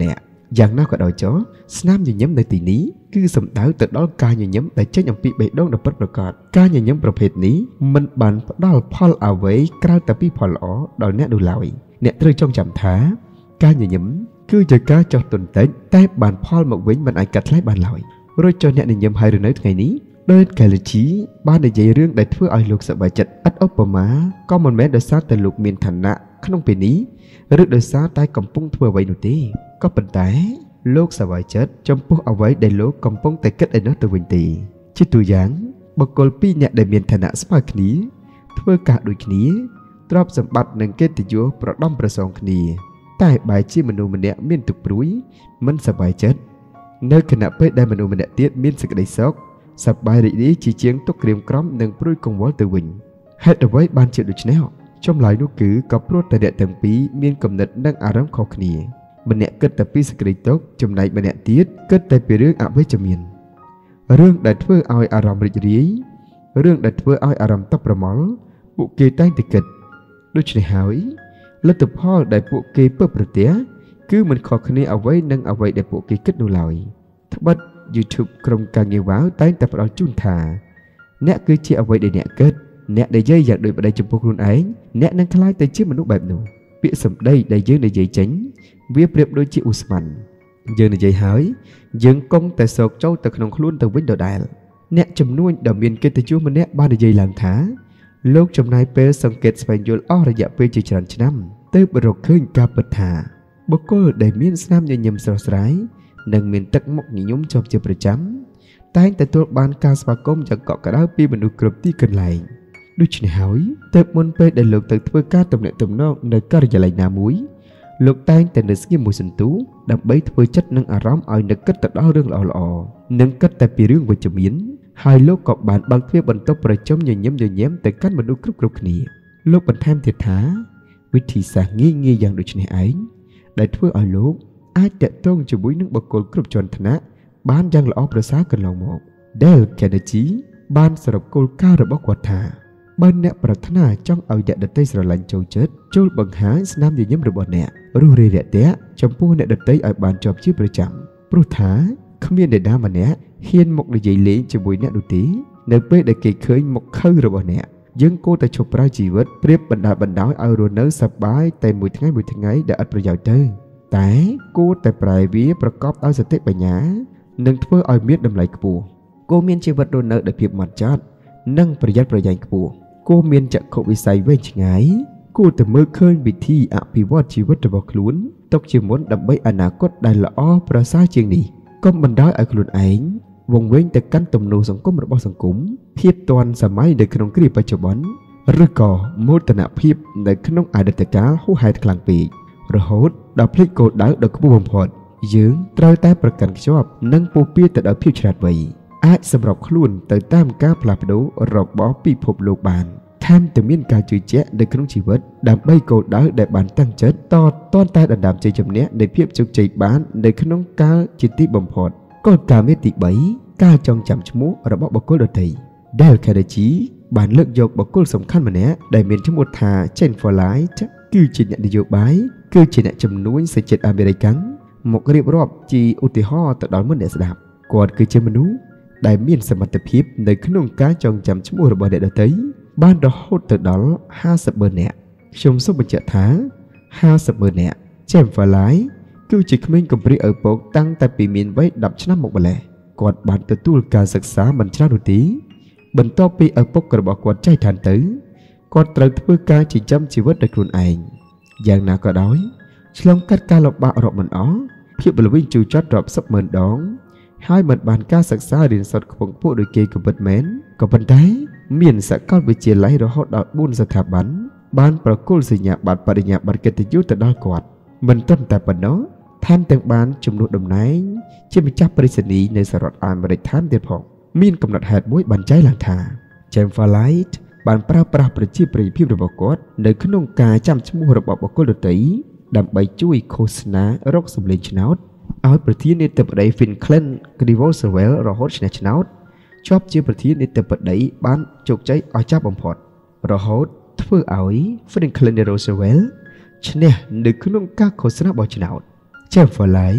យ៉ាងណាក៏ដោយចុះស្នាមញញឹមនៅទីនេះគឺសំដៅទៅដល់ការញញឹមដែលចេញអំពីបេះដូងដ៏ពិតប្រាកដការញញឹមប្រភេទនេះមិនបានផ្ដល់ផលអ្វីក្រៅតែពីផលល្អដល់អ្នកនោះឡើយអ្នកត្រូវចងចាំថាការញញឹមគឺជាការចោះទុនតិចតែបានផលមកវិញមិនអាចកាត់ថ្លៃបានឡើយរួចចុះអ្នកញញឹមហើយឬនៅថ្ងៃនេះដោយកែលជីបាននិយាយរឿងដែលធ្វើឲ្យលោកសប្បាយចិត្តឥតឧបមាក៏មិនមែនដោយសារតែលោកមានឋានៈក្នុងពេលនេះឬដោយសារតែកំពុងធ្វើអ្វីនោះទេក៏ប៉ុន្តែលោកសប្បាយចិត្តចំពោះអ្វីដែលលោកកំពុងតែគិតឯនោះទៅវិញទេជាទូយ៉ាងបុគ្គលពីរនាក់ដែលមានឋានៈស្មើគ្នាធ្វើការដូចគ្នាទ្រព្យសម្បត្តិនិងកិត្តិយសប្រដំប្រសងគ្នាតែបែរជាមនុស្សម្នាក់មានទុក្ខព្រួយមិនសប្បាយចិត្តនៅខណៈពេលដែលមនុស្សម្នាក់ទៀតមានសេចក្តីសុខសប្បាយរីករាយជាជាងទុក្ខក្រៀមក្រំនិងព្រួយកង្វល់ទៅវិញហេតុអ្វីបានជាដូច្នេះចម្លើយនោះគឺក៏ព្រោះតែអ្នកទាំងពីរមានគំនិតនិងអារម្មណ៍ខុសគ្នាម្នាក់គិតតែពីសេចក្តីទុក្ខចំណែកម្នាក់ទៀតគិតតែពីរឿងអវិជ្ជមានរឿងដែលធ្វើឲ្យអារម្មណ៍រីករាយរឿងដែលធ្វើឲ្យអារម្មណ៍តប់ប្រមល់ពួកគេតែងតែគិតដូច្នេះហើយលទ្ធផលដែលពួកគេពើប្រទះគឺមិនខុសគ្នាអ្វីនឹងអ្វីដែលពួកគេគិតនោះឡើយត្បិត YouTube ក្រុមការងារវ៉ាវតែងតែផ្ដល់ជូនថាអ្នកគឺជាអ្វីដែលអ្នកគិតអ្នកដែលនិយាយយ៉ាងដូចប្តីចំពោះខ្លួនឯងអ្នកនឹងក្លាយទៅជាមនុស្សបែបនោះពាក្យសម្ដីដែលយើងនិយាយចេញវាប្រៀបដូចជាឧស្ម័នយើងនិយាយហើយយើងគង់តែសោកចូលទៅក្នុងខ្លួនទៅវិញដដែលអ្នកចំនួនដែលមានកិត្តិយសម្នាក់បាននិយាយឡើងថាលោកចំណាយពេលសង្កេតស្វែងយល់អស់រយៈពេលជាច្រើនឆ្នាំទើបរកឃើញការពិតថាបុគ្គលដែលមានស្នាមញញឹមស្រស់ស្រាយនិងមានទឹកមុខញញឹមជាប់ជាប្រចាំតែងទទួលបានការស្វាគមន៍យ៉ាងកក់ក្ដៅពីមនុស្សគ្រប់ទីកន្លែងដូច្នេះហើយទើបមុនពេលដែលលោកទៅធ្វើការទំនាក់ទំនងនៅការិយាល័យណាមួយលោកតែងតែនៅស្ងៀមមួយសន្ទុះដើម្បីធ្វើចិត្តនិងអារម្មណ៍ឲ្យនឹកគិតទៅដល់រឿងល្អៗនិងគិតតែពីរឿងវិជ្ជមានហើយលោកក៏បានបើកទ្វារបន្ទប់ប្រជុំញញឹមញញែមទៅកាន់មនុស្សគ្រប់គ្រប់គ្នាលោកបន្ថែមទៀតថាវិធីសាស្ត្រងាយងាយយ៉ាងដូចនេះឯងដែលធ្វើឲ្យលោកអាចតាក់ទងជាមួយនឹងបុគ្គលគ្រប់ជាន់ថ្នាក់បានយ៉ាងល្អប្រសើរកន្លងមក Dale Carnegie បានសរុបគោលការណ៍របស់គាត់ថាបើអ្នកប្រាថ្នាចង់ឲ្យអ្នកដទៃស្រឡាញ់ចូលចិត្តចូលបង្ហាញស្នាមញញឹមរបស់អ្នករុះរាយរាក់ទាក់ចំពោះអ្នកដទៃឲ្យបានជាប់ជាប្រចាំព្រោះថាគ្មានអ្នកណាម្នាក់ហ៊ានមកនិយាយលេងជាមួយអ្នកនោះទេនៅពេលដែលគេឃើញមុខខៅរបស់អ្នកយើងគួរតែឈប់ប្រើជីវិតប្រៀបបណ្ដាបណ្ដោយឲ្យរស់នៅសប្បាយតែមួយថ្ងៃមួយថ្ងៃដែលឥតប្រយោជន៍ទៅតែគួរតែប្រែវាប្រកបដោយសតិបញ្ញានិងធ្វើឲ្យមានតម្លៃខ្ពស់គួរមានជីវិតរស់នៅដោយភាពហ្មត់ចត់និងប្រយ័ត្នប្រយែងខ្ពស់គួរមានចក្ខុវិស័យវែងឆ្ងាយគួរតែមើលឃើញវិធីអភិវឌ្ឍជីវិតរបស់ខ្លួនទុកជាមុនដើម្បីអនាគតដែលល្អប្រសើរជាងនេះកុំបណ្ដោយឲ្យខ្លួនឯងវង្វេងទៅកាន់ទំនោរសង្គមរបស់សង្គមភាពទាន់សម័យនៅក្នុងគ្រាបច្ចុប្បន្នឬក៏មោទនភាពនៅក្នុងអតីតកាលហួសហេតុខ្លាំងពេករហូតដល់ភ្លេចគោលដៅដ៏ខ្ពស់បំផុតយើងត្រូវតែប្រកាន់ខ្ជាប់និងពុះពៀទៅដោយភាពឆ្លាតវៃអាចសម្របខ្លួនទៅតាមការផ្លាស់ប្ដូររបស់ពិភពលោកបានថែមទាំងមានការជឿជាក់នៅក្នុងជីវិតដើម្បីគោលដៅដែលបានតាំងចិត្តតតនតែដណ្ដើមជ័យជំនះនៃភាពជោគជ័យបាននៅក្នុងកាលជាទីបំផុតគោលការណ៍មេទីបីការចងចាំឈ្មោះរបស់បុគ្គលដទៃ Dale Carnegie បានលើកយកបុគ្គលសំខាន់ម្នាក់ដែលមានឈ្មោះថា Jennifer Light គឺជាអ្នកនយោបាយគឺជាអ្នកជំនួញសេដ្ឋកិច្ចអាមេរិកាំងមករៀបរាប់ជាឧទាហរណ៍ទៅដល់មនុស្សអ្នកស្ដាប់គាត់គឺជាមនុស្សដែលមានសមត្ថភាពនៅក្នុងការចងចាំឈ្មោះរបស់អ្នកដទៃបានរហូតទៅដល់ห้าสิบម៉ឺននាក់ខ្ញុំសូមបញ្ជាក់ថាห้าสิบម៉ឺននាក់ Jennifer Light គឺជាក្មេងកំព្រាឪពុកតាំងតែពីមានវ័យដប់ឆ្នាំមកម្លេះគាត់បានទទួលការសិក្សាមិនច្រើននោះទេបន្ទាប់ពីឪពុករបស់គាត់ចែកឋានទៅគាត់ត្រូវធ្វើការចិញ្ចឹមជីវិតដោយខ្លួនឯងយ៉ាងណាក៏ដោយឆ្លងកាត់ការលំបាករាប់មិនអស់ភាពល្វីងជូរចត់រាប់សិបម៉ឺនដងហើយមិនបានការសិក្សារៀនសូត្រខ្ពង់ខ្ពស់ដូចគេក៏ពិតមែនក៏ប៉ុន្តែមានសាកលវិទ្យាល័យរហូតដល់បួនស្ថាប័នបានប្រគល់សញ្ញាបត្របរិញ្ញាបត្រកិត្តិយសទៅដល់គាត់មិនត្រឹមតែប៉ុណ្ណោះថែមទាំងបានជំនួសតំណែងជាម្ចាស់ប្រៃសណីយ៍នៅសហរដ្ឋអាមេរិកថែមទៀតផងមានកំណត់ហេតុមួយបានចែងឡើងថា Jennifer Light បានប្រើប្រាស់ប្រជាប្រិយភាពរបស់គាត់នៅក្នុងការចាំឈ្មោះរបស់បុគ្គលដទៃដើម្បីជួយឃោសនារកសម្លេងឆ្នោតឲ្យប្រធានាធិបតី Franklin D. Roosevelt រហូតឈ្នះឆ្នោតជាប់ជាប្រធានាធិបតីបានជោគជ័យអស្ចារ្យបំផុតរហូតធ្វើឲ្យ Franklin D. Roosevelt ឈ្នះនៅក្នុងការឃោសនាបោះឆ្នោត Jennifer Light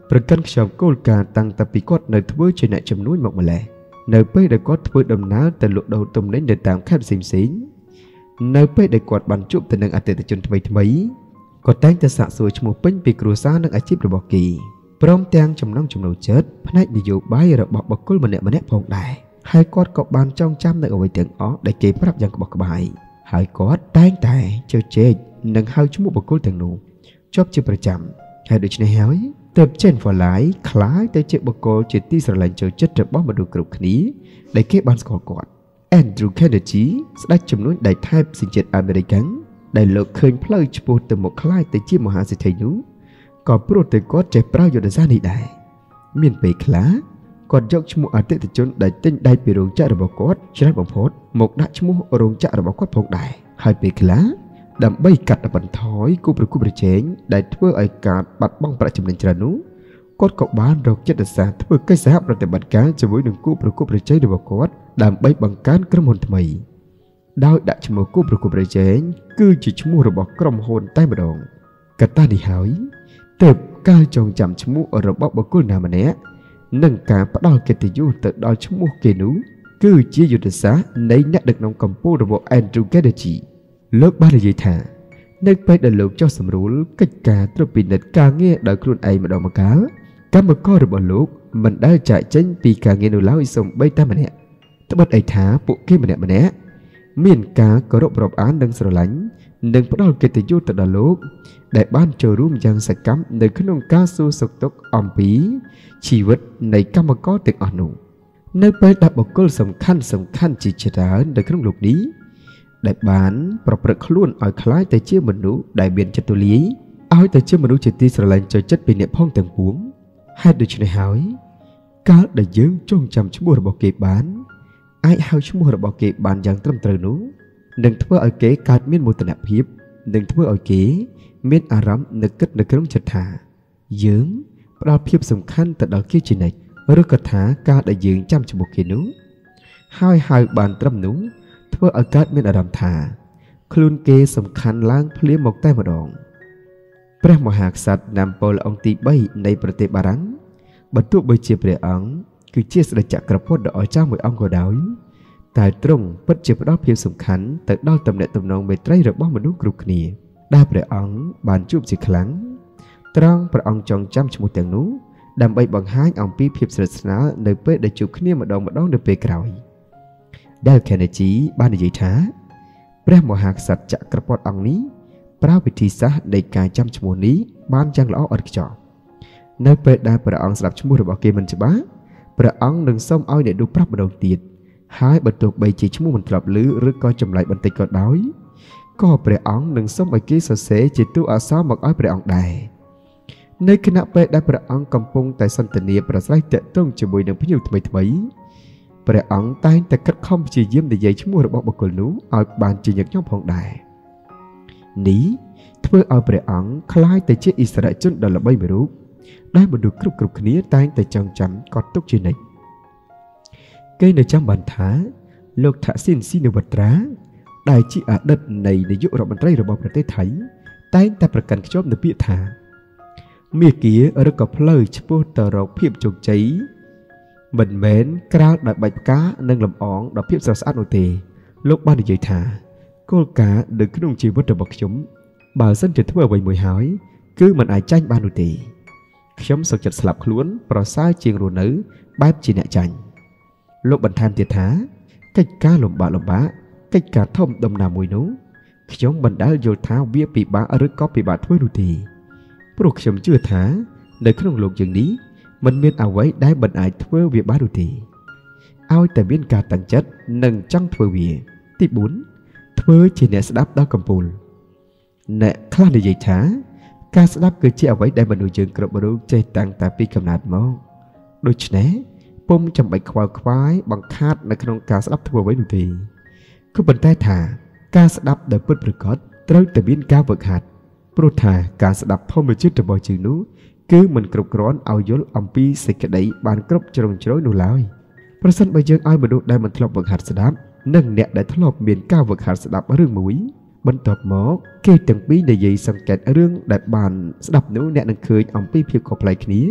ប្រកាន់ខ្ញុំគោលការណ៍តាំងតពីគាត់នៅធ្វើជាអ្នកជំនួយមកម្លេះនៅពេលដែលគាត់ធ្វើដំណើរទៅលក់ដូរទំនិញនៅតាមខេត្តផ្សេងៗនៅពេលដែលគាត់បានជួបទៅនឹងអតិថិជនថ្មីថ្មីគាត់តែងតែសាកសួរឈ្មោះពេញពីគ្រួសារនិងអាជីពរបស់គេព្រមទាំងចំណង់ចំណូលចិត្តផ្នែកនយោបាយរបស់បុគ្គលម្នាក់ម្នាក់ផងដែរហើយគាត់ក៏បានចងចាំនៅអ្វីទាំងអស់ដែលគេប្រាប់យ៉ាងក្បោះក្បាយហើយគាត់តែងតែជឿជែកនិងហៅឈ្មោះបុគ្គលទាំងនោះជាប់ជាប្រចាំហើយដូច្នេះហើយទើប Jen Folai คล้ายទៅជាបុគ្គលជាទីស្រឡាញ់ចូលចិត្តរបស់មនុស្សគ្រប់គ្នាដែលគេបានស្គាល់គាត់ Andrew Kennedy ស្ដេចជំនួយដៃថៃសញ្ជាតិអាមេរិកដែលលោកឃើញផ្លូវឆ្ពោះទៅមុខคล้ายទៅជាមហាសេដ្ឋីនោះក៏ព្រោះតែគាត់ចេះប្រើយុទ្ធសាស្ត្រនេះដែរមានពេលខ្លះគាត់យកឈ្មោះអតិថិជនដែលទិញដែកពីរោងចក្ររបស់គាត់ច្រើនបំផុតមកដាក់ឈ្មោះរោងចក្ររបស់គាត់ផងដែរហើយពេលខ្លះដើម្បីកាត់បន្ថយគូប្រកួតប្រជែងដែលធ្វើឲ្យការបាត់បង់ប្រាក់ចំណេញច្រើននោះគាត់ក៏បានរកចិត្តសាស្ត្រធ្វើកិច្ចសហប្រតិបត្តិការជាមួយនឹងគូប្រកួតប្រជែងរបស់គាត់ដើម្បីបង្កើនក្រុមហ៊ុនថ្មីដោយដាក់ឈ្មោះគូប្រកួតប្រជែងគឺជាឈ្មោះរបស់ក្រុមហ៊ុនតែម្ដងកត្តានេះហើយទើបការចងចាំឈ្មោះរបស់បុគ្គលណាម្នាក់និងការផ្ដល់កិត្តិយសទៅដល់ឈ្មោះគេនោះគឺជាយុទ្ធសាស្ត្រនៃអ្នកដឹកនាំកម្ពុជារបស់ Andrew Kennedy លោកបាននិយាយថានៅពេលដែលលោកចុះសម្រួលកិច្ចការត្រួតពិនិត្យការងារដោយខ្លួនឯងម្ដងម្កាលកម្មកររបស់លោកមិនដែលចាកចេញពីការងារនោះឡើយសូម្បីតែម្នាក់ត្បិតអីថាពួកគេម្នាក់ម្នាក់មានការគោរពរាប់អាននិងស្រឡាញ់និងផ្ដល់កិត្តិយសទៅដល់លោកដែលបានចូលរួមយ៉ាងសកម្មនៅក្នុងការសួរសុខទុក្ខអំពីជីវិតនៃកម្មករទាំងអស់នោះនៅពេលដែលបុគ្គលសំខាន់សំខាន់ជាច្រើននៅក្នុងលោកនេះដែលបានប្រព្រឹត្តខ្លួនឲ្យคล้ายទៅជាមនុស្សដែលមានចិត្តទូលាយឲ្យទៅជាមនុស្សជាទីស្រឡាញ់ចូលចិត្តពីអ្នកផងទាំងពួងហេតុដូច្នេះហើយកាលដែលយើងចងចាំឈ្មោះរបស់គេបានអាចហៅឈ្មោះរបស់គេបានយ៉ាងត្រឹមត្រូវនោះនឹងធ្វើឲ្យគេកើតមានមោទនភាពនិងធ្វើឲ្យគេមានអារម្មណ៍នឹកគិតនៅក្នុងចិត្តថាយើងផ្ដល់ភាពសំខាន់ទៅដល់គេជានិច្ចឬក៏ថាការដែលយើងចាំឈ្មោះគេនោះហើយហៅបានត្រឹមនោះធ្វើឲ្យកើតមានអារម្មណ៍ថាខ្លួនគេសំខាន់ឡើងភ្លាមមកតែម្ដងព្រះមហាក្សត្រណាប៉ូឡុងទីបីនៃប្រទេសបារាំងបើទោះបីជាព្រះអង្គគឺជាស្ដេចចក្រពត្តិដ៏អស្ចារ្យមួយអង្គក៏ដោយតែទ្រង់ពិតជាផ្ដល់ភាពសំខាន់ទៅដល់ទំនាក់ទំនងមេត្រីរបស់មនុស្សគ្រប់គ្នាដែលព្រះអង្គបានជួបជាខ្លាំងត្រង់ព្រះអង្គចងចាំឈ្មោះទាំងនោះដើម្បីបង្ហាញអំពីភាពស្និទ្ធស្នាលនៅពេលដែលជួបគ្នាម្ដងម្ដងនៅពេលក្រោយដែល Kennedy បាននិយាយថាព្រះមហាក្សត្រចក្រពត្តិអង្គនេះប្រើវិធីសាស្ត្រនៃការចាំឈ្មោះនេះបានយ៉ាងល្អឥតខ្ចោះនៅពេលដែលព្រះអង្គស្ដាប់ឈ្មោះរបស់គេមិនច្បាស់ព្រះអង្គនឹងសូមឲ្យអ្នកនោះប្រាប់ម្ដងទៀតហើយបើទោះបីជាឈ្មោះមិនធ្លាប់ឮឬក៏ចម្លែកបន្តិចក៏ដោយក៏ព្រះអង្គនឹងសូមឲ្យគេសរសេរជាតួអក្សរមកឲ្យព្រះអង្គដែរនៅគណៈពេលដែលព្រះអង្គកំពុងតែសន្ទនាប្រស្រ័យទាក់ទងជាមួយនឹងភ្ញៀវថ្មីថ្មីព្រះអង្គតែងតែខិតខំព្យាយាមនិយាយឈ្មោះរបស់បុគ្គលនោះឲ្យបានជាញឹកញាប់ផងដែរនេះធ្វើឲ្យព្រះអង្គคล้ายទៅជាឥស្សរជនដ៏ល្បីមួយរូបដែលមនុស្សគ្រប់គ្រប់គ្នាតែងតែចងចាំកត់ទុកជានិច្ចគេនៅចាំបានថាលោកថាក់ស៊ីនស៊ីនវត្រាដែលជាអតីតនៃនាយករដ្ឋមន្ត្រីរបស់ប្រទេសថៃតែងតែប្រកាន់ខ្ជាប់នូវពាក្យថាមាគ៌ាឬក៏ផ្លូវឆ្ពោះទៅរកភាពជោគជ័យមិនមែនក្រាលដោយបាច់ផ្កានិងលំអងដោយភាពស្រស់ស្អាតនោះទេលោកបាននិយាយថាគោលការណ៍នៅក្នុងជីវិតរបស់ខ្ញុំបើសិនជាធ្វើអ្វីមួយហើយគឺមិនអាចចាញ់បាននោះទេខ្ញុំសុខចិត្តស្លាប់ខ្លួនប្រសើរជាងរស់នៅបែបជាអ្នកចាញ់លោកបន្ថែមទៀតថាកិច្ចការលំបាកលំបាកកិច្ចការធំដំណាមួយនោះខ្ញុំមិនដែលយល់ថាវាពិបាកឬក៏ពិបាកធ្វើនោះទេព្រោះខ្ញុំជឿថានៅក្នុងโลกយើងនេះមិនមានអ្វីដែលមិនអាចធ្វើវាបាននោះទេឲ្យតែមានការតាំងចិត្តនិងចង់ធ្វើវាទីបួនធ្វើជាអ្នកស្ដាប់ដល់កំពូលអ្នកខ្លះនិយាយថាការស្ដាប់គឺជាអ្វីដែលមនុស្សយើងគ្រប់រូបចេះតាំងតែពីកំណើតមកដូច្នេះពុំចាំបាច់ខ្វល់ខ្វាយបង្ខាតនៅក្នុងការស្ដាប់ធ្វើអ្វីនោះទេគឺប៉ុន្តែថាការស្ដាប់ដោយពិតប្រាកដត្រូវតែមានការវឹកហាត់ព្រោះថាការស្ដាប់ធម្មជាតិរបស់យើងនោះគឺមិនគ្រប់គ្រាន់ឲ្យយល់អំពីសេចក្តីបានគ្រប់ជ្រុងជ្រោយនោះឡើយប្រសិនបើយើងឲ្យមនុស្សដែលមិនធ្លាប់វឹកហាត់ស្ដាប់និងអ្នកដែលធ្លាប់មានការវឹកហាត់ស្ដាប់រឿងមួយបន្ទាប់មកគេទាំងពីរនិយាយសង្កេតរឿងដែលបានស្ដាប់នោះអ្នកនឹងឃើញអំពីភាពខុសប្លែកគ្នា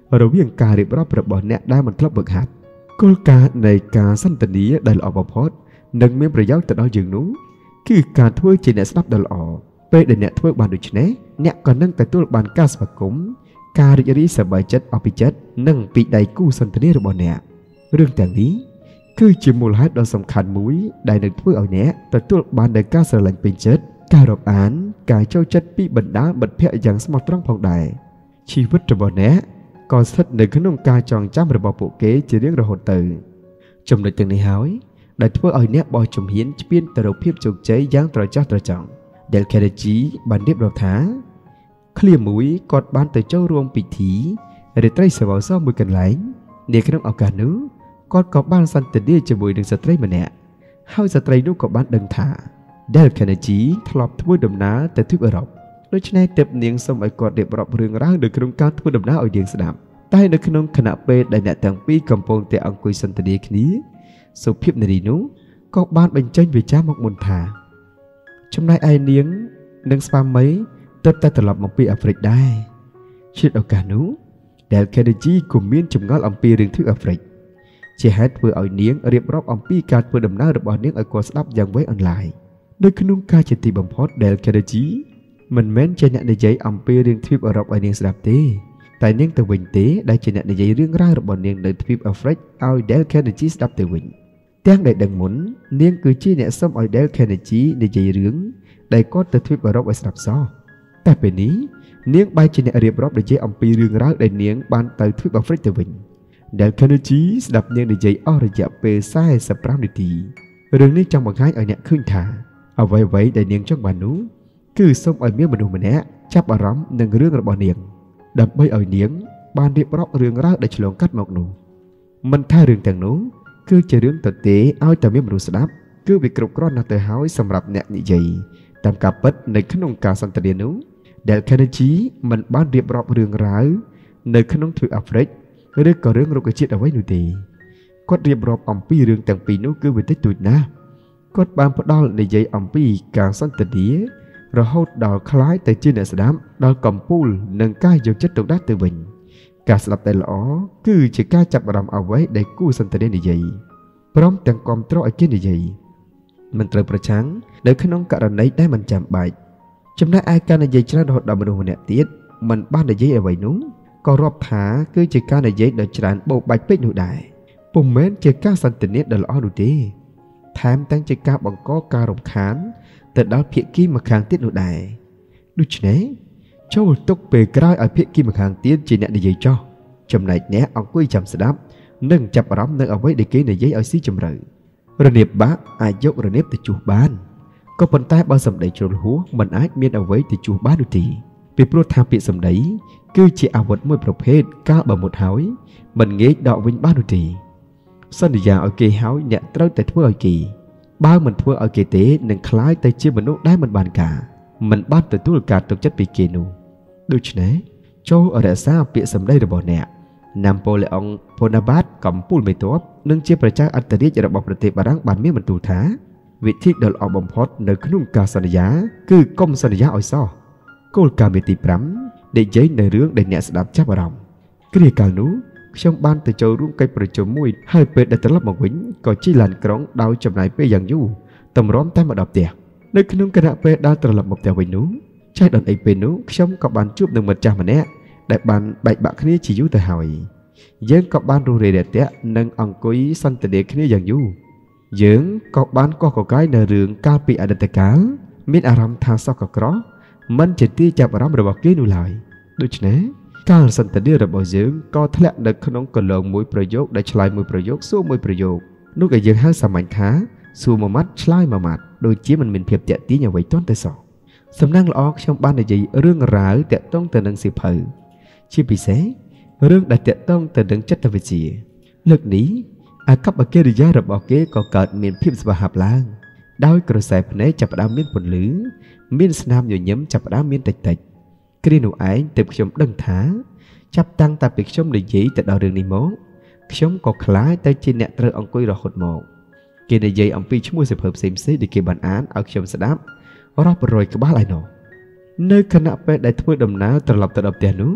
រវាងការរៀបរាប់របស់អ្នកដែលមិនធ្លាប់ហ្វឹកហាត់គោលការណ៍នៃការសន្ទនាដែលល្អបំផុតនិងមានប្រយោជន៍ទៅដល់យើងនោះគឺការធ្វើជាអ្នកស្ដាប់ដ៏ល្អពេលដែលអ្នកធ្វើបានដូច្នេះអ្នកក៏នឹងទទួលបានការស្វាគមន៍ការរីករាយសប្បាយចិត្តអភិចិត្តនិងពីដៃគូសន្ទនារបស់អ្នករឿងទាំងនេះគឺជាមូលហេតុដ៏សំខាន់មួយដែលនឹងធ្វើឲ្យអ្នកទទួលបាននូវការស្រឡាញ់ពេញចិត្តការរាប់អានការចូលចិត្តពីបណ្ដាមិត្តភ័ក្តិយ៉ាងស្មោះត្រង់ផងដែរជីវិតរបស់អ្នកក៏ស្ថិតនៅក្នុងការចងចាំរបស់ពួកគេជារៀងរហូតទៅចំណុចទាំងនេះហើយដែលធ្វើឲ្យអ្នកបោះជំហានឆ្ពានទៅរកភាពជោគជ័យយ៉ាងត្រចះត្រចង់ដែល Carnegie បានរៀបរាប់ថាឃ្លាមួយគាត់បានទៅចូលរួមពិធីរាត្រីសវោសមួយកន្លែងនៅក្នុងឱកាសនោះគាត់ក៏បានសន្ទនាជាមួយនឹងស្ត្រីម្នាក់ហើយស្ត្រីនោះក៏បានដឹងថា Dale Carnegie ធ្លាប់ធ្វើដំណើរទៅទ្វីបអឺរ៉ុបដូច្នេះទើបនាងសូមឲ្យគាត់រៀបរាប់រឿងរ៉ាវនៅក្នុងការធ្វើដំណើរឲ្យនាងស្ដាប់តែនៅក្នុងខណៈពេលដែលអ្នកទាំងពីរកំពុងតែអង្គុយសន្ទនាគ្នាសុភាពនារីនោះក៏បានបញ្ចេញវាចាមកមុនថាចំណែកឯនាងនិងស្វាមីទើបតែត្រឡប់មកពីអាហ្វ្រិកដែរជាឱកាសនោះ Dale Carnegie ក៏មានចម្ងល់អំពីរឿងទ្វីបអាហ្វ្រិកជាហេតុធ្វើឲ្យនាងរៀបរាប់អំពីការធ្វើដំណើររបស់នាងឲ្យគាត់ស្ដាប់យ៉ាងវែងអន្លាយនៅក្នុងការជាទីបំផុត Dale Carnegie មិនមែនជាអ្នកនិយាយអំពីរឿងទ្វីបអឺរ៉ុបឲ្យនាងស្ដាប់ទេតែនាងទៅវិញទេដែលជាអ្នកនិយាយរឿងរ៉ាវរបស់នាងនៅទ្វីបអាហ្វ្រិកឲ្យ Dale Carnegie ស្ដាប់ទៅវិញទាំងដែលដឹងមុននាងគឺជាអ្នកសុំឲ្យ Dale Carnegie និយាយរឿងដែលគាត់ទៅទ្វីបអឺរ៉ុបឲ្យស្ដាប់សោះតែពេលនេះនាងបែរជាអ្នករៀបរាប់និយាយអំពីរឿងរ៉ាវដែលនាងបានទៅទ្វីបអាហ្វ្រិកទៅវិញ Dale Carnegie ស្ដាប់នាងនិយាយអស់រយៈពេលសែសិបប្រាំនាទីរឿងនេះចង់បង្ហាញឲ្យអ្នកឃើញថាអ្វីៗដែលនាងចង់បាននោះគឺសូមឲ្យមានមនុស្សម្នាក់ចាប់អារម្មណ៍នឹងរឿងរបស់នាងដើម្បីឲ្យនាងបានរៀបរាប់រឿងរ៉ាវដែលឆ្លងកាត់មកនោះមិនថារឿងទាំងនោះគឺជារឿងទទេឲ្យតែមានមនុស្សស្ដាប់គឺវាគ្រប់គ្រាន់ណាស់ទៅហើយសម្រាប់អ្នកនិយាយតាមការពិតនៅក្នុងការសន្ទនានោះ Dale Carnegie មិនបានរៀបរាប់រឿងរ៉ាវនៅក្នុងទ្វីបអាហ្វ្រិកឬក៏រឿងរុក្ខជាតិអ្វីនោះទេគាត់រៀបរាប់អំពីរឿងទាំងពីរនោះគឺវាតិចតួចណាស់គាត់បានផ្ដល់និយាយអំពីការសន្ទនារហូតដល់คล้ายទៅជាអ្នកស្ដាប់ដល់កំពូលនិងការយកចិត្តទុកដាក់ទៅវិញការស្ដាប់តែល្អគឺជាការចាប់អារម្មណ៍អ្វីដែលគូសន្ទនានិយាយព្រមទាំងគាំទ្រឲ្យគេនិយាយមិនត្រូវប្រឆាំងនៅក្នុងករណីដែលមិនចាំបាច់ចំណែកឯការនិយាយច្រើនរហូតដល់មនុស្សម្នាក់ទៀតមិនបាននិយាយអ្វីនោះក៏រាប់ថាគឺជាការនិយាយដ៏ច្រើនបោកបាច់ពេកនោះដែរពុំមែនជាការសន្ទនាដ៏ល្អនោះទេថែមទាំងជាការបង្កការរំខានទៅដល់ភាគីម្ខាងទៀតនោះដែរដូច្នេះចូលទុកពេលក្រោយឲ្យភាគីម្ខាងទៀតជាអ្នកនិយាយចោះចំណែកអ្នកអង្គុយចាំស្ដាប់និងចាប់អារម្មណ៍នៅអ្វីដែលគេនិយាយឲ្យស៊ីជម្រៅរនាបបាក់អាចយករនាបទៅជួសបានក៏ប៉ុន្តែបើសម្ដីជ្រុលហួសមិនអាចមានអ្វីទៅជួសបាននោះទេពីព្រោះថាពាក្យសម្ដីគឺជាអាវុធមួយប្រភេទកាលបើមុតហើយមិនងាយដកវិញបាននោះទេសន្យាឲ្យគេហើយអ្នកត្រូវតែធ្វើឲ្យគេបើមិនធ្វើឲ្យគេទេនឹងคล้ายទៅជាមនុស្សដែលមិនបានការមិនបានទទួលការទុកចិត្តពីគេនោះដូច្នេះចូលរក្សាពាក្យសម្ដីរបស់អ្នកណាប៉ូឡេអុងបូណាបាតកំពូលមេទ័ពនិងជាប្រជាអធិរាជរបស់ប្រទេសបារាំងបានមានបន្ទូលថាវិធីដ៏ល្អបំផុតនៅក្នុងការសន្យាគឺកុំសន្យាឲ្យសោះគោលការណ៍ទីប្រាំនិយាយនៅរឿងដែលអ្នកស្ដាប់ចាប់អារម្មណ៍គ្រាកាលនោះខ្ញុំបានទៅចូលរួមកិច្ចប្រជុំមួយហើយពេលដែលត្រឡប់មកវិញក៏ជិះឡានក្រុងដោយចំណាយពេលយ៉ាងយូរតម្រាំតែមកដល់ផ្ទះនៅក្នុងគណៈពេលដែលត្រឡប់មកផ្ទះវិញនោះចែកដល់អីពេលនោះខ្ញុំក៏បានជួបនឹងមិត្តចាស់ម្នាក់ដែលបានបែកបាក់គ្នាជាយូរទៅហើយយើងក៏បានរស់រាយរាក់ទាក់និងអង្គុយសន្ទនាគ្នាយ៉ាងយូរយើងក៏បានកោះកកាយនៅរឿងកាលពីអតីតកាលមានអារម្មណ៍ថាសោះក៏ក្រមិនជាទីចាប់អារម្មណ៍របស់គេនោះឡើយដូច្នេះការសន្ទនារបស់យើងក៏ធ្លាក់នៅក្នុងកន្លងមួយប្រយោគដែលឆ្លើយមួយប្រយោគសួរមួយប្រយោគនោះក៏យើងហៅសាមញ្ញថាសួរមួយម៉ាត់ឆ្លើយមួយម៉ាត់ដូចជាមិនមានភាពតាក់ទាញអ្វីទាន់តែសោះសំណាងល្អខ្ញុំបាននិយាយរឿងរ៉ាវតាក់ទងទៅនឹងសៀវភៅជាពិសេសរឿងដែលតាក់ទងទៅនឹងចិត្តវិទ្យាលើកនេះអាកប្បកិរិយារបស់គេក៏កើតមានភាពស្វាហាប់ឡើងដោយក្រសែភ្នែកចាប់ផ្ដើមមានពន្លឺមានស្នាមញញឹមចាប់ផ្ដើមមានតិចតិចគ្រានោះឯងទើបខ្ញុំដឹងថាចាប់តាំងតែពីខ្ញុំនិយាយទៅដល់រឿងនេះមកខ្ញុំក៏ខ្លាចទៅជាអ្នកត្រូវអង្គុយរហូតមកគេនិយាយអំពីឈ្មោះសៀវភៅផ្សេងៗដែលគេបានអានឲ្យខ្ញុំស្ដាប់រាប់រយក្បាលឯណោះនៅខណៈពេលដែលធ្វើដំណើរត្រឡប់ទៅដល់ផ្ទះនោះ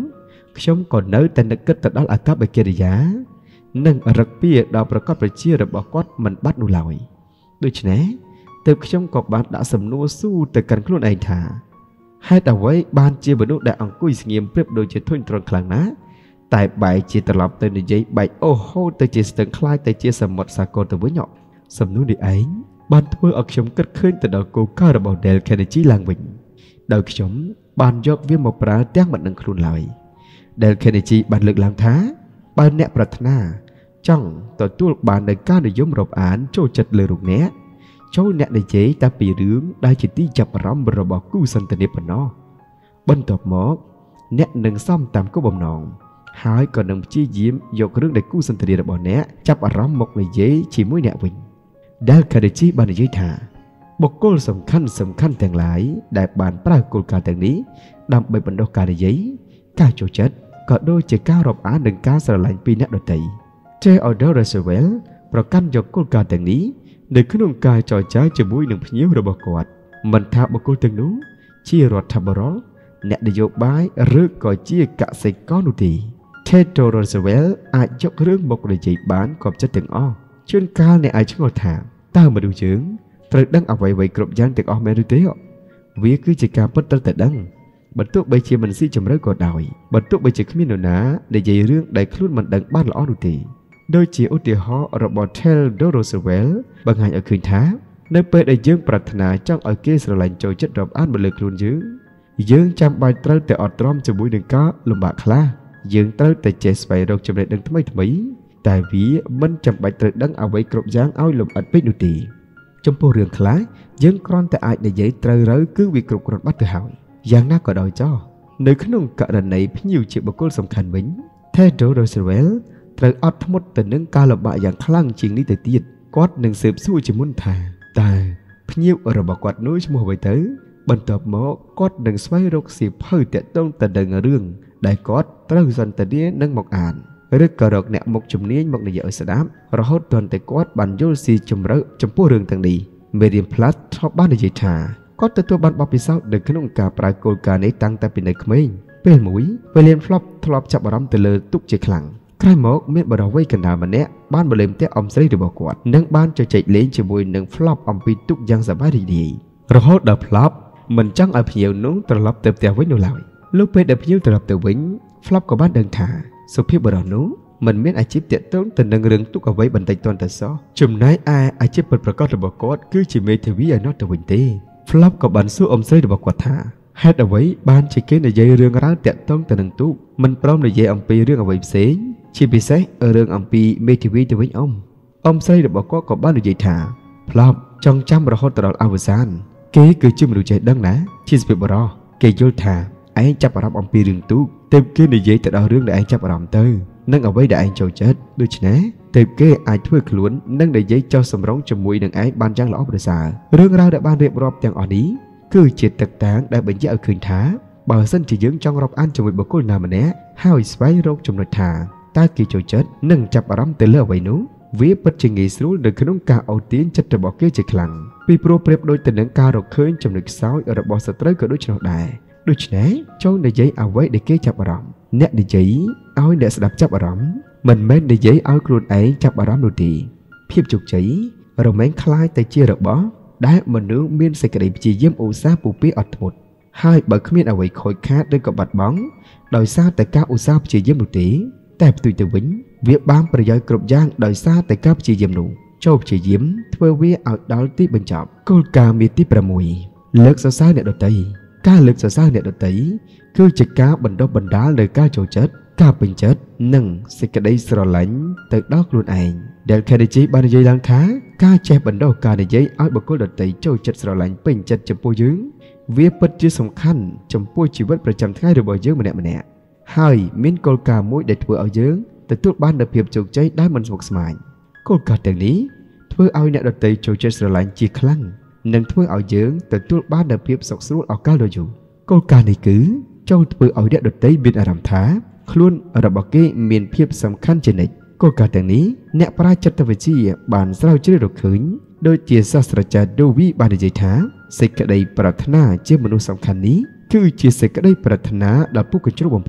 ខ្ញុំក៏នៅតែនឹកគិតទៅដល់អាកប្បកិរិយានិងរឹកពីដល់ប្រកបប្រជារបស់គាត់មិនបាត់នោះឡើយដូច្នេះទើបខ្ញុំក៏បានដាក់សំណួរស៊ូទៅកាន់ខ្លួនឯងថាហេតុអ្វីបានជាមនុស្សដែលអង្គុយស្ងៀមប្រៀបដូចជាធុញទ្រាន់ខ្លាំងណាស់តែបែរជាត្រឡប់ទៅនិយាយបែកអូហូទៅជាស្ទឹងខ្លាយទៅជាសមុទ្រសាគរទៅវិញសំណួរនេះឯងបានធ្វើឲ្យខ្ញុំគិតឃើញទៅដល់គោលការណ៍របស់ Dale Carnegie ឡើងវិញដោយខ្ញុំបានយកវាមកប្រើទាំងមិនដឹងខ្លួនឡើយ Dale Carnegie បានលើកឡើងថាបើអ្នកប្រាថ្នាចង់ទទួលបាននូវការនិយមរាប់អានចូលចិត្តលើរូបអ្នកចូលអ្នកនិយាយតែពីរឿងដែលជាទីចាប់អារម្មណ៍របស់គូសន្ទនាប៉ុណ្ណោះបន្ទាប់មកអ្នកនឹងសំតាមគោលបំណងហើយក៏នឹងព្យាយាមយករឿងដែលគូសន្ទនារបស់អ្នកចាប់អារម្មណ៍មកនិយាយជាមួយអ្នកវិញ Dale Carnegie បាននិយាយថាបុគ្គលសំខាន់សំខាន់ទាំងឡាយដែលបានប្រើគោលការណ៍ទាំងនេះដើម្បីបណ្ដុះការនិយាយការចូលចិត្តក៏ដូចជាការរាប់អាននិងការស្រឡាញ់ពីអ្នកដទៃ Theodore Roosevelt ប្រកាន់យកគោលការណ៍ទាំងនេះនៅក្នុងការចរចាជាមួយនឹងភ្ញៀវរបស់គាត់មិនថាបុគ្គលទាំងនោះជារដ្ឋាភិបាលអ្នកនយោបាយឬក៏ជាកសិករនោះទេ Theodore Roosevelt អាចយករឿងមកនិយាយបានគ្រប់ចិត្តទាំងអស់ជួនកាលអ្នកអាចឆ្ងល់ថាតើមនុស្សយើងត្រូវដឹងអ្វីៗគ្រប់យ៉ាងទាំងអស់មែនឬទេវាគឺជាការពិតត្រូវតែដឹងបន្ទោះបីជាមិនស៊ីជម្រៅក៏ដោយបន្ទោះបីជាគ្មាននរណានិយាយរឿងដែលខ្លួនមិនដឹងបានល្អនោះទេដូចជាឧទាហរណ៍របស់ Theodore Roosevelt បង្ហាញឲ្យឃើញថានៅពេលដែលយើងប្រាថ្នាចង់ឲ្យគេស្រឡាញ់ចូលចិត្តរាប់អានមកលើខ្លួនយើងយើងចាំបាច់ត្រូវតែអត់ទ្រាំជាមួយនឹងការលំបាកខ្លះយើងត្រូវតែចេះស្វែងរកចំណេះដឹងថ្មីថ្មីតែវាមិនចាំបាច់ត្រូវដឹងអ្វីគ្រប់យ៉ាងឲ្យលម្អិតពេកនោះទេចំពោះរឿងខ្លះយើងគ្រាន់តែអាចនិយាយត្រូវរើគឺវាគ្រប់គ្រាន់បាត់ទៅហើយយ៉ាងណាក៏ដោយចោះនៅក្នុងករណីភ្ញៀវជាបុគ្គលសំខាន់វិញ Theodore Roosevelt ត្រូវអត់ធ្មត់ទៅនឹងការលំបាកយ៉ាងខ្លាំងជាងនេះទៅទៀតគាត់នឹងស៊ើបសួរជាមុនថាតើភ្ញៀវរបស់គាត់នោះឈ្មោះអ្វីទៅបន្ទាប់មកគាត់នឹងស្វែងរកសៀវភៅទាក់ទងទៅនឹងរឿងដែលគាត់ត្រូវសន្ទនានឹងមកអានឬក៏រកអ្នកមុខជំនាញមកនិយាយឲ្យស្ដាប់រហូតដល់តែគាត់បានយល់ស៊ីជម្រៅចំពោះរឿងទាំងនេះ Miriam Platt ធ្លាប់បាននិយាយថាគាត់ទទួលបានបទពិសោធន៍នៅក្នុងការប្រើគោលការណ៍នេះតាំងតែពីនៅក្មេងពេលមួយ William Flop ធ្លាប់ចាប់អារម្មណ៍ទៅលើទូកជាខ្លាំងក្រោយមកមានបរិវ័យកណ្ដាលម្នាក់បានមកលេងផ្ទះអ៊ំស្រីរបស់គាត់និងបានជជែកលេងជាមួយនឹង Flop អំពីទូកយ៉ាងសប្បាយរីករាយរហូតដល់ Flop មិនចង់ឲ្យភ្ញៀវនោះត្រឡប់ទៅផ្ទះវិញនោះឡើយលុះពេលដែលភ្ញៀវត្រឡប់ទៅវិញ Flop ក៏បានដឹងថាសុភាពបុរសនោះមិនមានអាជីពទាក់ទងទៅនឹងរឿងទុកអ្វីបន្តិចទាន់តែសោះចំណែកឯអាជីពពិតប្រាកដរបស់គាត់គឺជាមេធាវីឲ្យណោះទៅវិញទេ Flop ក៏បានសួរអ៊ំស្រីរបស់គាត់ថាហេតុអ្វីបានជាគេនិយាយរឿងរ៉ាវតាក់ទងទៅនឹងទូកមិនព្រមនិយាយអំពីរឿងអ្វីផ្សេងជាពិសេសរឿងអំពីមេធាវីទៅវិញអ៊ំអ៊ំស្រីរបស់គាត់ក៏បាននិយាយថា Flop ចង់ចាំរហូតដល់អវសានគេគឺជាមនុស្សចេះដឹងណាជាសុភាពបុរសគេយល់ថាឯងចាប់អារម្មណ៍អំពីរឿងទូកទើបគេនិយាយទៅដល់រឿងដែលឯងចាប់អារម្មណ៍ទៅនិងអ្វីដែលឯងចូលចិត្តដូច្នេះទើបគេអាចធ្វើខ្លួននិងនិយាយចោះសម្រងជាមួយនឹងឯងបានយ៉ាងល្អប្រសើររឿងរ៉ាវដែលបានរៀបរាប់ទាំងអស់នេះគឺជាទឹកតាងដែលបញ្ជាក់ឲ្យឃើញថាបើសិនជាយើងចង់រាប់អានជាមួយបុគ្គលណាម្នាក់ហើយស្វែងរកចំណុចថាតើគេចូលចិត្តនិងចាប់អារម្មណ៍ទៅលើអ្វីនោះវាពិតជាងាយស្រួលនៅក្នុងការអូសទាញចិត្តរបស់គេជាខ្លាំងពីព្រោះប្រៀបដូចទៅនឹងការរកឃើញចំណុចខ្សោយរបស់សត្រូវក៏ដូច្នោះដែរដូច្នេះចូលនិយាយអ្វីដែលគេចាប់អារម្មណ៍អ្នកនិយាយឲ្យអ្នកស្ដាប់ចាប់អារម្មណ៍មិនមែននិយាយឲ្យខ្លួនឯងចាប់អារម្មណ៍នោះទេភាពជោគជ័យរមែងคล้ายទៅជារបស់ដែលមនុស្សមានសេចក្តីព្យាយាមឧស្សាហ៍ពុះពារអត់ធ្មត់ហើយបើគ្មានអ្វីខូចខាតឬក៏បាត់បង់ដោយសារតែការឧស្សាហ៍ព្យាយាមនោះទេតែផ្ទុយទៅវិញវាបានប្រយោជន៍គ្រប់យ៉ាងដោយសារតែការព្យាយាមនោះចូលព្យាយាមធ្វើវាឲ្យដល់ទីបញ្ចប់គោលការណ៍មាទីប្រាំមួយលើកសរសើរអ្នកដទៃការលើកសរសើរអ្នកដទៃគឺជាការបណ្ដុះបណ្ដាលនូវការចូលចិត្តការពេញចិត្តនិងសេចក្តីស្រឡាញ់ទៅដល់ខ្លួនឯងដែល Carnegie បាននិយាយឡើងថាការចេះបណ្ដុះការនិយាយឲ្យបុគ្គលដទៃចូលចិត្តស្រឡាញ់ពេញចិត្តចំពោះយើងវាពិតជាសំខាន់ចំពោះជីវិតប្រចាំថ្ងៃរបស់យើងម្នាក់ម្នាក់ហើយមានគោលការណ៍មួយដែលធ្វើឲ្យយើងទទួលបាននូវភាពជោគជ័យដែលមិនស្មុគស្មាញគោលការណ៍ទាំងនេះធ្វើឲ្យអ្នកដទៃចូលចិត្តស្រឡាញ់ជាខ្លាំងនិងធ្វើឲ្យយើងទទួលបាននូវភាពសុខស្រួលអកាលយូរគោលការណ៍នេះគឺចូលធ្វើឲ្យអ្នកដទៃមានអារម្មណ៍ថាខ្លួនរបស់គេមានភាពសំខាន់ជានិច្ចគោលការណ៍ទាំងនេះអ្នកប្រាជ្ញចិត្តវិទ្យាបានស្រាវជ្រាវរកឃើញដូចជាសាស្ត្រាចារ្យ Dewey បាននិយាយថាសេចក្តីប្រាថ្នាជាមនុស្សសំខាន់នេះគឺជាសេចក្តីប្រាថ្នាដ៏ពុះកញ្ជ្រោះបំផុត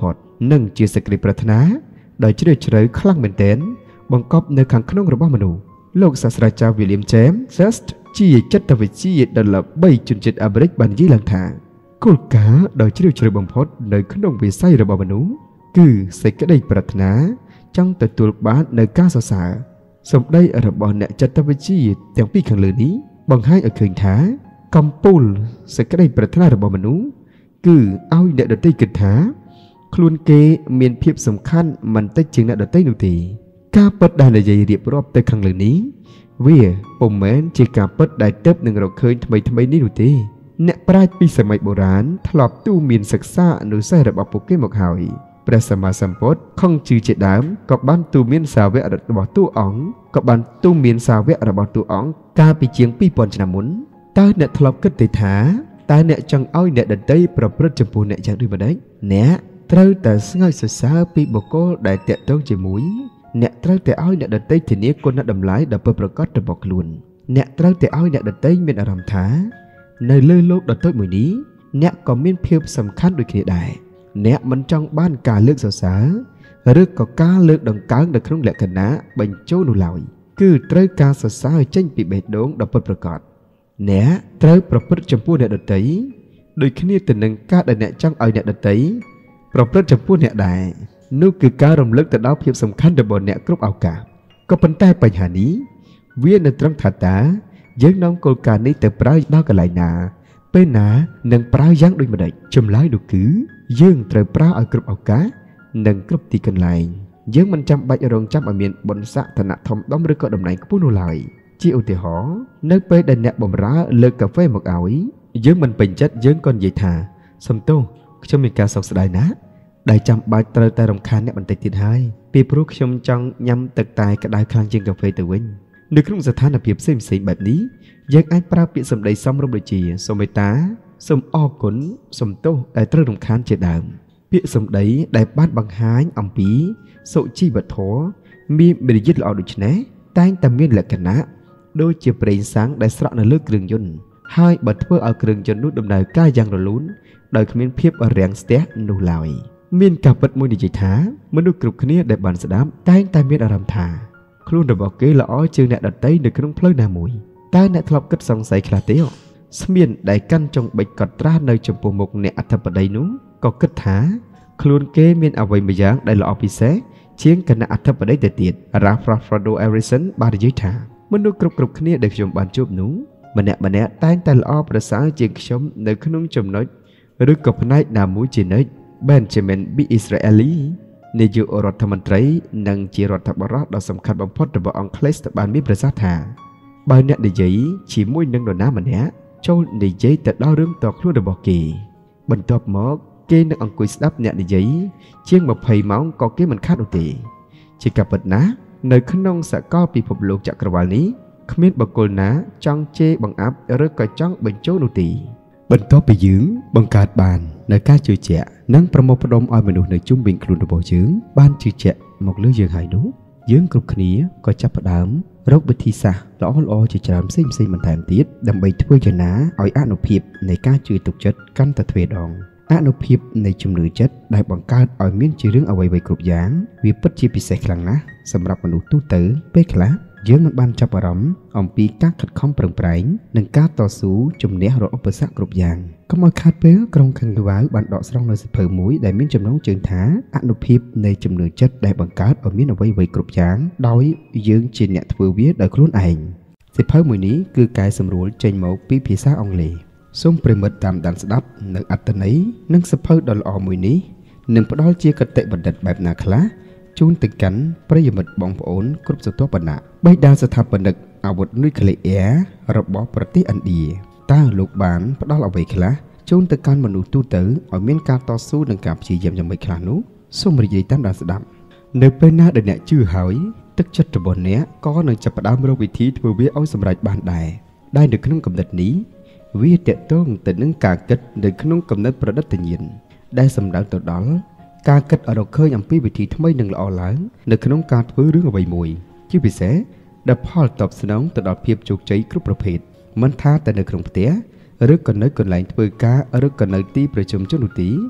nâng chia sẻ cái bát ná đời chỉ để chơi khăng bền tén bằng cọp nơi kháng khungរបស់មនុស្សលោកសាស្ត្រាចារ្យ William James Just ជាចិត្តវិទ្យាដែលល្បីជនជាតិអាមេរិកបាននិយាយឡើងថាគោលការណ៍ដ៏ជ្រាលជ្រៅបំផុតនៅក្នុងវិស័យរបស់មនុស្សគឺសេចក្តីប្រាថ្នាចង់ទទួលបាននូវការសរសើរសម្ដីរបស់អ្នកចិត្តវិទ្យាទាំងពីរខាងលើនេះបង្ហាញឲ្យឃើញថាកំពូលសេចក្តីប្រាថ្នារបស់មនុស្សគឺឲ្យអ្នកដទៃគិតថាខ្លួនគេមានភាពសំខាន់មិនតិចជាងអ្នកដទៃនោះទេការពិតដែលនិយាយរៀបរាប់ទៅខាងលើនេះវាពុំមែនជាការពិតដែលទើបនឹងរកឃើញថ្មីថ្មីនេះនោះទេអ្នកប្រាជ្ញពីសម័យបុរាណធ្លាប់ទូមានសិក្សាអនុសាសន៍របស់ពួកគេមកហើយព្រះសម្មាសម្ពុទ្ធខំជឿជាដើមក៏បានទូមានសាវករបស់តួអង្គក៏បានទូមានសាវករបស់តួអង្គកាលពីជាងពីរពាន់ឆ្នាំមុនតើអ្នកធ្លាប់គិតទេថាតើអ្នកចង់ឲ្យអ្នកដទៃប្រព្រឹត្តចំពោះអ្នកយ៉ាងដូចម្តេចអ្នកត្រូវតែស្ងើចសរសើរពីបុគ្គលដែលតាក់ទងជាមួយអ្នកត្រូវតែឲ្យអ្នកដទៃធានាគុណតម្លៃដ៏ពិតប្រាកដរបស់ខ្លួនអ្នកត្រូវតែឲ្យអ្នកដទៃមានអារម្មណ៍ថានៅលើโลกដ៏តូចមួយនេះអ្នកក៏មានភាពសំខាន់ដូចគ្នាដែរអ្នកមិនចង់បានការលើកសរសើរឬក៏ការលើកដង្កើងនៅក្នុងលក្ខណៈបញ្ចូលនោះឡើយគឺត្រូវការសរសើរចេញពីបេះដូងដ៏ពិតប្រាកដអ្នកត្រូវប្រព្រឹត្តចំពោះអ្នកដទៃដូចគ្នាទៅនឹងការដែលអ្នកចង់ឲ្យអ្នកដទៃប្រព្រឹត្តចំពោះអ្នកដែរនោះគឺការរំលឹកទៅដល់ភាពសំខាន់របស់អ្នកគ្រប់ឱកាសក៏ប៉ុន្តែបញ្ហានេះវានៅត្រង់ថាតើយើងនាំគោលការណ៍នេះទៅប្រើដល់កន្លែងណាពេលណានឹងប្រើយ៉ាងដូចម្តេចចម្លើយនោះគឺយើងត្រូវប្រើឲ្យគ្រប់ឱកាសនិងគ្រប់ទីកន្លែងយើងមិនចាំបាច់រងចាំឲ្យមានបុណ្យស័ក្តិឋានៈធំដុំឬក៏តំណែងខ្ពស់នោះឡើយជាឧទាហរណ៍នៅពេលដែលអ្នកបម្រើលើកកាហ្វេមកឲ្យយើងមិនពេញចិត្តយើងក៏និយាយថាសំទោសខ្ញុំមានការសោកស្ដាយណាស់ដែលចាំបាច់ត្រូវតែរំខានអ្នកបន្តិចទៀតហើយពីព្រោះខ្ញុំចង់ញ៉ាំទឹកតែក្តៅខ្លាំងជាងកាហ្វេទៅវិញនៅក្នុងស្ថានភាពផ្សេងផ្សេងបែបនេះយើងអាចប្រើពាក្យសម្ដីសមរម្យដូចជាសូមមេត្តាសូមអរគុណសូមទោសដែលត្រូវរំខានជាដើមពាក្យសម្ដីដែលបានបង្ហាញអំពីសុជីវធម៌មានមេរៀនល្អដូចនេះតែងតែមានលក្ខណៈដូចជាប្រេងសាំងដែលស្រក់នៅលើគ្រឿងយន្តហើយបើធ្វើឲ្យគ្រឿងយន្តនោះដំណើរការយ៉ាងរលូនដោយគ្មានភាពរាំងស្ទះនោះឡើយមានការពិតមួយនិយាយថាមនុស្សគ្រប់គ្នាដែលបានស្ដាប់តែងតែមានអារម្មណ៍ថាខ្លួនរបស់គេល្អជាងអ្នកដទៃនៅក្នុងផ្លូវណាមួយតើអ្នកធ្លាប់គិតសង្ស័យខ្លះទេស្មៀនដែលកាន់ចុងបិចកត់ត្រានៅចំពោះមុខអ្នកអធិបតីនោះក៏គិតថាខ្លួនគេមានអ្វីមួយយ៉ាងដែលល្អពិសេសជាងគណៈអធិបតីទៅទៀត Ralph Waldo Emerson បាននិយាយថាមនុស្សគ្រប់គ្រប់គ្នាដែលខ្ញុំបានជួបនោះម្នាក់ម្នាក់តែងតែល្អប្រសើរជាងខ្ញុំនៅក្នុងចំណុចឬក៏ផ្នែកណាមួយជានិច្ច Benjamin B. Disraeli នាយករដ្ឋមន្ត្រីនិងជារដ្ឋបរិបទដ៏សំខាន់បំផុតរបស់អង់គ្លេសបានមានប្រសាសន៍ថាបើអ្នកនិយាយជាមួយនឹងនរណាម្នាក់ចូលនិយាយទៅដល់រឿងតខ្លួនរបស់គេបន្ទាប់មកគេនឹងអង្គុយស្ដាប់អ្នកនិយាយជាងម្ភៃម៉ោងក៏គេមិនខាតនោះទេជាការពិតណាស់នៅក្នុងសកលពិភពលោកចក្រវាឡនេះគ្មានបុគ្គលណាចង់ជេរបង្អាប់ឬក៏ចង់បញ្ចូលនោះទេបន្ទាប់ពីយើងបង្កើតបាននៅការជឿជាក់និងប្រមូលផ្ដុំឲ្យមនុស្សនៅជុំវិញខ្លួនរបស់យើងបានជឿជាក់មកលើយើងហើយនោះយើងគ្រប់គ្នាក៏ចាប់ផ្ដើមរកវិធីសាស្ត្រល្អល្អជាច្រើនផ្សេងផ្សេងបន្ថែមទៀតដើម្បីធ្វើយ៉ាងណាឲ្យអនុភាពនៃការជឿទុកចិត្តកាន់តែទ្វេដងអនុភាពនៃជំនឿចិត្តដែលបង្កើតឲ្យមានជារឿងអ្វីៗគ្រប់យ៉ាងវាពិតជាពិសេសខ្លាំងណាស់សម្រាប់មនុស្សទូទៅពេលខ្លះយើងមិនបានចាប់អារម្មណ៍អំពីការខិតខំប្រឹងប្រែងនិងការតស៊ូជំនះរាល់ឧបសគ្គគ្រប់យ៉ាងកុំឲ្យខាតពេលក្រុមខាងយូវ៉ាវបានដកស្រង់នៅសៀវភៅមួយដែលមានចំណងជើងថាអនុភាពនៃជំនឿចិត្តដែលបង្កើតឲ្យមានអ្វីៗគ្រប់យ៉ាងដោយយើងជាអ្នកធ្វើវាដោយខ្លួនឯងសៀវភៅមួយនេះគឺកែសម្រួលចេញមកពីភាសាអង់គ្លេសសូមប្រិមិត្តតាមដានស្ដាប់នៅអត្ថន័យនិងសៀវភៅដ៏ល្អមួយនេះនឹងផ្ដល់ជាគតិបណ្ឌិតបែបណាខ្លះជូនទៅកាន់ប្រិយមិត្តបងប្អូនគ្រប់ស្រទាប់វណ្ណៈបេក្ខស្ថាបនិកអាវុធនុយក្លេអ៊ែររបស់ប្រទេសឥណ្ឌាតើលោកបានផ្ដល់អ្វីខ្លះជូនទៅកាន់មនុស្សទូទៅឲ្យមានការតស៊ូនិងការព្យាយាមយ៉ាងម៉េចខ្លះនោះសូមរីករាយតាមដានស្ដាប់នៅពេលណាដែលអ្នកជឿហើយទឹកចិត្តរបស់អ្នកក៏នឹងចាប់ផ្ដើមរកវិធីធ្វើវាឲ្យសម្រេចបានដែរដែលនៅក្នុងកំណត់នេះវាតកតងទៅនឹងការគិតនៅក្នុងកំណត់ប្រឌិតញ្ញាណដែលសំដៅទៅដល់ការគិតឲ្យរកឃើញអំពីវិធីថ្មីនិងល្អឡើងនៅក្នុងការធ្វើរឿងអ្វីមួយជាពិសេសដែលផលតបស្នងទៅដល់ភាពជោគជ័យគ្រប់ប្រភេទមិនថាតែនៅក្នុងផ្ទះឬក៏នៅកន្លែងធ្វើការឬក៏នៅទីប្រជុំជននោះទេ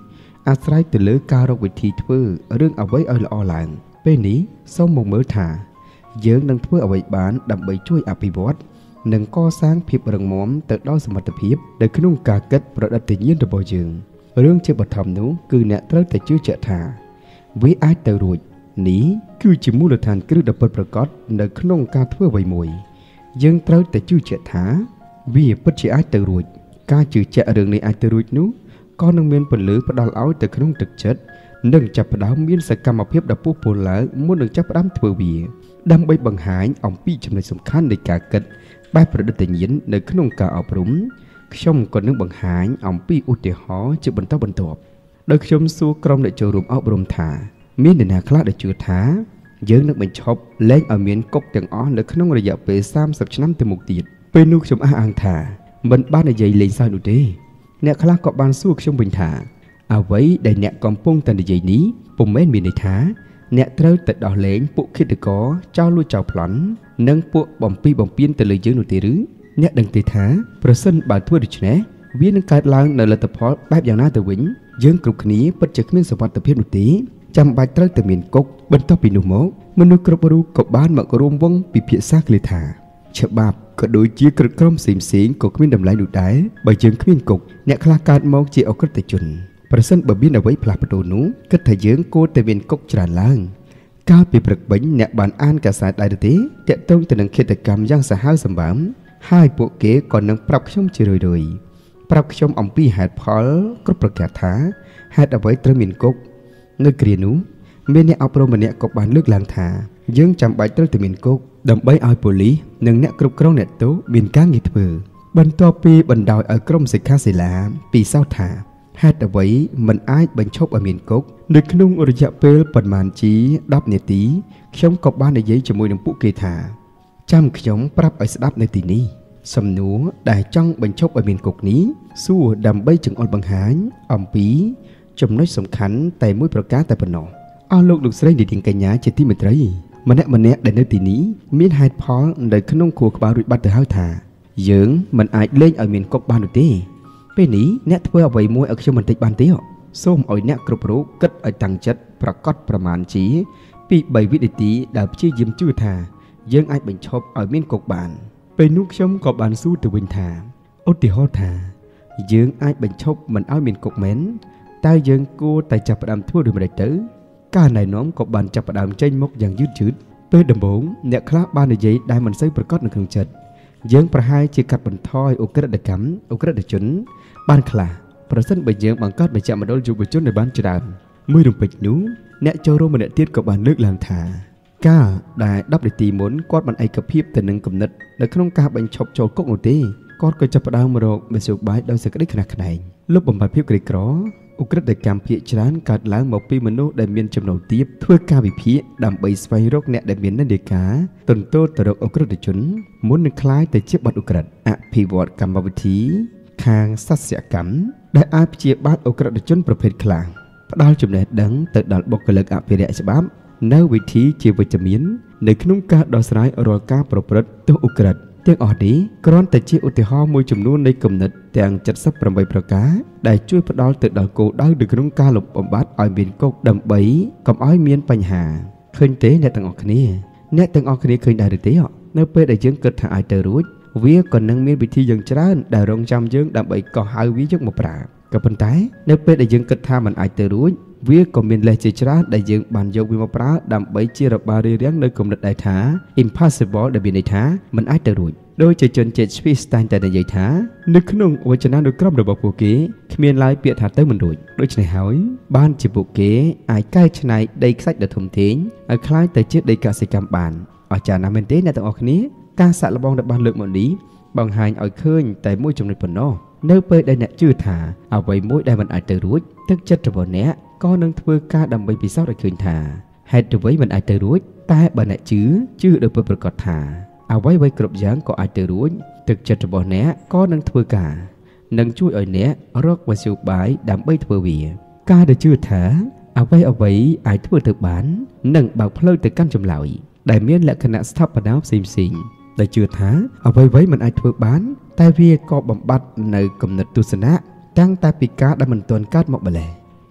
อาศัยแต่เลือกการวิธีធ្វើเรื่องเอาไว้เอาละอหลังពេលនេះសូមមកមើលថាយើងនឹងធ្វើអ្វីបានដើម្បីជួយអភិវឌ្ឍនិងកសាងភាពរឹងមាំទៅដល់សមត្ថភាពនៅក្នុងការគិតប្រឌិតញ្ញាណរបស់យើងរឿងជាបឋមនោះគឺអ្នកត្រូវតែជឿជាក់ថាវាអាចទៅរួចនេះគឺជាមូលដ្ឋានគ្រឹះដ៏ពិតប្រាកដនៅក្នុងការធ្វើអ្វីមួយយើងត្រូវតែជឿជាក់ថាវាពិតជាអាចទៅរួចការជឿជាក់រឿងនេះអាចទៅរួចនោះក៏នឹងមានពន្លឺផ្ដល់ឲ្យទៅក្នុងទឹកចិត្តនិងចាប់ផ្ដើមមានសកម្មភាពដ៏ពុះពុលឡើងមុននឹងចាប់ផ្ដើមធ្វើវាដើម្បីបង្ហាញអំពីចំណុចសំខាន់នៃការគិតបែបប្រឌិតញ្ញាណនៅក្នុងការអប់រំខ្ញុំក៏នឹងបង្ហាញអំពីឧទាហរណ៍ជាបន្តបន្ទាប់ដោយខ្ញុំសួរក្រុមអ្នកចូលរួមអប់រំថាមានអ្នកណាខ្លះដែលជឿថាយើងនឹងបញ្ឈប់លែងឲ្យមានកុកទាំងអស់នៅក្នុងរយៈពេលសាមសិបឆ្នាំទៅមុខទៀតពេលនោះខ្ញុំអះអាងថាមិនបាននិយាយលេងសើចនោះទេអ្នកខ្លះក៏បានសួរខ្ញុំវិញថាអ្វីដែលអ្នកកំពុងតែនិយាយនេះពុំមែនមានន័យថាអ្នកត្រូវតែដោះលែងពួកឃាតករចោលលួចចោលប្លន់និងពួកបំពីបំពេញទៅលើយើងនោះទេឬអ្នកដឹងទេថាប្រសិនបើធ្វើដូច្នេះវានឹងកើតឡើងនៅលទ្ធផលបែបយ៉ាងណាទៅវិញយើងគ្រប់គ្នាពិតជាគ្មានសុវត្ថិភាពនោះទេចាំបាច់ត្រូវតែមានគុកបន្ទាប់ពីនោះមកមនុស្សគ្រប់រូបក៏បានមករួមវង់ពិភាក្សាគ្នាថាច្បាប់ក៏ដូចជាក្រឹតក្រមផ្សេងផ្សេងក៏គ្មានតម្លៃនោះដែរបើយើងគ្មានគុកអ្នកខ្លះកើតមកជាអក្រិតជនប្រសិនបើមានអ្វីផ្លាស់ប្ដូរនោះគិតថាយើងគួរតែមានគុកច្រើនឡើងកាលពីព្រឹកមិញអ្នកបានអានកាសែតដែរទេតាក់ទងទៅនឹងឃាតកម្មយ៉ាងសាហាវសម្បើមហើយពួកគេក៏នឹងប្រាប់ខ្ញុំជារឿយៗប្រាប់ខ្ញុំអំពីហេតុផលគ្រប់ប្រការថាហេតុអ្វីត្រូវមានគុកនៅគ្រានោះមានអ្នកអប់រំម្នាក់ក៏បានលើកឡើងថាយើងចាំបាច់ត្រូវតែមានគុកដើម្បីឲ្យប៉ូលីសនិងអ្នកគ្រប់គ្រងអ្នកទោសមានការងារធ្វើបន្ទាប់ពីបណ្ដោយឲ្យក្រុមសិក្ខាសាលាពិសោធន៍ថាហេតុអ្វីមិនអាចបញ្ឈប់ឲ្យមានគុកនៅក្នុងរយៈពេលប្រមាណជាដប់នាទីខ្ញុំក៏បាននិយាយជាមួយនឹងពួកគេថាចាំខ្ញុំប្រាប់ឲ្យស្ដាប់នៅទីនេះសំណួរដែលចង់បញ្ឈប់ឲ្យមានគុកនេះសួរដើម្បីចង្អុលបង្ហាញអំពីចំណុចសំខាន់តែមួយប្រការតែប៉ុណ្ណោះអស់លោកលោកស្រីនាងកញ្ញាជាទីមេត្រីម្នាក់ម្នាក់ដែលនៅទីនេះមានហេតុផលនៅក្នុងខួរក្បាលរួចបាត់ទៅហើយថាយើងមិនអាចលេងឲ្យមានគុកបាននោះទេពេលនេះអ្នកធ្វើអ្វីមួយឲ្យខ្ញុំបន្តិចបានទេសូមឲ្យអ្នកគ្រប់រូបគិតឲ្យតាំងចិត្តប្រកបប្រមាណជាពីបីវិនាទីដែលព្យាយាមជឿថាយើងអាចបញ្ឈប់ឲ្យមានគុកបានពេលនោះខ្ញុំក៏បានសួរទៅវិញថាឧទាហរណ៍ថាយើងអាចបញ្ឈប់មិនឲ្យមានគុកមែនតើយើងគួរតែចាប់ផ្ដើមធ្វើដូចម្តេចទៅការណែនាំក៏បានចាប់ផ្ដើមចេញមុខយ៉ាងយឺតយឺតពេលដំបូងអ្នកខ្លះបាននិយាយដែលមិនសូវប្រកបនៅក្នុងចិត្តយើងប្រហែលជាកាត់បន្ថយឧក្រិដ្ឋកម្មឧក្រិដ្ឋជនបានខ្លះប្រសិនបើយើងបង្កើតមជ្ឈមណ្ឌលយុវជនដែលបានច្រើនមួយរំពេចនោះអ្នកចូលរួមម្នាក់ទៀតក៏បានលើកឡើងថាការដែលដប់នាទីមុនគាត់បានឯកភាពទៅនឹងគំនិតនៅក្នុងការបញ្ឈប់ចូលគុកនោះទេគាត់ក៏ចាប់ផ្ដើមរកមធ្យោបាយដោយសេចក្តីខ្នះខ្នែងលុបបំបាត់ភាពក្រីក្រឧក្រិដ្ឋកម្មភាគច្រើនកើតឡើងមកពីមនុស្សដែលមានចំណូលទាបធ្វើការវិភាគដើម្បីស្វែងរកអ្នកដែលមាននិន្នាការទន្ទោលទៅរកឧក្រិដ្ឋជនមុននឹងក្លាយទៅជាបាត់ឧក្រិដ្ឋអភិវឌ្ឍកម្មវិធីខាងសស្យកម្មដែលអាចព្យាបាលឧក្រិដ្ឋជនប្រភេទខ្លះផ្ដល់ចំណេះដឹងទៅដល់បុគ្គលិកអភិរក្សច្បាប់នៅវិធីជាវិជ្ជមាននៅក្នុងការដោះស្រាយរាល់ការប្រព្រឹត្តទោសឧក្រិដ្ឋទាំងអស់នេះគ្រាន់តែជាឧទាហរណ៍មួយចំនួននៃគំនិតទាំងเจ็ดสิบแปดប្រការដែលជួយផ្ដល់ទៅដល់គោលដៅនៅក្នុងការលុបបំបាត់ឲ្យមានគុកដើម្បីកុំឲ្យមានបញ្ហាឃើញទេអ្នកទាំងអស់គ្នាអ្នកទាំងអស់គ្នាឃើញដែរឬទេនៅពេលដែលយើងគិតថាអាចទៅរួចវាក៏នឹងមានវិធីយ៉ាងច្រើនដែលរងចាំយើងដើម្បីកោះហៅវាយកមកប្រើក៏ប៉ុន្តែនៅពេលដែលយើងគិតថាมันអាចទៅរួចវាក៏មានលេសជាច្រើនដែលយើងបានយកវាមកប្រើដើម្បីជារបាលរារាំងនៅគំនិតដែលថា impossible ដែលមានន័យថាมันអាចទៅរួចដោយជាជនជាតិ Swiss តែងតែនិយាយថានៅក្នុងវចនានុក្រមរបស់ពួកគេគ្មានឡើយពាក្យថាទៅមិនរួចដូច្នេះហើយបានជាពួកគេអាចកែច្នៃដីខ្សាច់ដ៏ធំធេងឲ្យคล้ายទៅជាដីកសិកម្មបានអស្ចារ្យណាស់មែនទេអ្នកទាំងអស់គ្នាការសាក់លបងដែលបានលើកមកនេះបង្ហាញឲ្យឃើញតែមួយចំណុចប៉ុណ្ណោះនៅពេលដែលអ្នកជឿថាអ្វីមួយដែលមិនអាចទៅរួចទឹកចិត្តរបស់អ្នកក៏នឹងធ្វើការដើម្បីពិសោធន៍ឲ្យឃើញថាហេតុអ្វីមិនអាចទៅរួចតែបើអ្នកជឿជឿដោយពិតប្រាកដថាអ្វីៗគ្រប់យ៉ាងក៏អាចទៅរួចទឹកចិត្តរបស់អ្នកក៏នឹងធ្វើការនឹងជួយឲ្យអ្នករកមធ្យោបាយដើម្បីធ្វើវាការដែលជឿថាអ្វីអ្វីអាចធ្វើទៅបាននឹងបើកផ្លូវទៅកាន់ចម្លើយដែលមានលក្ខណៈស្ថាបនាផ្សេងៗដែលជឿថាអ្វីៗមិនអាចធ្វើបានតែវាក៏បំបត្តិនៅគំនិតទស្សនៈតាំងតែពីការដែលមិនទាន់កើតមកម្ល៉េះ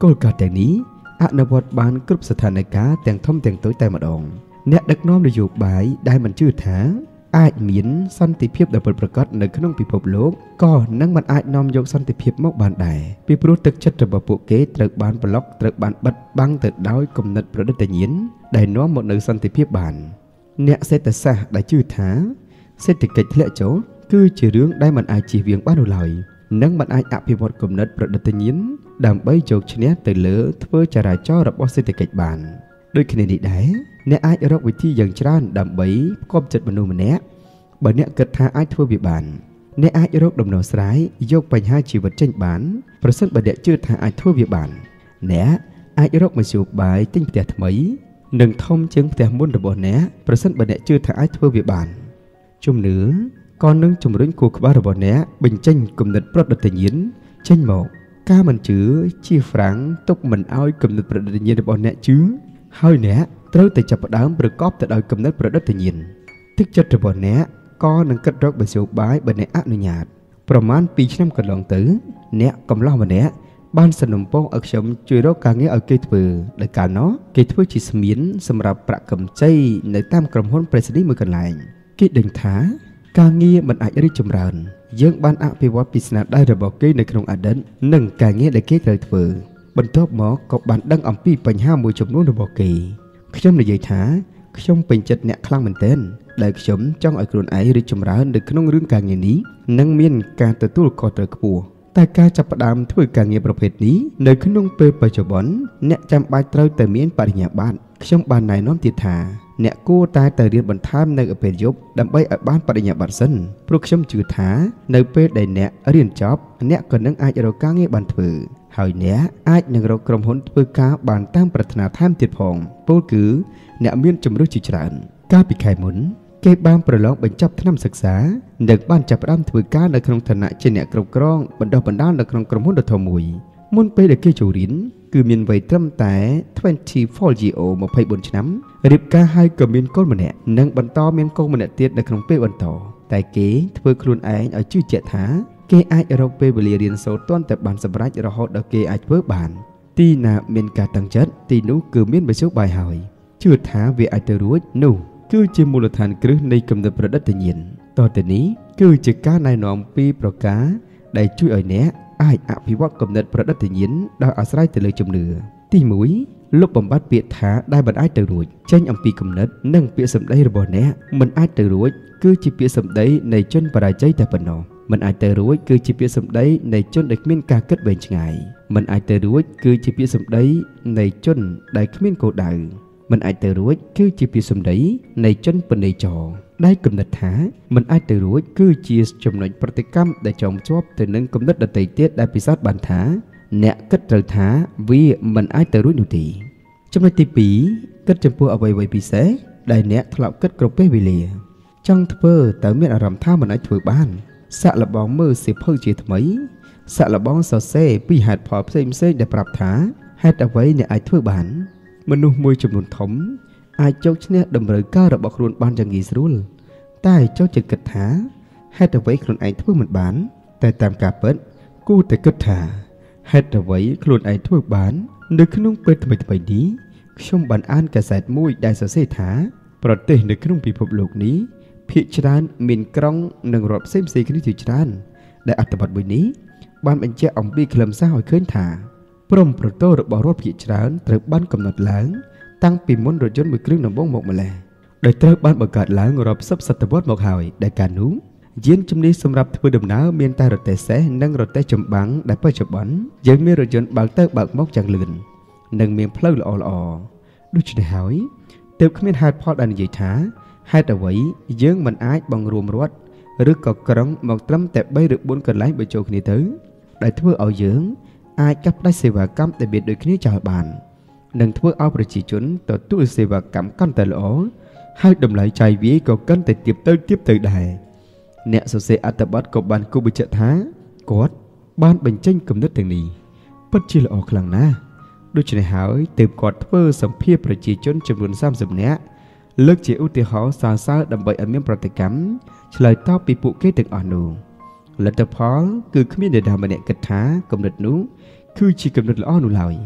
គោលការណ៍ទាំងនេះអនុវត្តបានគ្រប់ស្ថានភាពទាំងធំទាំងតូចតែម្ដងអ្នកដឹកនាំនយោបាយដែលមិនជឿថាអាចមានសន្តិភាពដែលពិតប្រាកដនៅក្នុងពិភពលោកក៏នឹងមិនអាចនាំយកសន្តិភាពមកបានដែរពីព្រោះទឹកចិត្តរបស់ពួកគេត្រូវបានប្លុកត្រូវបានបិទបាំងទៅដោយគំនិតប្រឌិតញ្ញាណដែលនាំមកនូវសន្តិភាពបានអ្នកសេដ្ឋសាស្ត្រដែលជឿថាសេដ្ឋកិច្ចធ្លាក់ចុះគឺជារឿងដែលមិនអាចជៀសវាងបាននោះឡើយនិងមិនអាចអភិវឌ្ឍគំនិតប្រឌិតញ្ញាណដើម្បីយកឈ្នះទៅលើធ្វើចរាចរណ៍របស់សេដ្ឋកិច្ចបានដូចគ្នានេះដែរអ្នកអាចរកវិធីយ៉ាងច្រើនដើម្បីផ្គប់ចិត្តមនុស្សម្នាក់បើអ្នកគិតថាអាចធ្វើវាបានអ្នកអាចរកដំណោះស្រាយយកបញ្ហាជីវិតចេញបានប្រសិនបើអ្នកជឿថាអាចធ្វើវាបានអ្នកអាចរកមធ្យោបាយទិញផ្ទះថ្មីនិងធំជាងផ្ទះមុនរបស់អ្នកប្រសិនបើអ្នកជឿថាអាចធ្វើវាបានជំនឿក៏នឹងជំរុញគូក្បាលរបស់អ្នកបញ្ចេញគំនិតប្រឌិតញ្ញាណចេញមកការមិនជឿជាហ្វ្រាំងទុកមិនឲ្យគំនិតប្រឌិតញ្ញាណរបស់អ្នកជឿហើយអ្នកត្រូវតែចាប់ផ្ដើមប្រកបទៅដោយគំនិតប្រឌិតញ្ញាណទឹកចិត្តរបស់អ្នកក៏នឹងគិតរកមធ្យោបាយបើអ្នកអនុញ្ញាតប្រមាណពីរឆ្នាំកន្លងទៅអ្នកកំឡោះម្នាក់បានសនំពងឲ្យខ្ញុំជួយរកការងារឲ្យគេធ្វើដោយកាលនោះគេធ្វើជាស្មៀនសម្រាប់ប្រាក់កម្ចីនៅតាមក្រុមហ៊ុនប្រេស៊ីឌីមួយកន្លែងគេដឹងថាការងារមិនអាចរីកចម្រើនយើងបានអភិវឌ្ឍពីស្នាដៃរបស់គេនៅក្នុងអតីតនិងការងារដែលគេត្រូវធ្វើបន្ទាប់មកក៏បានដឹងអំពីបញ្ហាមួយចំនួនរបស់គេខ្ញុំនិយាយថាខ្ញុំពេញចិត្តអ្នកខ្លាំងមែនទែនដែលខ្ញុំចង់ឲ្យខ្លួនឯងរីកចម្រើននៅក្នុងរឿងការងារនេះនិងមានការទទួលខុសត្រូវខ្ពស់តែការចាប់ផ្ដើមធ្វើការងារប្រភេទនេះនៅក្នុងពេលបច្ចុប្បន្នអ្នកចាំបាច់ត្រូវតែមានបរិញ្ញាបត្រខ្ញុំបានណែនាំទៀតថាអ្នកគួរតែទៅរៀនបន្ថែមនៅពេលយប់ដើម្បីឲ្យបានបរិញ្ញាបត្រសិនព្រោះខ្ញុំជឿថានៅពេលដែលអ្នករៀនចប់អ្នកក៏នឹងអាចរកការងារបានធ្វើហើយអ្នកអាចនឹងរកក្រុមហ៊ុនធ្វើការបានតាមប្រាថ្នាថែមទៀតផងពោលគឺអ្នកមានជំរឿនជាច្រើនកាលពីខែមុនគេបានប្រឡងបញ្ចប់ថ្នាំសិក្សានិងបានចាប់ផ្ដើមធ្វើការនៅក្នុងឋានៈជាអ្នកគ្រប់គ្រងបណ្ដុះបណ្ដាលនៅក្នុងក្រុមហ៊ុនដ៏ធំមួយមុនពេលដែលគេចូលរៀនគឺមានវ័យត្រឹមតែ24 year ម្ភៃបួនឆ្នាំរៀបការហើយក៏មានកូនម្នាក់និងបន្តមានកូនម្នាក់ទៀតនៅក្នុងពេលបន្តតែគេធ្វើខ្លួនឯងឲ្យជឿជាក់ថាគេអាចរកពេលវេលារៀនសូត្រទាន់តែបានសម្រេចរហូតដល់គេអាចធ្វើបានទីណាមានការតាំងចិត្តទីនោះគឺមានមធ្យោបាយហើយជឿថាវាអាចទៅរួចនោះគឺជាមូលដ្ឋានគ្រឹះនៃគំនិតប្រឌិតញ្ញាណតទៅនេះគឺជាការណែនាំពីប្រការដែលជួយឲ្យអ្នកអាចអភិវឌ្ឍគំនិតប្រឌិតញ្ញាណដោយអាស្រ័យទៅលើជំនឿទីមួយលុបបំបាត់ពាក្យថាដែលមិនអាចទៅរួចចេញអំពីគំនិតនិងពាក្យសម្ដីរបស់អ្នកមិនអាចទៅរួចគឺជាពាក្យសម្ដីនៃជនបរាជ័យតែប៉ុណ្ណោះមិនអាចទៅរួចគឺជាពាក្យសម្ដីនៃជនដែលគ្មានការគិតវែងឆ្ងាយមិនអាចទៅរួចគឺជាពាក្យសម្ដីនៃជនដែលគ្មានគោលដៅមិនអាចទៅរួចគឺជាពាក្យសម្ដីនៃជនពនេចរដែលគំនិតថាមិនអាចទៅរួចគឺជាចំណុចប្រតិកម្មដែលចងជាប់ទៅនឹងគំនិតដទៃទៀតដែលពិសោធន៍បានថាអ្នកគិតត្រូវថាវាមិនអាចទៅរួចនោះទេចំណុចទីពីរគិតចំពោះអ្វីៗពិសេសដែលអ្នកធ្លាប់គិតគ្រប់ពេលវេលាចង់ធ្វើតែមានអារម្មណ៍ថាមិនអាចធ្វើបានសាក់លបងមើលសៀវភៅជាថ្មីសាក់លបងសរសេរពីហេតុផលផ្សេងៗដែលប្រាប់ថាហេតុអ្វីអ្នកអាចធ្វើបានមនុស្សមួយចំនួនធំអាចយកឈ្នះតម្រូវការរបស់ខ្លួនបានយ៉ាងងាយស្រួលតែចូលចិត្តគិតថាហេតុអ្វីខ្លួនឯងធ្វើមិនបានតែតាមការពិតគួរតែគិតថាហេតុអ្វីខ្លួនឯងធ្វើបាននៅក្នុងពេលថ្មីៗនេះខ្ញុំបានអានកាសែតមួយដែលសរសេរថាប្រទេសនៅក្នុងពិភពលោកនេះភាគច្រើនមានក្រុងនិងរដ្ឋផ្សេងៗគ្នាជាច្រើនដែលអត្ថបទមួយនេះបានបញ្ជាក់អំពីខ្លឹមសារឲ្យឃើញថាព្រំប្រទល់របស់រដ្ឋភាគច្រើនត្រូវបានកំណត់ឡើងតាំងពីមុនរថយន្តមួយគ្រឿងដំបូងមកម្ល៉េះដោយត្រូវបានបង្កើតឡើងរាប់សិបសតវត្សមកហើយដែលកាលនោះយានជំនិះសម្រាប់ធ្វើដំណើរមានតែរទេះសេះនិងរទេះចម្បាំងដែលបច្ចុប្បន្នយើងមានរថយន្តបើកទៅបើកមកយ៉ាងលឿននិងមានផ្លូវល្អល្អដូច្នេះហើយទើបគ្មានហេតុផលដែលនិយាយថាហេតុអ្វីយើងមិនអាចបង្រួមរដ្ឋឬក៏ក្រុងមកត្រឹមតែបីឬបួនកន្លែងបញ្ចូលគ្នាទៅដែលធ្វើឲ្យយើងអាចកាត់ផ្តាច់សេវាកម្មដែលមានដូចគ្នាចោលបាននិងធ្វើឲ្យប្រជាជនទទួលសេវាកម្មកាន់តែល្អហើយតម្លៃចាយវាយក៏កាន់តែទាបទៅទាបទៅដែរអ្នកសរសេរអត្ថបទក៏បានគូបញ្ជាក់ថាគាត់បានបញ្ចេញគំនិតទាំងនេះពិតជាល្អខ្លាំងណាស់ដូច្នេះហើយទើបគាត់ធ្វើសម្ភារប្រជាជនចំនួនសាមសិបនាក់លើកជាឧទាហរណ៍សរសើរដើម្បីឲ្យមានប្រតិកម្មឆ្លើយតបពីពួកគេទាំងអស់នោះលទ្ធផលគឺគ្មានអ្នកណាម្នាក់គិតថាគំនិតនោះគឺជាគំនិតល្អនោះឡើយ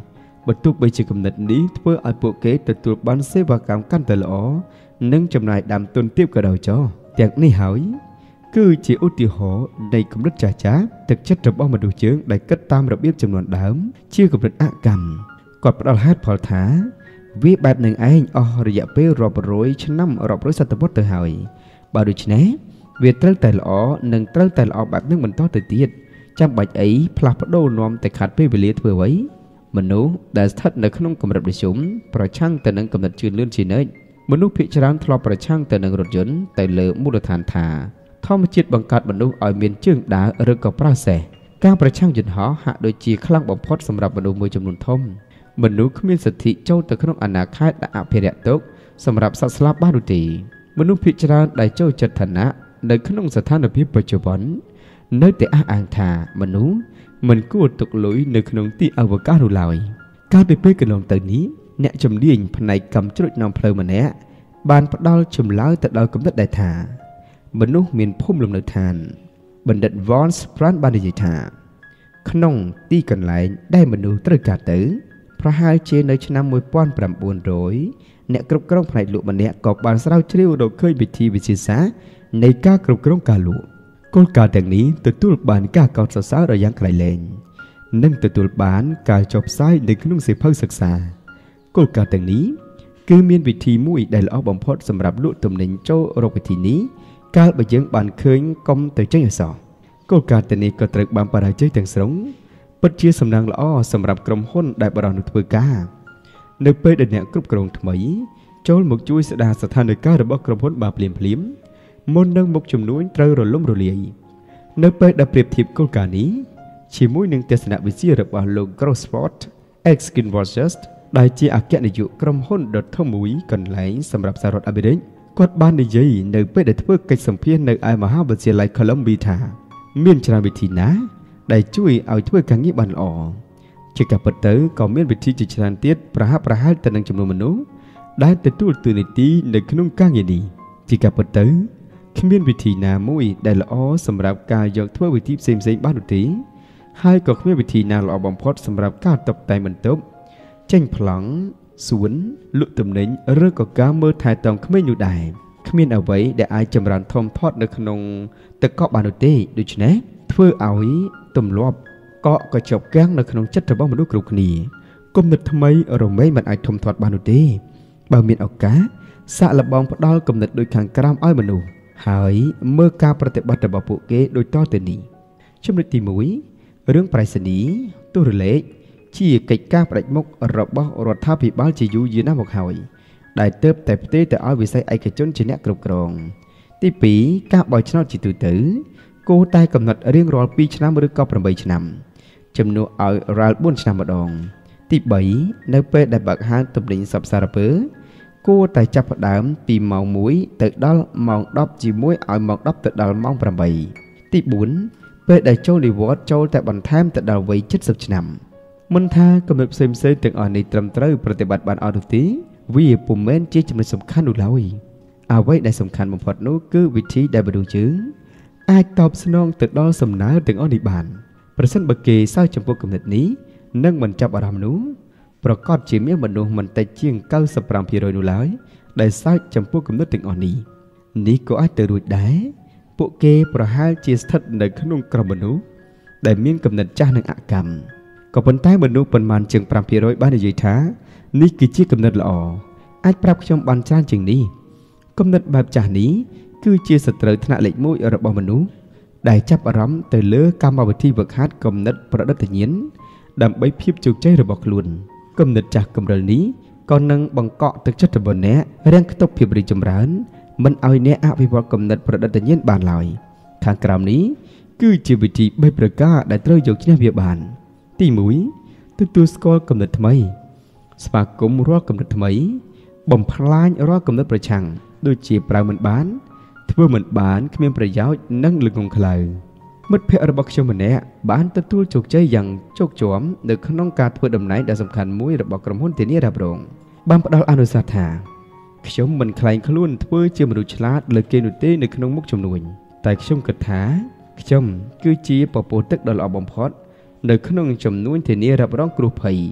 บรรทุกใบจิกำเนิดนี้เพื่อเอาพวกเกตตัวบ้านเสวากรรมกันตลอดนึ่งจำนายดำต้นเทียบกับดาวจอจากนี้หายคือchỉอุติหอในกำลังจ่าจ้าthực chấtระบบมาดูเชิงได้กัดตามระเบียบจำนวนดาวชื่อกำลังอักกรรมกอดประหัตพอถาวิแบบหนึ่งไอ้อระยะเปรอบร้อยชั้นน้ำรอบร้อยสัตว์บดเตอหายบาดูชนะเวียดเติร์แต่ละหนึ่งเติร์แต่ละแบบนึงมันต่อติดติดจำใบไอ้พลาดโดนอมแต่ขาดไปเวลีเถื่อไว้มนุษย์ได้ทัดในขนมกำลังประชุมประช่างแต่หนึ่งกำลังจืดเลื่อนชีเนยมนุษย์พิจารณาทลอประช่างแต่หนึ่งรถยนต์แต่เลือมูลฐานธาท่อมจิตบังคับมนุษย์อ่อยเมียนจึงด่าเรื่องกับปราศแสการประช่างหยุดหอหักโดยจีคลั่งบ่มพดสำหรับมนุษย์มวยจำนวนทมมนุษย์มีสติเจ้าแต่ขนมอนาคตและอภิรตกสำหรับสัตว์สลับบ้านดุตีมนุษย์พิจารณาได้เจ้าจัดฐานะในขนมสถานพิปัจจุบันเนื้อแต่อ่างธามนุษย์มันกู้ตกลุยในขนมที่อวกาศดูลอยการไปเพื่อกันลงตอนนี้เนะจำเลียงภายในกำจุดนำเพลิงมันเนะบานประดาจุ่มล้าแต่ดาวกำลังได้ธามนุษย์มีนพุ่มลมในทานบันดัดวอนส์พรานบานดิจิธาขนมตีกันไหลได้มนุษย์ตรึกกาตือพระหายเจในชนะมวยป้อนปรำบุญโดยเนะกรุบกร้องภายลุมันเนะกอบบานสาวเชี่ยวโดยเคยบิทีวิชิษาในก้ากรุบกร้องกาลุกลการแต่งนี้ตัวตุลบานก้ากอดสาวระยังไกลเลงนั่งตัวตุลบานกายจบไซในขนมเสพเพิ่งศึกษากลการแต่งนี้คือมีวิธีมุ้ยได้ละบ่มพดสำหรับลุตุ่มหนิงโจโรควิธีนี้การไปยังบานเคยกมตัวเจ้าสอกลการแต่นี้ก็ตรึกบานปลายเจ้าแต่งสงปัจเจียสำนักละอ้อสำหรับกรมห้นได้บรอนุทเวกาในเปิดเดือนกรุบกรองถมยโจลหมกจุยสดาสถานในการระบบกรมห้นบาเปลี่ยนพลิมมนดังหมกจุ่มนุ้ยเตอร์รล้มรเลียในเปิดได้เปรียบเทียบกลการนี้ชีมุ้ยหนึ่งเทศนาวิจัยระบบโลกรอสฟอร์ตเอ็กซ์กินวอร์ชัสได้เจียอาเกะในยุกรมห้นดดท่อมุ้ยกันไหลสำหรับสหรัฐอเมริกกอดบ้านในยัยในเปิดได้เพื่อกิจสัมพันธ์ในไอมหาวิทยาลัยโคลัมเบียเมียนชนาวิธีนะได้ช่วยเอาช่วยการงี้บันออกจะกับปัตเตอร์ก็เมียนวิธีจิตชันเตียประหับประหัตแต่นังจำนวนมนุษย์ได้แต่ตู้ตื่นในตีในขนมก้างอย่างนี้จะกับปัตเตอร์ขมิ้นวิธีนามุ้ยได้ละอ้อสำหรับการยกทั่ววิธีเซมเซบ้านดุตีให้ก็ขมิ้นวิธีนาละอ้อบอมพอดสำหรับการตกแต่งมันตบเจ้งพลังสวนลุตุ่มเน้นเรื่องกับการเมื่อถ่ายตองขมิ้นอยู่ได้ขมิ้นเอาไว้ได้ไอจำรันทอมทอดในขนมตะกอบานดุตีดูชนะเพื่อเอาไว้ตุ่มลบก็ก็จบแก้งในขนมจัดระบบมนุษย์กรุกนีกลมนึกทำไมเราไม่มันไอทอมทอดบานดุตีบางเมียนเอากาสะละบองพดอลกลมนึกโดยขังกรามอ้อยมนุษย์หายเมื่อการปฏิบัติระบบปุเกโดยต่อเตนีช่วงตีมุ้ยเรื่องปลายสนีตัวเล็กชี้กิจการประมกระบบรถทัพพิบาลจียูยืนหน้าหมกหอยได้เติบแต่เตแต่อ้อยวิสัยไอเกจนจีเนกรุบกรองที่ปีการบอยชนจิตุตือโกใต้กำหนดเรื่องรอปีชนะมฤกอบประเบยชนะจำนวนเอาราลบุญชนะมาดองที่ใบในเปิดได้บักฮานตุบลิงสับสารเปอกูแต่จับดามปีมองมุ้ยตึกดอลมองดอบจีมุ้ยเอามองดอบตึกดอลมองประใบที่บุญเปิดได้โจลีวอดโจแต่บันทามตึกดอลไว้ชิดสับชนำมันท่ากำหนดเซมเซตึกอ่อนในตรำเตอร์ปฏิบัติบันออดุตีวิปุ่มเมนจีจำนวนสำคัญดูแล้วเอาไว้ได้สำคัญบางพอดนู้คือวิธีได้บรรลุจึงไอตอบสนองตึกดอลสำนักตึกอ่อนในบ้านประสันบกเกย์เศร้าจำพวกกำหนดนี้นั่งมันจับอารมณ์นู้ประกอบจีเมียมันนูมันแต่เจียงเก้าสปรามพิโรยนูแล้วได้ใช้จำพวกกำหนดตึงอ่อนนี้นี้ก็อาจจะรู้ได้พวกเกย์ประหารจีสทัดในขนมกระมนูได้เมียนกำหนดจ้าหนังอากรรมก็เป็นใต้มันนูเป็นมันเจียงปรามพิโรยบ้านในยีท้านี่คือจีกำหนดละออาจปรับชมบันจ้าจึงนี้กำหนดแบบจ่านี้คือจีสตร์ธนาเล็กมุ้ยระบบมันนูได้จับอารมณ์แต่เลือกการมาวิธีเวิร์กฮาร์ดกำหนดประดับแต่เย็นดำใบพิบจุกใจระบบลุนกำหนดจากกำเนิดนี้ก่อนนั่งบังเกาะตึกจัดบนเนะเรื่องตบพิบริจมร้านมันเอาเนะอภิวัตกำหนดประดับแต่เย็นบานลอยทางกรามนี้คือจีวิธีใบประกาศได้เตยยกชนะเบียบานตีมุ้ยตัวตัวสกอลกำหนดทำไมสปากุมรอกำหนดทำไมบ่มพลายรอกำหนดประชังโดยจีปลายเหมือนบ้านเพื่อเหมือนบ้านขมิ้นประยาวนั่งลึกงงคลายมัดเพอระบบชมเนะบ้านตัวตัวจุกใจอย่างโจกจอมเด็กขนมการเพื่อดำไหนได้สำคัญมุ้ยระบบกระมหุ่นเทนี้ระบรงบางประดาอนุสาธาขยมมันคลายขลุ่นเพื่อเชื่อมรุชลาดเลยเกนุเต้ในขนมมุกจำนวนแต่ขยมกระถาขยมคือจีปอปูตึกดอลอบบอมพอดในขนมจำนวนเทนี้ระบรงกรุภัยข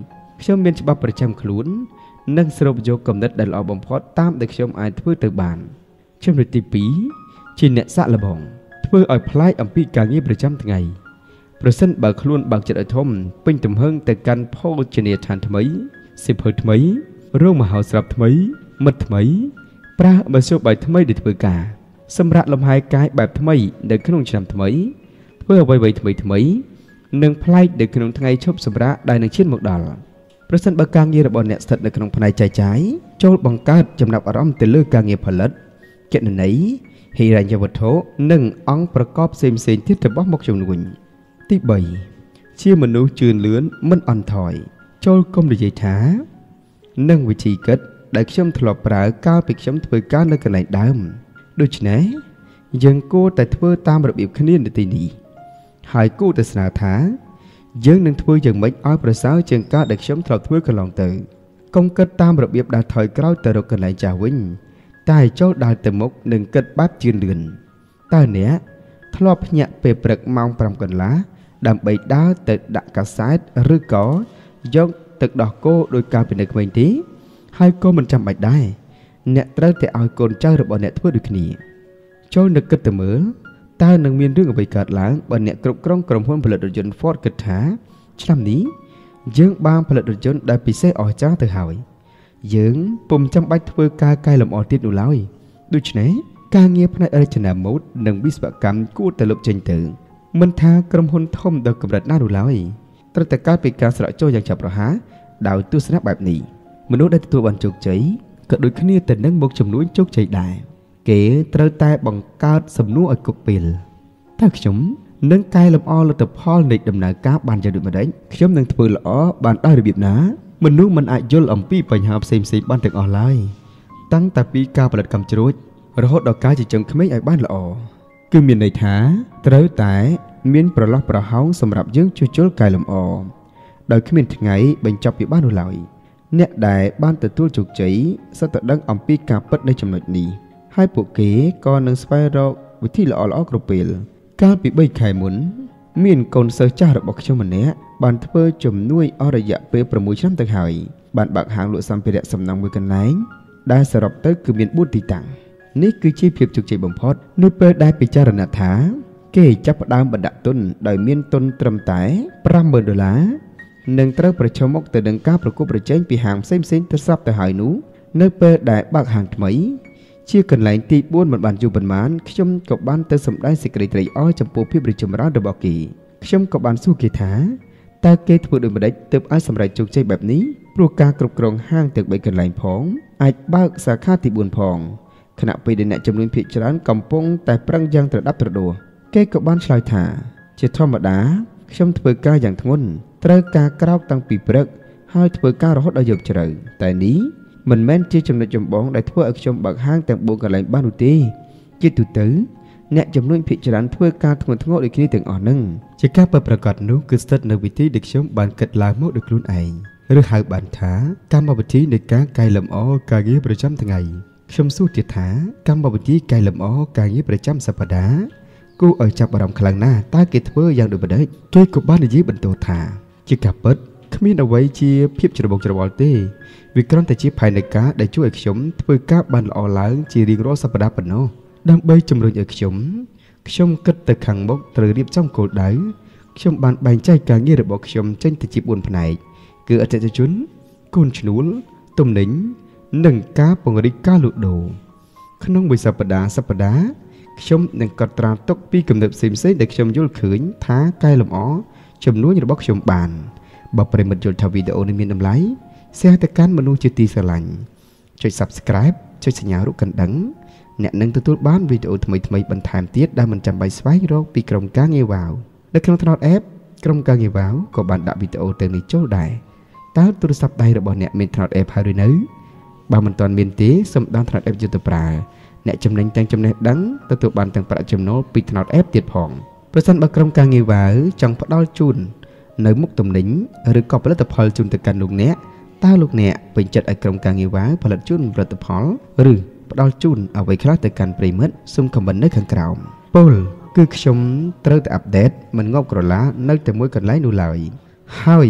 ខ្ញុំមានច្បាប់ប្រចាំខ្លួននិងស្រូបយកគំនិតដែលល្អបំផុតតាមដែលខ្ញុំអាចធ្វើទៅបានជំនួយទីពីរជាអ្នកសាក់លបងធ្វើឲ្យផ្លាយអំពីការងារប្រចាំថ្ងៃប្រសិនបើខ្លួនបើកចិត្តឲ្យធំពេញទំហឹងទៅកាន់ភោជនីយដ្ឋានថ្មីសិភើថ្មីរោងមហោស្រពថ្មីមិត្តថ្មីប្រើមធ្យោបាយថ្មីđểធ្វើការសម្រាប់លំហែកាយបែបថ្មីនៅក្នុងឆ្នាំថ្មីធ្វើអ្វីៗថ្មីថ្មីនិងផ្លែកនៅក្នុងថ្ងៃឈប់សម្រាកដែលនឹងឈានមកដល់ប្រសិនបើការងាររបស់អ្នកស្ថិតនៅក្នុងផ្នែកចែកចាយចូលបង្កើតចំណាប់អារម្មណ៍ទៅលើការងារផលិតគណនេយ្យហិរញ្ញវត្ថុនិងអង្គប្រកបផ្សេងៗទៀតរបស់មុខជំនួញទីបីជាមនុស្សជឿនលឿនមិនអន់ថយចូលកុំនិយាយថានិងវិធីគិតដែលខ្ញុំធ្លាប់ប្រើកាលពីខ្ញុំធ្វើការនៅកន្លែងដើមដូច្នេះយើងគួរតែធ្វើតាមរបៀបគ្នានៅទីនេះហើយគួរតែស្នើថាយើងនឹងធ្វើយ៉ាងម៉េចឲ្យប្រសើរជាងការដែលខ្ញុំធ្លាប់ធ្វើកន្លងទៅកុំគិតតាមរបៀបដើរថយក្រោយទៅរកកន្លែងចាស់វិញតែចូលដើរទៅមុខនិងគិតបែបជឿនលឿនតើអ្នកធ្លាប់ភ្ញាក់ពេលព្រឹកម៉ោងប្រាំកន្លះដើម្បីដើរទៅដាក់កាសែតឬក៏យកទឹកដោះគោដោយការពិនិត្យក្មេងទេហើយក៏មិនចាំបាច់ដែរអ្នកត្រូវតែឲ្យកូនចៅរបស់អ្នកធ្វើដូចគ្នាចូលនឹកគិតទៅមើលតើនឹងមានរឿងអ្វីកើតឡើងបើអ្នកគ្រប់គ្រងក្រុមហ៊ុនផលិតរថយន្ត Ford គិតថាឆ្នាំនេះយើងបានផលិតរថយន្តដែលពិសេសអស្ចារ្យទៅហើយយើងពុំចាំបាច់ធ្វើការកែលម្អទៀតនោះឡើយដូច្នេះការងារផ្នែករចនាម៉ូដនិងវិស្វកម្មគួរតែលុបចេញទៅមិនថាក្រុមហ៊ុនធំដល់កម្រិតណានោះឡើយត្រូវតែកើតពីការស្រកចូលយ៉ាងឆាប់រហ័សដោយទស្សនៈបែបនេះមនុស្សដែលទទួលបានជោគជ័យក៏ដូចគ្នាទៅនឹងមុខចំនួនជោគជ័យដែរគេត្រូវតែបង្កើតសំណួរឲ្យគប់ពេលតើខ្ញុំនឹងកែលម្អលទ្ធផលនៃដំណើរការបានយ៉ាងដូចម្តេចខ្ញុំនឹងធ្វើល្អបានដោយរបៀបណាមនុស្សមិនអាចយល់អំពីបញ្ហាផ្សេងៗបានទាំងអស់ឡើយតាំងតែពីការផលិតកម្មជ្រួចរហូតដល់ការចិញ្ចឹមក្មេងឲ្យបានល្អគឺមានន័យថាត្រូវតែមានប្រឡោះប្រហោងសម្រាប់យើងជួសជុលកែលម្អដោយគ្មានថ្ងៃបញ្ចប់ពីបាននោះឡើយអ្នកដែលបានទទួលជោគជ័យសិតតែដឹងអំពីការពិតនៃចំណុចនេះហើយពួកគេក៏នឹងស្វែងរកវិធីល្អៗគ្រប់ពេលកាលពីបីខែមុនមានកូនសិស្សចាស់របស់ខ្ញុំម្នាក់បានធ្វើជំនួយអស់រយៈពេលប្រាំមួយឆ្នាំទៅហើយបានបើកហាងលក់សម្ភារៈសំណង់មួយកន្លែងដែលសរុបទៅគឺមានបួនទីតាំងនេះគឺជាភាពជោគជ័យបំផុតនៅពេលដែលពិចារណាថាគេចាប់ផ្ដើមបណ្ដាក់ទុនដោយមានទុនត្រឹមតែប្រាំម៉ឺនដុល្លារនិងត្រូវប្រឈមមុខទៅនឹងការប្រកួតប្រជែងពីហាងផ្សេងៗទៅស្រាប់ទៅហើយនោះនៅពេលដែលបើកហាងថ្មីជាកន្លែងទីបួនមិនបានយូរប៉ុន្មានខ្ញុំក៏បានទៅសម្ដែងសេចក្តីត្រេកអរចំពោះភាពរីកចម្រើនរបស់គេខ្ញុំក៏បានសួរគេថាតើគេធ្វើដូចម្តេចទើបអាចសម្រេចជោគជ័យបែបនេះព្រោះការគ្រប់គ្រងហាងទាំងបីកន្លែងផងអាចបើកសាខាទីបួនផងខណៈពេលដែលអ្នកចំនួនភាគច្រើនកំពុងតែប្រឹងយ៉ាងត្រដាប់ត្រដួសគេក៏បានឆ្លើយថាជាធម្មតាខ្ញុំធ្វើការយ៉ាងធ្ងន់ត្រូវការក្រោកតាំងពីព្រឹកហើយធ្វើការរហូតដល់យប់ជ្រៅតែនេះមិនមែនជាចំណុចចម្បងដែលធ្វើឲ្យខ្ញុំបើកហាងទាំងបួនកន្លែងបាននោះទេជាទូទៅអ្នកចំនួនភាគច្រើនធ្វើការធ្ងន់ធ្ងរដូចគ្នាទាំងអស់ហ្នឹងជាការពិតប្រាកដនោះគឺស្ថិតនៅវិធីដែលខ្ញុំបានគិតឡើងមកដោយខ្លួនឯងឬហៅបានថាកម្មវិធីនៃការកែលម្អការងារប្រចាំថ្ងៃខ្ញុំសួរទៀតថាកម្មវិធីកែលម្អការងារប្រចាំសប្តាហ៍គួរឲ្យចាប់អារម្មណ៍ខ្លាំងណាស់តើគេធ្វើយ៉ាងដូចម្តេចគេក៏បាននិយាយបន្តថាជាការពិតគ្មានអ្វីជាភាពច្របូកច្របល់ទេវាគ្រាន់តែជាផែនការដែលជួយឲ្យខ្ញុំធ្វើការបានល្អឡើងជារៀងរាល់សប្តាហ៍ប៉ុណ្ណោះដើម្បីជំរុញឲ្យខ្ញុំខ្ញុំគិតទៅខាងមុខត្រូវរៀបចំគោលដៅខ្ញុំបានបែងចែកការងាររបស់ខ្ញុំចេញទៅជាបួនផ្នែកគឺអតិថិជនគូនឈ្នួលទំនិញនិងការពង្រីកការលក់ដូរក្នុងមួយសប្តាហ៍សប្តាហ៍ខ្ញុំនឹងកត់ត្រាទុកពីគំនិតផ្សេងៗដែលខ្ញុំយល់ឃើញថាកែលម្អចំនួនរបស់ខ្ញុំបានបើប្រិមិត្តយល់ថាវីដេអូនេះមានតម្លៃ share ទៅកាន់មនុស្សជាទីស្រឡាញ់ចុច Subscribe ចុចសញ្ញារូបកណ្ដឹងអ្នកនឹងទទួលបានវីដេអូថ្មីៗបន្ថែមទៀតដែលមិនចាំបាច់ស្វែងរកពីក្រុមការងារវ៉ាវនៅក្នុងថ្នោត App ក្រុមការងារវ៉ាវក៏បានដាក់វីដេអូទាំងនេះចូលដែរតើទូរស័ព្ទដៃរបស់អ្នកមានថ្នោត App ហើយឬនៅបើមិនទាន់មានទេសូមដានថ្នោត App យកទៅប្រើអ្នកចំណេញទាំងចំណេះដឹងទទួលបានទាំងប្រាក់ចំណូលពីថ្នោត App ទៀតផងប្រសិនបើក្រុមការងារវ៉ាវចង់ផ្ដល់ជូននៅមុខទំនិញឬក៏ផលិតផលជូនទៅកាន់លោកអ្នកតើលោកអ្នកពេញចិត្តឲ្យក្រុមការងារវ៉ាវផលិតជូនផលិតផលឬផ្ដល់ជូនអ្វីខ្លះទៅកាន់ប្រិមិត្តសូមខមមិននៅខាងក្រោមពលគឺខ្ញុំត្រូវតែអាប់ដេតមិនងប់ក្រឡានៅតែមួយកន្លែងនោះឡើយហើយ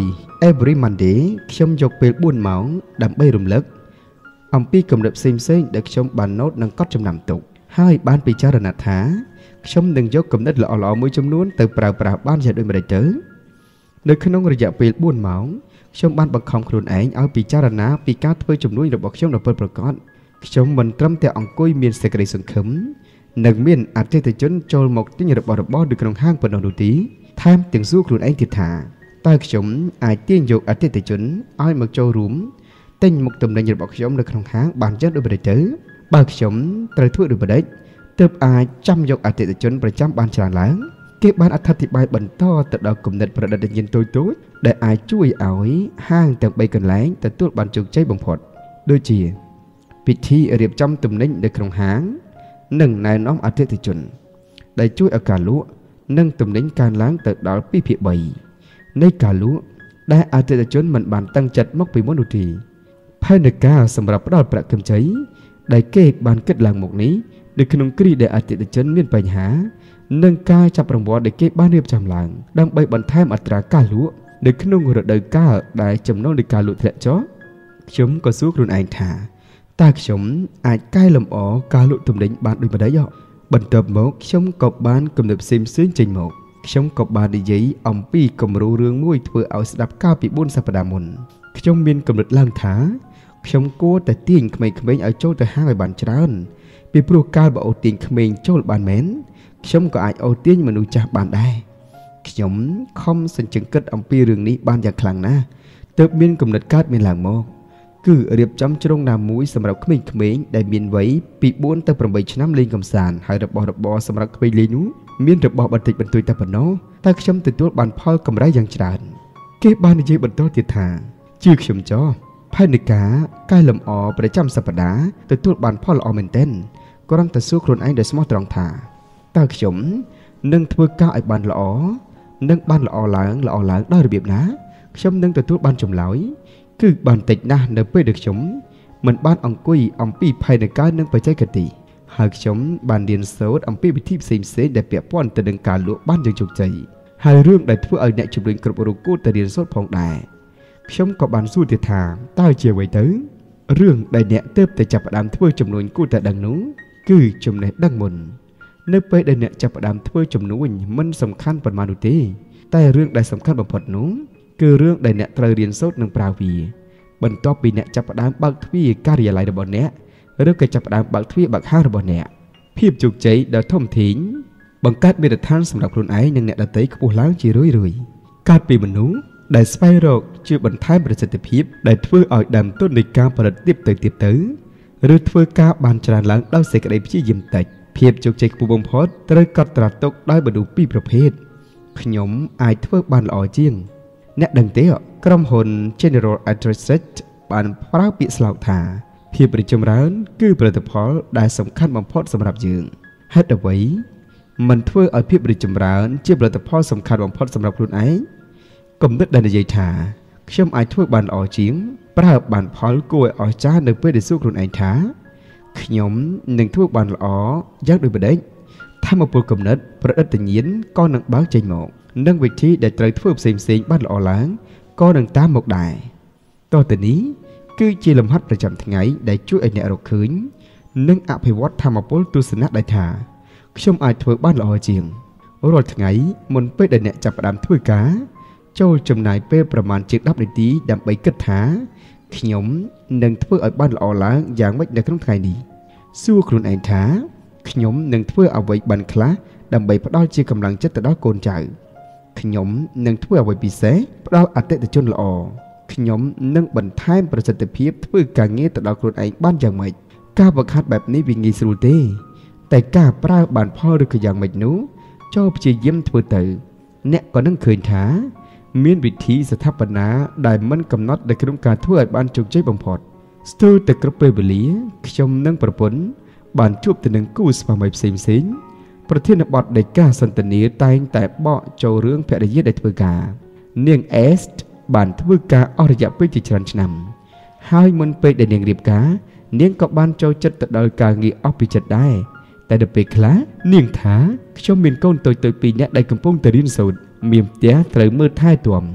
every Monday ខ្ញុំយកពេលបួនម៉ោងដើម្បីរំលឹកអំពីគំនិតផ្សេងៗដែលខ្ញុំបានណូតនិងកត់ចំណាំទុកហើយបានពិចារណាថាខ្ញុំនឹងយកគំនិតល្អៗមួយចំនួនទៅប្រើប្រាស់បានយ៉ាងដូចម្តេចទៅនៅក្នុងរយៈពេលបួនម៉ោងខ្ញុំបានបង្ខំខ្លួនឯងឲ្យពិចារណាពីការធ្វើជំនួញរបស់ខ្ញុំដល់ពិតប្រាកដខ្ញុំមិនត្រឹមតែអង្គុយមានសេចក្តីសង្ឃឹមនិងមានអតិថិជនចូលមកទិញរបស់របរនៅក្នុងហាងប៉ុណ្ណោះនោះទេថែមទាំងសួរខ្លួនឯងទៀតថាតើខ្ញុំអាចទាញយកអតិថិជនឲ្យមកចូលរួមទិញមុខទំនិញរបស់ខ្ញុំនៅក្នុងហាងបានយ៉ាងដូចម្តេចទៅបើខ្ញុំត្រូវធ្វើដូចម្តេចទើបអាចចាំយកអតិថិជនប្រចាំបានច្រើនឡើងគេបានអត្ថាធិប្បាយបន្តទៅដល់គំនិតប្រឌិតញ្ញាណតូចៗដែលអាចជួយឲ្យហាងទាំងបីកន្លែងទទួលបានជោគជ័យបំផុតដូចជាពិធីរៀបចំទំនិញនៅក្នុងហាងនិងណែនាំអតិថិជនដែលជួយឲ្យការលក់និងទំនិញកើនឡើងទៅដល់ពីរភាគបីនៃការលក់ដែលអតិថិជនមិនបានតាំងចិត្តមកពីមុននោះទេផែនការសម្រាប់ផ្ដល់ប្រាក់កម្ចីដែលគេបានគិតឡើងមកនេះនៅក្នុងគ្រាដែលអតិថិជនមានបញ្ហានិងការចាប់រង្វាន់ដែលគេបានរៀបចំឡើងដើម្បីបន្ថែមអត្រាការលក់នៅក្នុងរដូវកាលដែលចំណូលនៃការលក់ធ្លាក់ចុះខ្ញុំក៏សួរខ្លួនឯងថាតើខ្ញុំអាចកែលម្អការលក់ទំនិញបានដូចម្តេចបន្ទាប់មកខ្ញុំក៏បានគំនិតផ្សេងៗចេញមកខ្ញុំក៏បាននិយាយអំពីគំរូរឿងមួយធ្វើឲ្យស្ដាប់កាលពីបួនសប្តាហ៍មុនខ្ញុំមានគំនិតឡើងថាខ្ញុំគួរតែទាញក្មេងៗឲ្យចូលទៅហាងឲ្យបានច្រើនពីព្រោះកាលបើអូសទាញក្មេងចូលបានមែនខ្ញុំក៏អាចអូសទាញមនុស្សចាស់បានដែរខ្ញុំខំសញ្ជឹងគិតអំពីរឿងនេះបានយ៉ាងខ្លាំងណាស់ទើបមានគំនិតកើតមានឡើងមកគឺរៀបចំជ្រុងណាមួយសម្រាប់ក្មេងៗដែលមានវ័យពីបួនទៅប្រាំបីឆ្នាំលេងកម្សាន្តហើយរបស់របរសម្រាប់ក្មេងលេងនោះមានរបស់បន្តិចបន្តួចតែប៉ុណ្ណោះតែខ្ញុំទទួលបានផលកម្រៃយ៉ាងច្រើនគេបាននិយាយបន្តទៀតថាជឿខ្ញុំចោះផែនការកែលម្អប្រចាំសប្តាហ៍ទទួលបានផលល្អមែនទែនគ្រាន់តែសួរខ្លួនឯងដោយស្មោះត្រង់ថាតើខ្ញុំនឹងធ្វើការឲ្យបានល្អនិងបានល្អឡើងល្អឡើងដោយរបៀបណាខ្ញុំនឹងទទួលបានចម្លើយគឺបានតិចណាស់នៅពេលដែលខ្ញុំមិនបានអង្គុយអំពីផែនការនិងបច្ចេកទេសហើយខ្ញុំបានរៀនសូត្រអំពីវិធីផ្សេងៗដែលពាក់ព័ន្ធទៅនឹងការលក់បានយ៉ាងជោគជ័យហើយរឿងដែលធ្វើឲ្យអ្នកជំនាញគ្រប់រូបគួរតែរៀនសូត្រផងដែរខ្ញុំក៏បានសួរទៀតថាតើជាអ្វីទៅរឿងដែលអ្នកទើបតែចាប់ផ្ដើមធ្វើជំនួញគួរតែដឹងនោះគឺចំណេះដឹងមុននៅពេលដែលអ្នកចាប់ផ្ដើមធ្វើជំនួញមិនសំខាន់ប៉ុន្មាននោះទេតែរឿងដែលសំខាន់បំផុតនោះគឺរឿងដែលអ្នកត្រូវរៀនសូត្រនិងប្រើវាបន្ទាប់ពីអ្នកចាប់ផ្ដើមបើកទ្វារការិយាល័យរបស់អ្នកឬក៏ចាប់ផ្ដើមបើកទ្វារបើកហាងរបស់អ្នកភាពជោគជ័យដ៏ធំធេងបង្កើតមាត្រដ្ឋានសម្រាប់ខ្លួនឯងនិងអ្នកដទៃខ្ពស់ឡើងជារឿយៗកើតពីមនុស្សដែលស្វែងរកជាបន្ថែមប្រសិទ្ធភាពដែលធ្វើឲ្យដើមទុននៃការផលិតទៀតទៅទៀតទៅឬធ្វើការបានច្រើនឡើងដោយសេចក្តីព្យាយាមតិចភាពជោគជ័យខ្ពស់បំផុតត្រូវកត់ត្រាទុកដោយមនុស្សពីរប្រភេទខ្ញុំអាចធ្វើបានល្អជាងអ្នកដឹងទេក្រុមហ៊ុន General Electric បានប្រើពាក្យស្លោកថាភាពរីកចម្រើនគឺផលិតផលដែលសំខាន់បំផុតសម្រាប់យើងហេតុអ្វីមិនធ្វើឲ្យភាពរីកចម្រើនជាផលិតផលសំខាន់បំផុតសម្រាប់ខ្លួនឯងគំនិតដែលនិយាយថាខ្ញុំអាចធ្វើបានល្អជាងប្រើបានផលគួរឲ្យអស្ចារ្យនៅពេលដែលសួរខ្លួនឯងថាខ្ញុំនឹងធ្វើបានល្អយ៉ាងដូចម្តេចធម៌ពលគំនិតប្រឌិតញ្ញាណក៏នឹងបើកចេញមកនិងវិធីដែលត្រូវធ្វើផ្សេងផ្សេងបានល្អឡើងក៏នឹងតាមមកដែរតោះទៅនេះគឺជាលំហាត់ប្រចាំថ្ងៃដែលជួយឲ្យអ្នករកឃើញនិងអភិវឌ្ឍធម៌ពលទស្សនៈដែលថាខ្ញុំអាចធ្វើបានល្អជាងរាល់ថ្ងៃមុនពេលដែលអ្នកចាប់ផ្ដើមធ្វើការចូលចំណាយពេលប្រមាណជាងដប់នាទីដើម្បីគិតថាខ្ញុំនឹងធ្វើឲ្យបានល្អឡើងយ៉ាងម៉េចនៅក្នុងថ្ងៃនេះសួរខ្លួនឯងថាខ្ញុំនឹងធ្វើអ្វីបានខ្លះដើម្បីផ្ដល់ជាកម្លាំងចិត្តទៅដល់កូនចៅខ្ញុំនឹងធ្វើអ្វីពិសេសផ្ដល់អតិថិជនល្អខ្ញុំនឹងបន្ថែមប្រសិទ្ធភាពធ្វើការងារទៅដល់ខ្លួនឯងបានយ៉ាងម៉េចការបង្ហាត់បែបនេះវាងាយស្រួលទេតែការប្រើបានផលឬក៏យ៉ាងម៉េចនោះចូលព្យាយាមធ្វើទៅអ្នកក៏នឹងឃើញថាមានវិធីស្ថាបនាដែលមិនកំណត់នៅក្នុងការធ្វើឲ្យបានជោគជ័យបំផុតស្ទើរតែគ្រប់ពេលវេលាខ្ញុំនិងប្រពន្ធបានជួបទៅនឹងគូស្វាមីផ្សេងផ្សេងប្រធានបទនៃការសន្ទនាតែងតែបកចូលរឿងភរិយាដែលធ្វើការនាងអេសបានធ្វើការអស់រយៈពេលជាច្រើនឆ្នាំហើយមុនពេលដែលនាងរៀបការនាងក៏បានចូលចិត្តទៅដល់ការងារអស់ពីចិត្តដែរតែដល់ពេលខ្លះនាងថាខ្ញុំមានកូនតូចៗពីរនាក់ដែលកំពុងតែរៀនសូត្រមានផ្ទះត្រូវមើលថែទាំ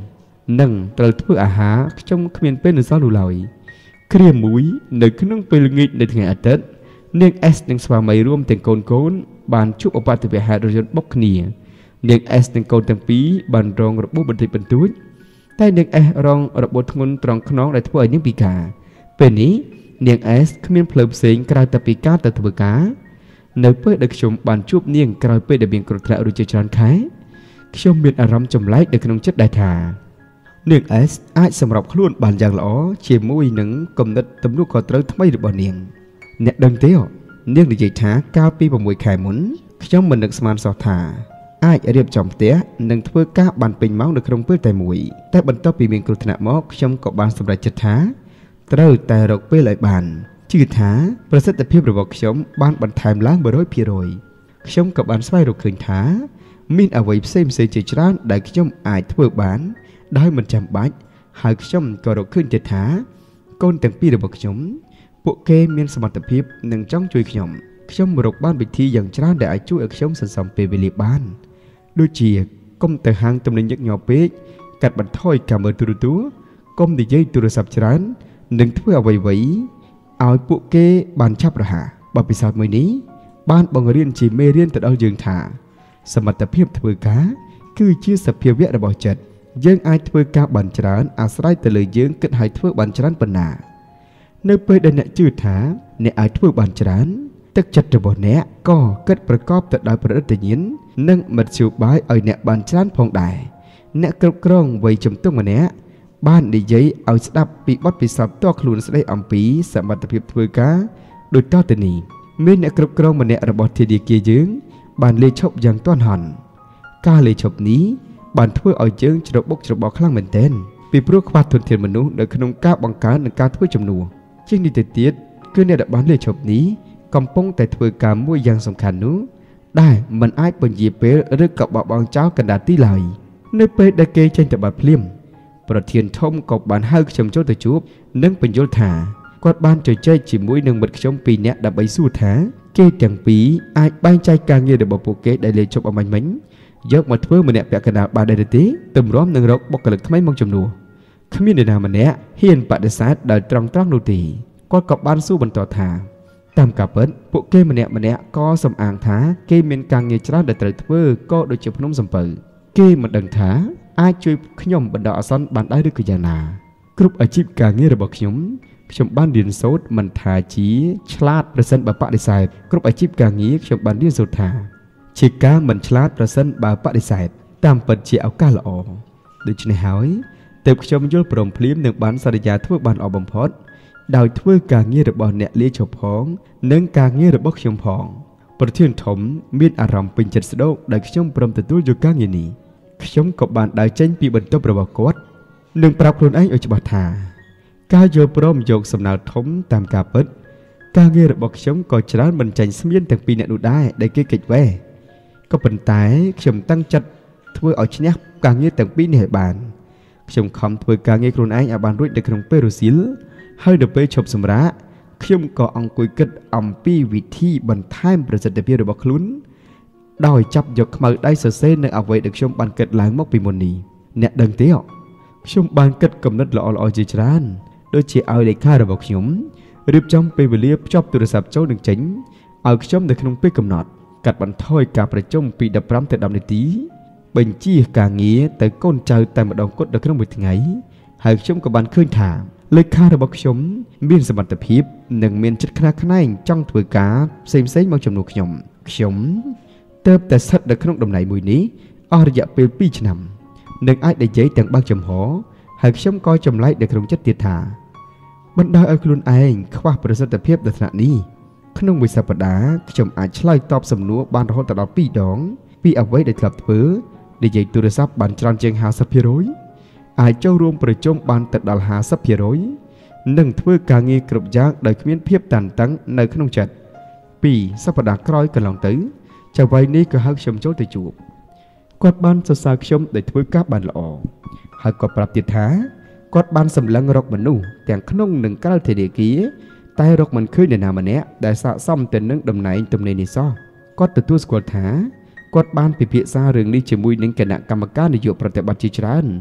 nâng trời thưa à há trong miền bên được sao đủ lời kia mũi nơi cứ nông bên nghịch nơi ngày tết nên s đang xóa mấy rôm tiền cồn cồn bàn chụp ở bàn từ về hai rồi bốc nỉa nên s đang cồn tiền phí bàn rong rồi bốc bật thịt bật túiแต่เนียงเอรองระบบงุนตรองขนองได้ทั่วยังปีกาเป็นนี้เนียงเอสขมิ้นเพลิดเสียงกลายแต่ปีกาแต่ทั่วกาในเพื่อเด็กชมบานจูบเนียงกลายเป็นเด็กเบียงกรดและรู้จักจานไข่ชมเบียนอารมณ์จมไล่เด็กขนมจัดได้ทาเนียงเอสอาจสำหรับขลุ่นบานอย่างหล่อเชี่ยมวยหนึ่งกำนัดตำรวจก่อเติร์ทำไมหรือบอเนียงเนียดังเตี้ยเนียงดีใจท้าก้าวปีบมวยไข่หมุนชมมันนึกสมานสอทาไอ้เรียบจอมเตี้ยหนึ่งทั่วก้าบันเป็นเมาส์ในครงเพื่อแต่มวยแต่บรรทบปีเมียงกรุธนามอกชมกับบานสำหรับจัดท้าเต้าแต่รกเพื่อไหลบานชื่อท้าประสิทธิภาพระบบชมบานบันทายล้างบร้อยพีโรยชมกับบานสไลด์รกคืนท้ามินเอาไว้เซมเซจิจรานได้ชมไอ้ทั่วบานได้มันจำบัดหากชมก็รกขึ้นจัดท้าก้นแต่งปีระบบชมพวกเกมีสมรรถภาพหนึ่งจ้องช่วยขยมชมรกบ้านบิทีอย่างจรานได้ช่วยชมสันสมเปเวลีบ้านด้วยเจียก้มแต่หางตำแหน่งยักษ์ยอเป๊กกัดบันท้อยกำเบอร์ตัวตัวก้มดีเย่ตัวสับจานหนึ่งถ้วยเอาไว้ไว้เอาปุกเกบานชับระหาบาปิศาจมือนี้บ้านบังเรียนจีเมเรียนตัดเอายืงถาสมรรถภาพถือกาคือชื่อสัพเพียเวระบจัดยืงไอถือกาบันจานอาศัยแต่เลยยืงกิดหายถือบันจานปนาเนื้อเปย์ได้เนื้อจืดถาเนื้อไอถือบันจานตึกจัดระบบเนื้อก็เกิดประกอบตัดได้ประดิษฐ์ยินนั่งมัดชิวบายเอาเนื้อบานจานพองได้เนื้อกรุบกรองไว้จมตุ้งมาเนื้อบ้านดีเย่เอาสตับปีบดปีสับตัวคลุนสไลอัมปีสมรรถภาพถือกาโดยต่อตนีเมื่อเนื้อกรุบกรองมาเนื้อระบบทีเดียเกี่ยยืงบานเลยชบอย่างต้อนหันกาเลยชบนี้บานถือเอายืงจะระบกจะบอกคลั่งเหมือนเต้นปีพรุ่งควาดทุนเทียนมนุษย์โดยขนมก้าบังการหนึ่งการถือจำนวนจึงดีแต่เตี้ยคือเนื้อบ้านเลยชบนี้กำปงแต่ถือกามุ่ยอย่างสำคัญนู้ได้มันไอ้ปนยีเปรหรือกับบะบางเจ้ากันดาที่ไหลในเปรได้เกยเช่นแต่บาดเพลียมประเทียนทมกับบานห้าชมโจตจูบนึ่งเป็นโยธากอดบ้านใจใจจีมุ่ยหนึ่งบัดชมปีเนี้ยดับใบสู้แท้เกยจังปีไอ้บ้านใจกลางเงียดับบโปเกได้เลยชมเอามันมิ้งยกมาเพื่อมันเนี่ยแปะกระดาษบาดได้ตีตุ่มร้อมหนึ่งรกบกกระลึกทำไมมองจำนัวขมิ้นในนามันเนี่ยเฮียนปะเดสายได้ตรังตรังดูตีกอดกับบ้านสู้บรรต่อทาตามกับเปิดพวกเกมันเนี่ยมันเนี่ยก็สำอางท้าเกมีนกลางเงียจราได้ตรึกเพื่อก็โดยเฉพาะน้องสัมเปอร์เกมันดังท้าไอช่วยขยมบรรดาอสันบันได้ด้วยกุญานากรุ๊ปอาชีพการเงียระบบขยมขยมบ้านเรียนโซดมันทาจีฉลาดประเสริฐบาปะดิไซด์กรุ๊ปอาชีพการเงียขยมบ้านเรียนโซดทาชีกามันฉลาดประเสริฐบาปะดิไซด์ตามปัจเจเอาก้าละอโดยในหายเติบขยมโยนปรมพลิ้มหนึ่งบ้านสัตยาทั่วบ้านออกบำพดดาวทั่วการเงียระบบเนี่ยเลี้ยฉบพองนึ่งการเงียระบบขยมพองประเทศถมมีอารมณ์เป็นจัดสะดวกได้ขยมปรมแต่ตัวอยู่การเงียนี้ขยมกับบานได้เจนปีบรรทบระบบกดหนึ่งปรับคนไอ้อุจบาทาการโยปรมโยกสำนักถมตามกาปิดการเงียระบบขยมก่อชนะบรรจัยสมัยตั้งปีเนี่ยดูได้ได้เกี่ยกิจแวก็เป็นตายขยมตั้งจัดทั่วเอาชนะการเงียตั้งปีเนี่ยบานขยมคำทั่วการเงียคนไอ้อาบานรุ่ยเด็กขนมเปรุสิลให้เดไปชบสมระขยมก่ออังกุยกิดอัมปีวิธีบรรทัยประสิทธิภาพระบบคลุ้นดอยจับยกมาได้เสเในเอาไว้เด็กชมบันเกิดหลังมกปีมนีเนี่ยดังเตี้ยชมบันเกิดกำนัดหล่อหล่อจีจรานโดยเชี่ยเอาเด็กข้าระบบขยมรีบจำไปเวลียบชอบโทรศัพท์เจ้าหนึ่งจิงเอาชมเด็กขนมเป๊กกำหนดกัดบันทอยกาประจมปีดับพร้ำแต่ดำในตีเป็นจี้กางเงี้ยแต่ก้นเจอแต่มาดองกดเด็กขนมไปถึงไงหากชมกับบันเคลื่อนถามเลยข้าระบบขยมมีนสมรรถภาพหนึ่งเมียนจัดคณะคณะจ้องถือกาเซมเซนมองจำนวนขยมขยมเติบแต่สัตว์เด็กขนมดำไหนมวยนี้อระยะเป็นปีฉนำหนึ่งไอ้ได้ใจแต่งบางจำหอหากชมก้อยจำไล่เด็กขนมจัดเตียถาบรรดาไอ้คลุนเองคว้าประสิทธิภาพในขณะนี้ขนมวิสัปดาขยมอาจไล่ตอบสำนวนบานเราตลอดปีดองปีเอาไว้ได้กลับเปื้อได้ใจตัวทรัพย์บันจานเจงหาสัพพิโรยไอ้เจ้ารวมประจมบานตัดดาลหาสัพพิโรยนั่งทั่วกางเงียกรุบยากโดยขมิ้นเพียบตันตั้งในขนมจัดปีสัปดาห์คล้อยกันหลังตื้อจะไว้นี้ก็หักชมโจ้แต่จูบกอดบ้านสาวชมได้ทั่วกับบ้านละอหากกอดปรับติดท้ากอดบ้านสำลังรกมันนู่แต่งขนมหนึ่งก้าวเทเดียกี้ใต้รกมันขึ้นในนามันเนี้ยได้สะสมเต็นนึงดำไหนตำในนิซ้อกอดตัวตัวสกอดท้ากอดบ้านพิพิธาเรื่องนี้จะมุยหนึ่งคณะกรรมการนโยบายปฏิบัติจิตรันห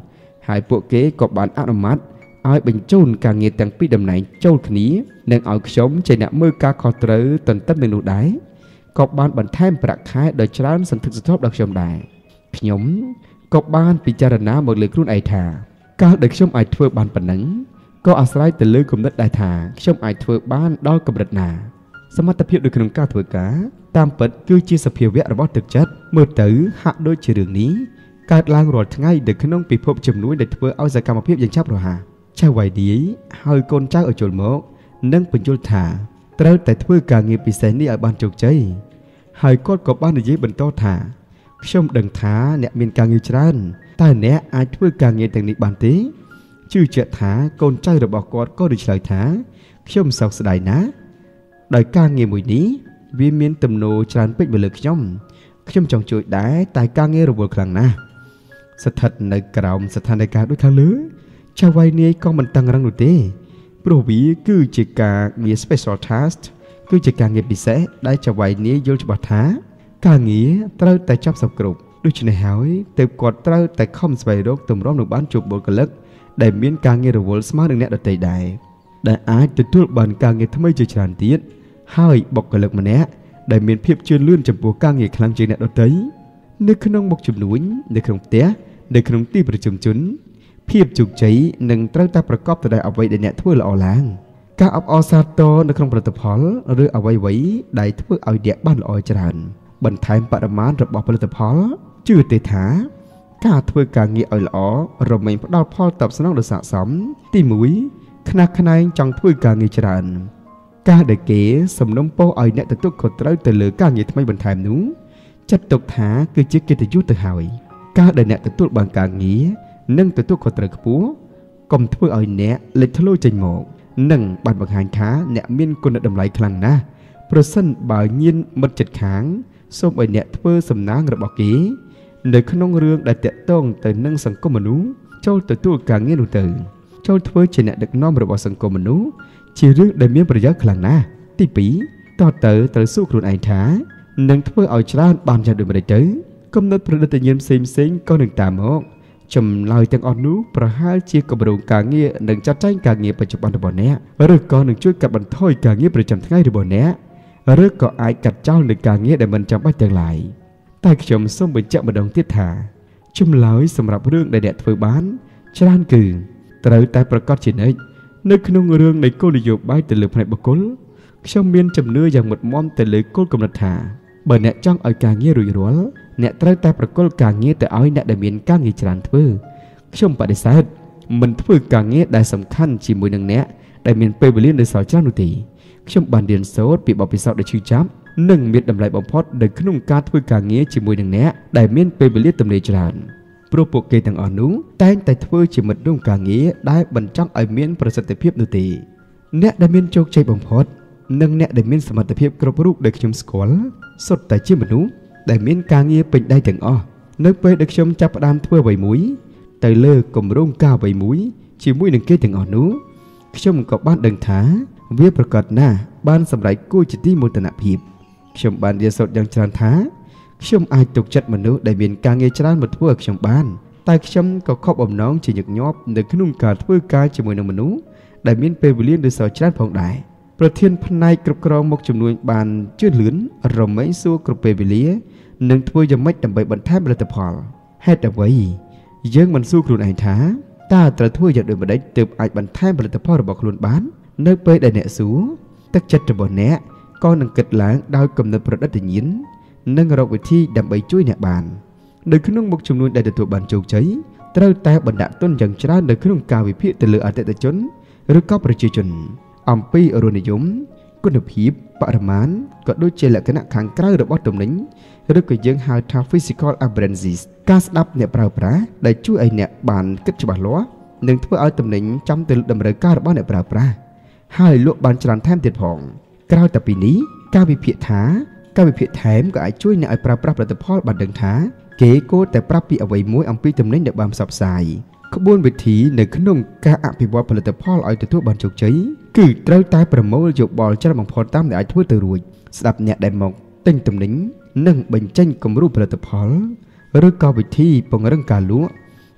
haiពួកគេក៏បានអនុម័តឲ្យបញ្ជូនការងារទាំងពីរតំណែងចូលគ្នានិងឲ្យខ្ញុំជាអ្នកមើលការខុសត្រូវទន្ទឹមនឹងនោះដែរក៏បានបន្ថែមប្រាក់ខែដ៏ច្រើនសន្ធឹកសន្ធាប់ដល់ខ្ញុំដែរខ្ញុំក៏បានពិចារណាមកលើខ្លួនឯងថាកាលដែលខ្ញុំអាចធ្វើបានប៉ុណ្ណឹងក៏អាស្រ័យទៅលើគំនិតដែរថាខ្ញុំអាចធ្វើបានដល់កម្រិតណាសមត្ថភាពនៅក្នុងការធ្វើការតាមពិតគឺជាសភាវៈរបស់ទឹកចិត្តមើលទៅហាក់ដូចជារឿងនេះកើតឡើងរាល់ថ្ងៃនៅក្នុងពិភពជំនួយដែលធ្វើឲ្យសកម្មភាពយ៉ាងឆាប់រហ័សចៅវៃនាយហើយកូនចៅឲ្យចូលមកនិងបញ្យល់ថាត្រូវតែធ្វើការងារពិសេសនេះឲ្យបានជោគជ័យហើយគាត់ក៏បាននិយាយបន្តថាខ្ញុំដឹងថាអ្នកមានការងារច្រើនតែអ្នកអាចធ្វើការងារទាំងនេះបានទេជឿជាក់ថាកូនចៅរបស់គាត់ក៏ដូចឆ្លើយថាខ្ញុំសោកស្ដាយណាស់ដោយការងារមួយនេះវាមានទំនោរច្រើនពេកមកលើខ្ញុំខ្ញុំចង់ជួយដែរតែការងាររវល់ខ្លាំងណាស់ស្ថិតនៅក្រោមស្ថានភាពដូចខាងលើចៅវៃនាយក៏មិនតឹងរឹងនោះទេព្រោះវាគឺជាការងារ special task គឺជាការងារពិសេសដែលចៅវៃនាយយល់ច្បាស់ថាការងារត្រូវតែចាប់សពគ្រប់ដូច្នេះហើយទើបគាត់ត្រូវតែខំស្វែងរកទម្រាំនឹងបានជួបបុគ្គលិកដែលមានការងាររវល់ស្មើនឹងអ្នកដទៃដែរដែលអាចទទួលបានការងារថ្មីជាច្រើនទៀតហើយបុគ្គលិកម្នាក់ដែលមានភាពជឿនលឿនចំពោះការងារខ្លាំងជាងអ្នកដទៃនៅក្នុងមុខជំនួញនៅក្នុងផ្ទះនៅក្នុងទីប្រជុំជនភាពជោគជ័យនឹងត្រូវតែប្រកបទៅដោយអ្វីដែលអ្នកធ្វើល្អឡើងការអបអរសាទរនៅក្នុងផលិតផលឬអ្វីៗដែលធ្វើឲ្យអ្នកបានល្អច្រើនបន្ថែមបរិមាណរបស់ផលិតផលជឿទេថាការធ្វើការងារឲ្យល្អរមែងផ្ដល់ផលតបស្នងដ៏ស័ក្តិសមទីមួយខ្នះខ្នែងចង់ធ្វើការងារច្រើនការដែលគេសំណុំពរឲ្យអ្នកទទួលខុសត្រូវទៅលើការងារថ្មីបន្ថែមនោះចាត់ទុកថាគឺជាកិត្តិយសទៅហើយការដែលអ្នកទទួលបានការងារនិងទទួលខុសត្រូវខ្ពស់កុំធ្វើឲ្យអ្នកលេចធ្លោចេញមកនិងបានបង្ហាញថាអ្នកមានគុណតម្លៃខ្លាំងណាស់ប្រសិនបើញៀនមិត្តជិតខាងសូមឲ្យអ្នកធ្វើសំណាងរបស់គេនៅក្នុងរឿងដែលតាក់ទងទៅនឹងសង្គមមនុស្សចូលទទួលការងារនោះទៅចូលធ្វើជាអ្នកដឹកនាំរបស់សង្គមមនុស្សជារឿងដែលមានប្រយោជន៍ខ្លាំងណាស់ទីពីរតទៅត្រូវសួរខ្លួនឯងថានឹងធ្វើឲ្យច្រើនបានយ៉ាងដូចម្តេចទៅគំនិតប្រឌិតញ្ញាណផ្សេងផ្សេងក៏នឹងតាមមកចម្លើយទាំងអស់នោះប្រហែលជាគម្រោងការងារនិងចាត់ចែងការងារបច្ចុប្បន្នរបស់អ្នកឬក៏នឹងជួយកាត់បន្ថយការងារប្រចាំថ្ងៃរបស់អ្នកឬក៏អាចកាត់ចោលនូវការងារដែលមិនចាំបាច់ទាំងឡាយតែខ្ញុំសូមបញ្ជាក់ម្ដងទៀតថាចម្លើយសម្រាប់រឿងដែលអ្នកធ្វើបានច្រើនគឺត្រូវតែប្រកាសជានិច្ចនៅក្នុងរឿងនៃគោលនយោបាយទៅលើផ្នែកបុគ្គលខ្ញុំមានជំនឿយ៉ាងមុតមមទៅលើគោលគំនិតថាបើអ្នកចង់ឲ្យការងាររួចរាល់អ្នកត្រូវតែប្រគល់ការងារទៅឲ្យអ្នកដែលមានការងារច្រើនធ្វើខ្ញុំបដិសេធមិនធ្វើការងារដែលសំខាន់ជាមួយនឹងអ្នកដែលមានពេលវេលានៅសល់ច្រើននោះទេខ្ញុំបានរៀនសូត្រពីបទពិសោធន៍ដ៏ឈឺចាប់និងមានតម្លៃបំផុតនៅក្នុងការធ្វើការងារជាមួយនឹងអ្នកដែលមានពេលវេលាទំនេរច្រើនព្រោះពួកគេទាំងអស់នោះតែងតែធ្វើជាមិត្តរួមការងារដែលបញ្ចង់ឲ្យមានប្រសិទ្ធភាពនោះទេអ្នកដែលមានជោគជ័យបំផុតនិងអ្នកដែលមានសមត្ថភាពគ្រប់រូបដែលខ្ញុំស្គាល់សុទ្ធតែជាមនុស្សដែលមានការងារពេញដៃទាំងអស់នៅពេលដែលខ្ញុំចាប់ផ្ដើមធ្វើអ្វីមួយទៅលើគម្រោងការអ្វីមួយជាមួយនឹងគេទាំងអស់នោះខ្ញុំក៏បានដឹងថាវាប្រកបណាស់បានសម្រេចគួរជាទីមោទនភាពខ្ញុំបានរៀនសូត្រយ៉ាងច្រើនថាខ្ញុំអាចទុកចិត្តមនុស្សដែលមានការងារច្រើនមកធ្វើឲ្យខ្ញុំបានតែខ្ញុំក៏ខកបំណងជាញឹកញាប់នៅក្នុងការធ្វើការជាមួយនឹងមនុស្សដែលមានពេលវេលានៅសល់ច្រើនផងដែរប្រធានផ្នែកគ្រប់គ្រងមុខជំនួញបានជឿនលឿនរមែងសួរគ្រប់ពេលវេលានឹងធ្វើយ៉ាងម៉េចដើម្បីបន្ថែមផលិតផលហេតុអ្វីយើងមិនសួរខ្លួនឯងថាតើត្រូវធ្វើយ៉ាងដូចម្តេចទើបអាចបន្ថែមផលិតផលរបស់ខ្លួនបាននៅពេលដែលអ្នកសួរទឹកចិត្តរបស់អ្នកក៏នឹងគិតឡើងដោយគំនិតប្រឌិតញ្ញាណនិងរកវិធីដើម្បីជួយអ្នកបាននៅក្នុងមុខជំនួញដែលទទួលបានជោគជ័យត្រូវតែបណ្ដាក់ទុនយ៉ាងច្រើននៅក្នុងការវិភាគទៅលើអតិថិជនឬក៏ប្រជាជនអំពីរសនិយមគុណភាពបរិមាណក៏ដូចជាលក្ខណៈខាងក្រៅរបស់ទំនិញឬក៏យើងហៅថា physical appearances ការស្ដាប់អ្នកប្រើប្រាស់ដែលជួយឲ្យអ្នកបានគិតច្បាស់លាស់និងធ្វើឲ្យទំនិញចំទៅតម្រូវការរបស់អ្នកប្រើប្រាស់ហើយលក់បានច្រើនថែមទៀតផងក្រៅតែពីនេះការវិភាគថាការវិភាគថែមក៏អាចជួយអ្នកឲ្យប្រើប្រាស់ផលិតផលបានដឹងថាគេគួរតែប្រាប់ពីអ្វីមួយអំពីទំនិញដែលបានផ្សព្វផ្សាយក្បួនវិធីនៅក្នុងការអភិវឌ្ឍផលិតផលឲ្យទទួលបានជោគជ័យគឺត្រូវតែប្រមូលយោបល់ច្រើនបំផុតតាមដែលអាចធ្វើទៅរួចស្ដាប់អ្នកដែលមកទិញទំនិញនិងបញ្ចេញគំរូផលិតផលឬក៏វិធីពង្រឹងការលក់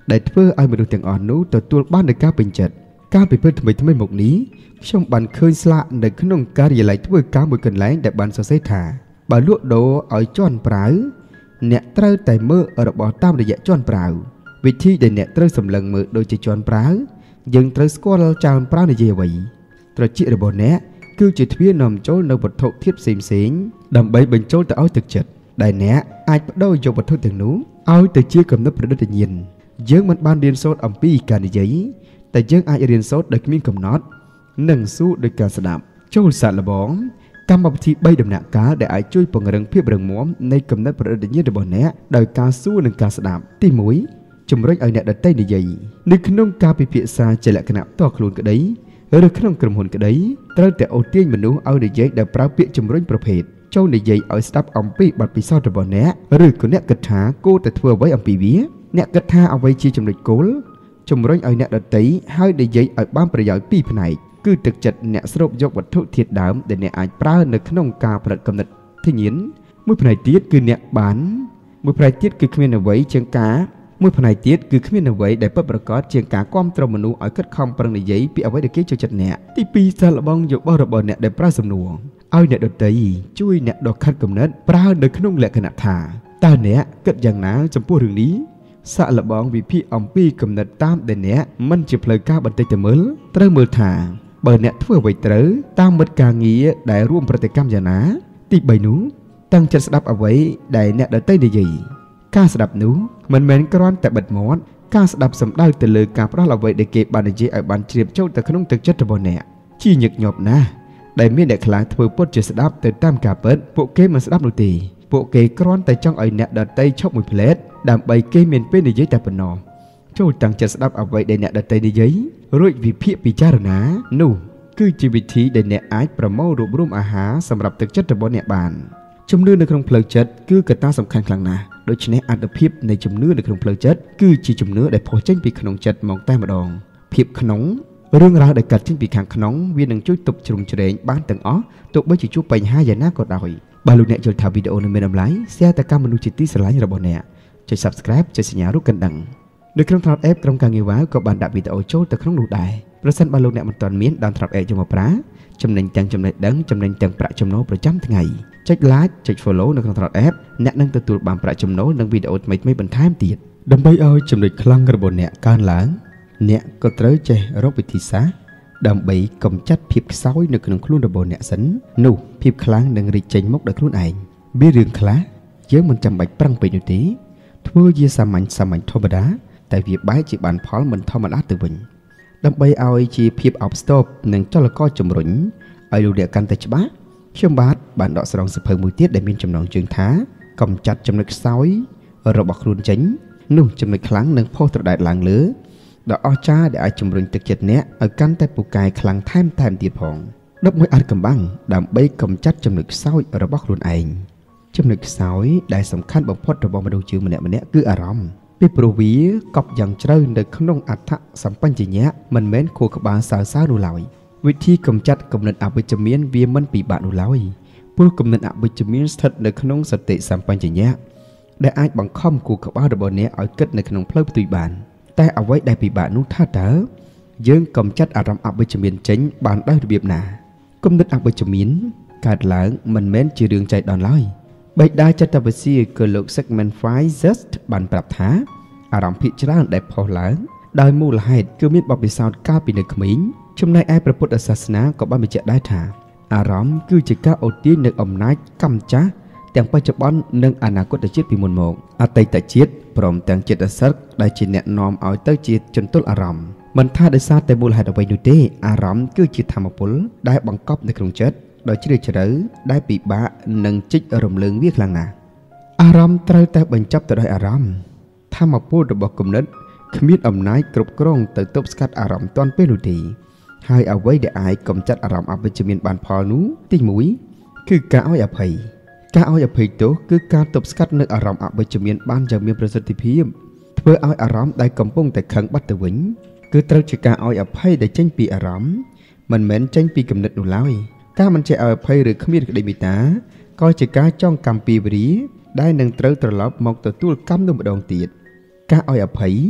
ដែលធ្វើឲ្យមនុស្សទាំងអស់នោះទទួលបាននូវការពេញចិត្តការពិភពថ្មីថ្មីមកនេះខ្ញុំបានឃើញស្លាកនៅក្នុងការិយាល័យធ្វើការមួយកន្លែងដែលបានសរសេរថាបើលក់ដូរឲ្យជន់ប្រាវអ្នកត្រូវតែមើលរបស់តាមរយៈជន់ប្រាវវិធីដែលអ្នកត្រូវសម្លឹងមើលដូចជាជន់ប្រាវយើងត្រូវស្គាល់ចោលប្រាវនិយាយអ្វីត្រចៀករបស់អ្នកគឺជាទ្វារនាំចូលនៅវត្ថុធាតុផ្សេងផ្សេងដើម្បីបញ្ចូលទៅឲ្យទឹកចិត្តដែលអ្នកអាចបដូរយកវត្ថុទាំងនោះឲ្យទៅជាកំណត់ប្រឌិតញ្ញាណយើងមិនបានរៀនសូត្រអំពីការនិយាយតែយើងអាចរៀនសូត្រដោយគ្មានកំណត់និងស៊ូដោយការស្ដាប់ចូលសាកល្បងកម្មវិធីបីដំណាក់កាលដែលអាចជួយពង្រឹងភាពរឹងមាំនៃកំណត់ប្រឌិតញ្ញាណរបស់អ្នកដោយការស៊ូនិងការស្ដាប់ទីមួយជំរុញឲ្យអ្នកដទៃនិយាយនៅក្នុងការពិភាក្សាជាលក្ខណៈផ្ទាល់ខ្លួនក្តីឬក្នុងក្រុមហ៊ុនក្តីត្រូវតែអូសទាញមនុស្សឲ្យនិយាយដោយប្រើពាក្យជំរុញប្រភេទចូលនិយាយឲ្យស្ដាប់អំពីបទពិសោធន៍របស់អ្នកឬក៏អ្នកគិតថាគួរតែធ្វើអ្វីអំពីវាអ្នកគិតថាអ្វីជាចំណុចគោលជំរុញឲ្យអ្នកដទៃហើយនិយាយឲ្យបានប្រយោជន៍ពីរផ្នែកគឺទឹកចិត្តអ្នកស្រូបយកវត្ថុធាតុដើមដែលអ្នកអាចប្រើនៅក្នុងការផលិតកំណត់ធានាមួយផ្នែកទៀតគឺអ្នកបានមួយផ្នែកទៀតគឺគ្មានអ្វីជាងការមួយផ្នែកទៀតគឺគ្មានអ្វីដែលពិតប្រាកដជាងការគាំទ្រមនុស្សឲ្យខិតខំប្រឹងនិយាយពីអ្វីដែលគេចូលចិត្តអ្នកទីពីរសាកល្បងយោបល់របស់អ្នកដែលប្រើសំណួរឲ្យអ្នកដទៃជួយអ្នកដកខាត់គំនិតប្រើនៅក្នុងលក្ខណៈថាតើអ្នកគិតយ៉ាងណាចំពោះរឿងនេះសាកល្បងវិភាគអំពីគំនិតតាមដែលអ្នកមិនជាផ្លូវការបន្តិចទៅមើលត្រូវមើលថាបើអ្នកធ្វើអ្វីត្រូវតាមមិត្តការងារដែលរួមប្រតិកម្មយ៉ាងណាទីបីនោះតាំងចិត្តស្ដាប់អ្វីដែលអ្នកដទៃនិយាយការស្ដាប់នោះមិនមែនគ្រាន់តែបិទមាត់ការស្ដាប់សំដៅទៅលើការផ្ដល់អ្វីដែលគេបាននិយាយឲ្យបានជ្រាបចូលទៅក្នុងទឹកចិត្តរបស់អ្នកជាញឹកញាប់ណាស់ដែលមានអ្នកខ្លះធ្វើពុតជាស្ដាប់ទៅតាមការពិតពួកគេមិនស្ដាប់នោះទេពួកគេគ្រាន់តែចង់ឲ្យអ្នកដទៃឈប់មួយផ្លែតដើម្បីគេមានពេលនិយាយតែប៉ុណ្ណោះចូលតាំងចិត្តស្ដាប់អ្វីដែលអ្នកដទៃនិយាយរួចវិភាគពិចារណានោះគឺជាវិធីដែលអ្នកអាចប្រមូលរួបរวมអាហារសម្រាប់ទឹកចិត្តរបស់អ្នកបានជំនឿនៅក្នុងផ្លូវចិត្តគឺកត្តាសំខាន់ខ្លាំងណាស់ដូច្នេះអត្ថភាពនៃជំនឿនៅក្នុងផ្លូវចិត្តគឺជាជំនឿដែលផុសចេញពីក្នុងចិត្តមកតែម្ដងភាពក្នុងរឿងរ៉ាវដែលកើតចេញពីខាងក្នុងវានឹងជួយទប់ជ្រុំជ្រែងបានទាំងអស់ទោះបីជាជួបបញ្ហាយ៉ាងណាក៏ដោយបើលោកអ្នកយល់ថាវីដេអូនេះមានតម្លៃ share ទៅកាន់មនុស្សជាទីស្រឡាញ់របស់អ្នកចុច Subscribe ចុចសញ្ញារូបកណ្ដឹងនៅក្នុង Trot App ក្រុមការងារវ៉ាវក៏បានដាក់វីដេអូចូលទៅក្នុងនោះដែរប្រសិនបើលោកអ្នកមិនទាន់មានdownload Trot App យកមកប្រើចំណេញទាំងចំណេះដឹងចំណេញទាំងប្រាក់ចំណូលប្រចាំថ្ងៃចុច Like ចុច Follow នៅក្នុង Trot App អ្នកនឹងទទួលបានប្រាក់ចំណូលនិងវីដេអូថ្មីៗបន្ថែមទៀតដើម្បីឲ្យចំណុចខ្លាំងរបស់អ្នកកើនឡើងអ្នកក៏ត្រូវចេះរកវិធីសាស្ត្រដើម្បីកម្ចាត់ភាពខ្សោយនៅក្នុងខ្លួនរបស់អ្នកសិននោះភាពខ្លាំងនឹងរីកចេញមកដោយខ្លួនឯងមានរឿងខ្លះយើងមិនចាំបាច់ប្រឹងពេកនោះទេធ្វើជាសាមញ្ញសាមញ្ញធម្មតាតែវាបែរជាបានផលមិនធម្មតាទៅវិញដើម្បីឲ្យជាភាពអបស្ទប់និងចលករជំរុញឲ្យលោកអ្នកកាន់តែច្បាស់ខ្ញុំបាទបានដកស្រង់សៀវភៅមួយទៀតដែលមានចំណងជើងថាកម្ចាត់ចំណុចខ្សោយរបស់ខ្លួនចេញនោះចំណុចខ្លាំងនឹងផុសត្រដែតឡើងលើដ៏អស្ចារ្យដែលអាចជំរុញទឹកចិត្តអ្នកឲ្យកាន់តែពូកែខ្លាំងថែមថែមទៀតផងដប់មួយអាចកំបាំងដើម្បីកម្ចាត់ចំណុចខ្សោយរបស់ខ្លួនឯងចំណុចខ្សោយដែលសំខាន់បំផុតរបស់មនុស្សយើងម្នាក់ម្នាក់គឺអារម្មណ៍ពីព្រោះវាកប់យ៉ាងជ្រៅនៅក្នុងអត្ថសម្បញ្ញៈមិនមែនខួរក្បាលសើសើនោះឡើយវិធីកម្ចាត់គំនិតអវិជ្ជមានវាមិនពិបាកនោះឡើយព្រោះគំនិតអវិជ្ជមានស្ថិតនៅក្នុងសតិសម្បញ្ញៈដែលអាចបង្ខំខួរក្បាលរបស់អ្នកឲ្យគិតនៅក្នុងផ្លូវផ្ទុយបានតែអ្វីដែលពិបាកនោះថាតើយើងកម្ចាត់អារម្មណ៍អវិជ្ជមានចេញបានដោយរបៀបណាគំនិតអវិជ្ជមានកើតឡើងមិនមែនជារឿងចៃដន្យឡើយបេក្ខចិត្តវិទ្យាគឺលោក Sigmund Freud បានប្រាប់ថាអារម្មណ៍ភាគច្រើនដែលផុសឡើងដោយមូលហេតុគឺមានបទពិសោធន៍កាលពីនៅក្មេងចំណែកឯព្រះពុទ្ធសាសនាក៏បានបញ្ជាក់ដែរថាអារម្មណ៍គឺជាការអូសទាញនៅអំណាចកម្មចាស់ទាំងបច្ចុប្បន្ននិងអនាគតជាតិពីមុនមកអតីតជាតិព្រមទាំងចិត្តសឹកដែលជាអ្នកនាំឲ្យទៅជាចន្ទុលអារម្មណ៍មិនថាដោយសារតែមូលហេតុអ្វីនោះទេអារម្មណ៍គឺជាធម្មពលដែលបង្កប់នៅក្នុងចិត្តដោយជ្រាលជ្រៅដែលពិបាកនឹងជីករំលើងវាខ្លាំងណាស់អារម្មណ៍ត្រូវតែបញ្ចប់ទៅដោយអារម្មណ៍ធម្មពលរបស់គំនិតគ្មានអំណាចគ្រប់គ្រងទៅទប់ស្កាត់អារម្មណ៍ទាន់ពេលនោះទេហើយអ្វីដែលអាចកម្ចាត់អារម្មណ៍អវិជ្ជមានបានផលនោះទីមួយគឺការឲ្យអភ័យការឲ្យអភ័យទោសគឺការទប់ស្កាត់នៅអារម្មណ៍អវិជ្ជមានបានយ៉ាងមានប្រសិទ្ធភាពធ្វើឲ្យអារម្មណ៍ដែលកំពុងតែខឹងបាត់ទៅវិញគឺត្រូវជាការឲ្យអភ័យដែលចេញពីអារម្មណ៍មិនមែនចេញពីគំនិតនោះឡើយការមិនចេះឲ្យអភ័យឬគ្មានក្តីមេត្តាក៏ជាការចងកម្មពីវរីដែលនឹងត្រូវត្រឡប់មកទទួលកម្មនោះម្ដងទៀតការឲ្យអភ័យ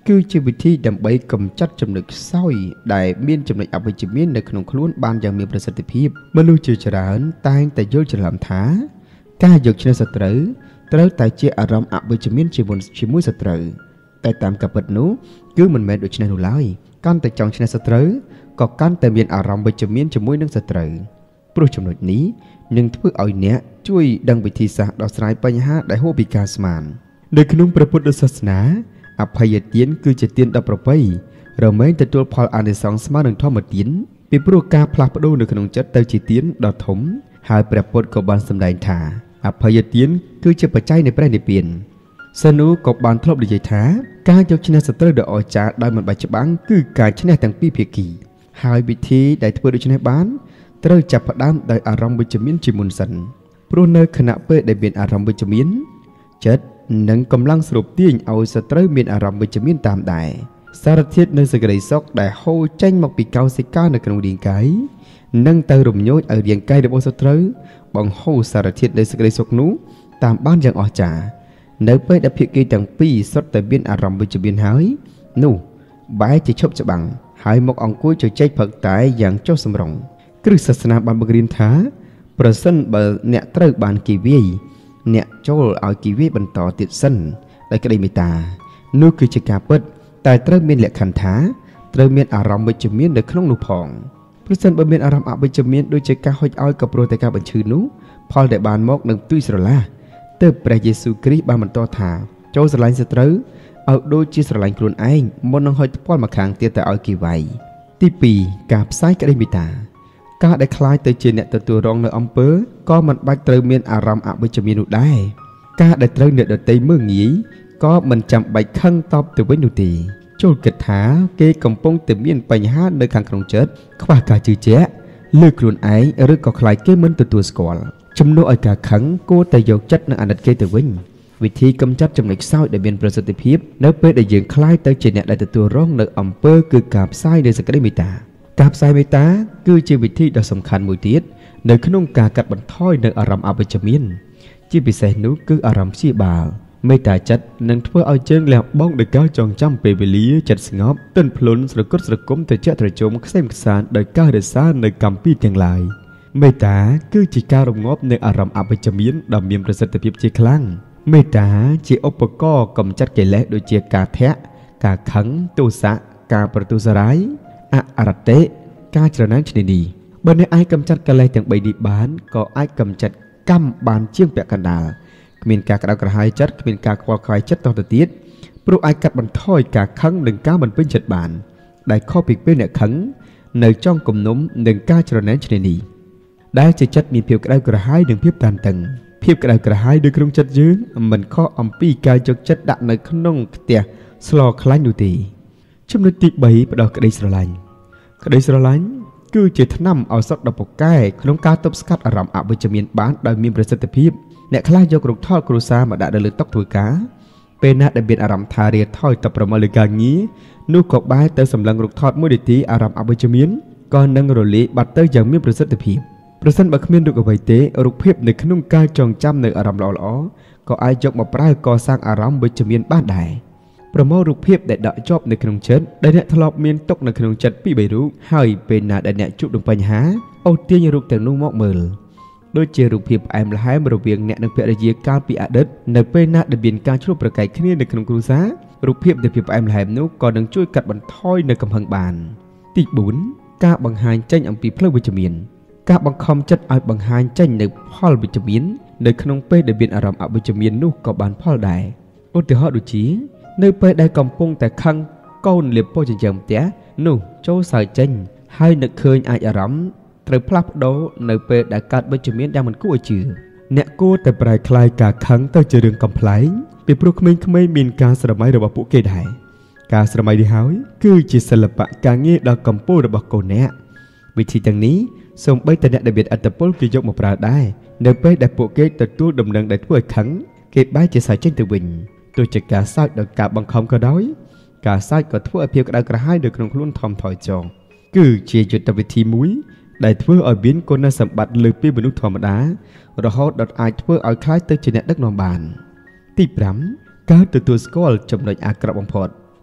គឺជាវិធីដើម្បីកម្ចាត់ចំណុចខ្សោយដែលមានចំណុចអវិជ្ជមាននៅក្នុងខ្លួនបានយ៉ាងមានប្រសិទ្ធភាពមនុស្សជាច្រើនតែងតែយល់ច្រឡំថាការយកឈ្នះសត្រូវត្រូវតែជាអារម្មណ៍អវិជ្ជមានជាមួយជាមួយសត្រូវតែតាមការពិតនោះគឺមិនមែនដូច្នេះនោះឡើយកាន់តែចង់ឈ្នះសត្រូវក៏កាន់តែមានអារម្មណ៍វិជ្ជមានជាមួយនឹងសត្រូវព្រោះចំណុចនេះនឹងធ្វើឲ្យអ្នកជួយដឹងវិធីសាស្ត្រដោះស្រាយបញ្ហាដែលហួសពីការស្មាននៅក្នុងព្រះពុទ្ធសាសនាអភ័យទានគឺជាទានដ៏ប្រពៃរមែងទទួលផលអានិសង្សស្មើនឹងធម្មទានពីព្រោះការផ្លាស់ប្ដូរនៅក្នុងចិត្តទៅជាទានដ៏ធំហើយព្រះពុទ្ធក៏បានសម្ដែងថាអភ័យទានគឺជាបច្ច័យនៃព្រះនិព្វានសិនុក៏បានធ្លាប់និយាយថាការយកឈ្នះសត្រូវដ៏អស្ចារ្យដោយមិនបាច់ច្បាំងគឺការឈ្នះទាំងពីរភាគីហើយវិធីដែលធ្វើដូច្នេះបានត្រូវចាប់ផ្ដើមដោយអារម្មណ៍វិជ្ជមានជាមុនសិនព្រោះនៅខណៈពេលដែលមានអារម្មណ៍វិជ្ជមានចិត្តនិងកម្លាំងស្រូបទាញឲ្យសត្រូវមានអារម្មណ៍វិជ្ជមានតាមដែរសារធាតុនៃសេចក្តីសុខដែលហូរចេញមកពីកោសិកានៅក្នុងរាងកាយនឹងទៅរំញោចឲ្យរាងកាយរបស់សត្រូវបង្ហូរសារធាតុនៃសេចក្តីសុខនោះតាមបានយ៉ាងអស្ចារ្យនៅពេលដែលភាគីទាំងពីរសុទ្ធតែមានអារម្មណ៍វិជ្ជមានហើយនោះបែរជាឈប់ច្បាំងហើយមកអង្គុយជជែកផឹកតែយ៉ាងចុះសម្រុងគ្រឹះសាសនាបានបង្រៀនថាប្រសិនបើអ្នកត្រូវបានគេវាយអ្នកចូលឲ្យគេវាយបន្តទៀតសិនដោយក្តីមេត្តានោះគឺជាការពិតតែត្រូវមានលក្ខខណ្ឌថាត្រូវមានអារម្មណ៍វិជ្ជមាននៅក្នុងនោះផងប្រសិនបើមានអារម្មណ៍អវិជ្ជមានដូចជាការហុចឲ្យក៏ព្រោះតែការបញ្ឈឺនោះផលដែលបានមកនឹងទុយស្រឡះទើបព្រះយេស៊ូវគ្រីស្ទបានបន្តថាចូលស្រឡាញ់សត្រូវឲ្យដូចជាស្រឡាញ់ខ្លួនឯងមុននឹងហុចផ្ពាល់មកខាងទៀតទៅឲ្យគេវាយទីពីរការផ្សាយក្តីមេត្តាការដែលខ្លាចទៅជាអ្នកទទួលរងនៅអំពើក៏មិនបាច់ត្រូវមានអារម្មណ៍អវិជ្ជមាននោះដែរការដែលត្រូវអ្នកដទៃមើលងាយក៏មិនចាំបាច់ខឹងតបទៅវិញនោះទេចូលគិតថាគេកំពុងតែមានបញ្ហានៅខាងក្នុងចិត្តខ្វះការជឿជាក់លើខ្លួនឯងឬក៏ខ្លាចគេមិនទទួលស្គាល់ជំនួសឲ្យការខឹងគួរតែយកចិត្តនិងអាណិតគេទៅវិញវិធីកម្ចាត់ចំណុចខ្សោយដែលមានប្រសិទ្ធភាពនៅពេលដែលយើងខ្លាចទៅជាអ្នកដែលទទួលរងនៅអំពើគឺការផ្សាយនៃសេចក្តីមេត្តាការផ្សាយមេត្តាគឺជាវិធីដ៏សំខាន់មួយទៀតនៅក្នុងការកាត់បន្ថយនៅអារម្មណ៍អវិជ្ជមានជាពិសេសនោះគឺអារម្មណ៍ព្យាបាលមេត្តាចិត្តនឹងធ្វើឲ្យជើងលះបង់ដោយការចងចាំពេលវេលាចិត្តស្ងប់ទន់ភ្លន់ស្រគត់ស្រគំត្រជាក់ត្រជុំខ្សែមខ្សានដោយការរក្សានៅកម្មពីទាំងឡាយមេត្តាគឺជាការរងាប់នៅអារម្មណ៍អវិជ្ជមានដ៏មានប្រសិទ្ធភាពជាខ្លាំងមេត្តាជាឧបករណ៍កម្ចាត់កិលេសដូចជាការធាក់ការខឹងទោសៈការប្រទុសរាយអរតិការច្រណែនឈ្នានីបើអ្នកអាចកម្ចាត់កិលេសទាំងបីនេះបានក៏អាចកម្ចាត់កម្មបានជាងពាក់កណ្ដាលគ្មានការក្តៅក្រហាយចិត្តគ្មានការខ្វល់ខ្វាយចិត្តតទៅទៀតព្រោះអាចកាត់បន្ថយការខឹងនិងការមិនពេញចិត្តបានដែលខុសពីពេលអ្នកខឹងនៅចង់គំនុំនិងការច្រណែនឈ្នានីដែលជាចិត្តមានភាពក្តៅក្រហាយនិងភាពតានតឹងភាពក្តៅក្រហាយនៅក្នុងចិត្តយើងមិនខុសអំពីការយកចិត្តដាក់នៅក្នុងផ្ទះស្លខ្លាញ់នោះទេចំណុចទីបីផ្ដោតក្តីស្រឡាញ់ក្តីស្រឡាញ់គឺជាថ្នាំឱសថដ៏ពូកែក្នុងការទប់ស្កាត់អារម្មណ៍អវិជ្ជមានបានដោយមានប្រសិទ្ធភាពអ្នកខ្លះយករូបថតគ្រួសារមកដាក់នៅលើតុធ្វើការពេលណាដែលមានអារម្មណ៍ថារាថយតប្រមូលលើការងារនោះក៏បែរទៅសម្លឹងរូបថតមួយនាទីអារម្មណ៍អវិជ្ជមានក៏នឹងរលាយបាត់ទៅយ៉ាងមានប្រសិទ្ធភាពប្រសិនបើគ្មានរូបអ្វីទេរូបភាពនៅក្នុងការចងចាំនៅអារម្មណ៍ល្អៗក៏អាចយកមកប្រើកសាងអារម្មណ៍វិជ្ជមានបានដែរប្រមូលរូបភាពដែលដកជាប់នៅក្នុងចិត្តដែលអ្នកធ្លាប់មានទុកនៅក្នុងចិត្តពីរបីរូបហើយពេលណាដែលអ្នកជួបនឹងបញ្ហាអូសទាញរូបទាំងនោះមកមើលដូចជារូបភាពផ្អែមល្ហែមរវាងអ្នកនិងភរិយាកាលពីអតីតនៅពេលណាដែលមានការឆ្លោះប្រកែកគ្នានៅក្នុងគ្រួសាររូបភាពនៃភាពផ្អែមល្ហែមនោះក៏នឹងជួយកាត់បន្ថយនៅកំហឹងបានទីបួនការបង្ហាញចេញអំពីផ្លូវវិជ្ជមានការបង្ខំចិត្តឲ្យបង្ហាញចេញនៅផលវិជ្ជមាននៅក្នុងពេលដែលមានអារម្មណ៍អវិជ្ជមាននោះក៏បានផលដែរឧទាហរណ៍ដូចជានៅពេលដែលកំពុងតែខឹងកូនលាបពណ៌ចិញ្ចើមផ្ទះនោះចូលសើចចេញហើយនឹកឃើញអាចអារម្មណ៍ត្រូវផ្លាស់ប្ដូរនៅពេលដែលកើតវិជ្ជមានយ៉ាងមិនគួរឲ្យជឿអ្នកគួរតែប្រែក្លាយការខឹងទៅជារឿងកំប្លែងពីព្រោះក្មេងៗមានការស្រមៃរបស់ពួកគេដែរការស្រមៃនេះហើយគឺជាសិល្បៈការងារដ៏កំពូលរបស់កូនអ្នកវិធីទាំងនេះសូម្បីតែអ្នកដែលមានឥទ្ធិពលគេយកមកប្រើដែរនៅពេលដែលពួកគេទទួលដំណឹងដែលធ្វើឲ្យខឹងគេបែរជាសើចចេញទៅវិញទោះជាការសើចដោយការបង្ខំក៏ដោយការសើចក៏ធ្វើឲ្យភាពក្តៅក្រហាយនៅក្នុងខ្លួនថមថយចុះគឺជាយុទ្ធវិធីមួយដែលធ្វើឲ្យមានគុណសម្បត្តិលើសពីមនុស្សធម្មតារហូតដល់អាចធ្វើឲ្យខ្លាចទៅជាអ្នកដឹកនាំបានទីប្រាំការទទួលស្គាល់ចំណុចអាក្រក់បំផុត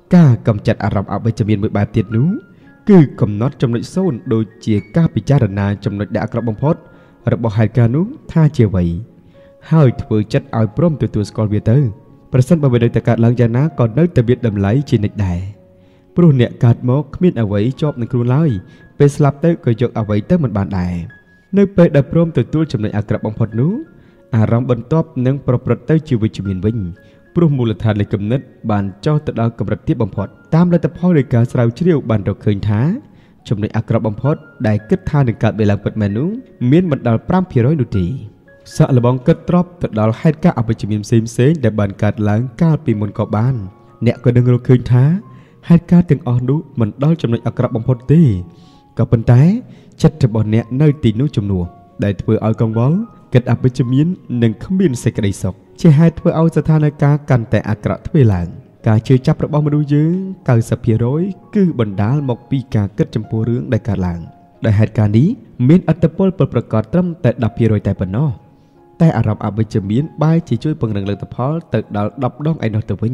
ការកំចាត់អារម្មណ៍អវិជ្ជមានមួយបែបទៀតនោះគឺកំណត់ចំណុចសូន្យដូចជាការពិចារណាចំណុចដែលអាក្រក់បំផុតរបស់ហេតុការណ៍នោះថាជាអ្វីហើយធ្វើចិត្តឲ្យព្រមទទួលស្គាល់វាទៅប្រសិនបើវានៅតែកើតឡើងយ៉ាងណាក៏នៅតែមានតម្លៃជានិច្ចដែរព្រោះអ្នកកើតមកគ្មានអ្វីជាប់នឹងខ្លួនឡើយពេលស្លាប់ទៅក៏យកអ្វីទៅមិនបានដែរនៅពេលដែលព្រមទទួលចំណុចអាក្រក់បំផុតនោះអារម្មណ៍បន្ទាប់នឹងប្រព្រឹត្តទៅជាវិជ្ជមានវិញព្រោះមូលដ្ឋាននៃគំនិតបានចុះទៅដល់កម្រិតទាបបំផុតតាមលទ្ធផលនៃការស្រាវជ្រាវបានរកឃើញថាចំណុចអាក្រក់បំផុតដែលគិតថានឹងកើតពេលឡើងពិតមែននោះមានមិនដល់ five percent នោះទេសាក់លបងគិតត្រប់ទៅដល់ហេតុការណ៍អវិជ្ជមានផ្សេងៗដែលបានកើតឡើងកាលពីមុនក៏បានអ្នកក៏នឹងរកឃើញថាហេតុការណ៍ទាំងអស់នោះមិនដល់ចំណុចអាក្រក់បំផុតទេក៏ប៉ុន្តែចិត្តរបស់អ្នកនៅទីនោះជំនួសដែលធ្វើឲ្យកង្វល់គិតអវិជ្ជមាននិងគ្មានសេចក្តីសុខជាហេតុធ្វើឲ្យស្ថានភាពកាន់តែអាក្រក់ទ្វេឡើងការជឿចាប់របស់មនុស្សយើង ninety percent គឺបណ្ដាលមកពីការគិតចំពោះរឿងដែលកើតឡើងដោយហេតុការណ៍នេះមានឥទ្ធិពលពិតប្រាកដត្រឹមតែ ten percent តែប៉ុណ្ណោះតែអារម្មណ៍អវិជ្ជមានបែរជាជួយពង្រឹងលទ្ធផលទៅដល់tenដងឯនោះទៅវិញ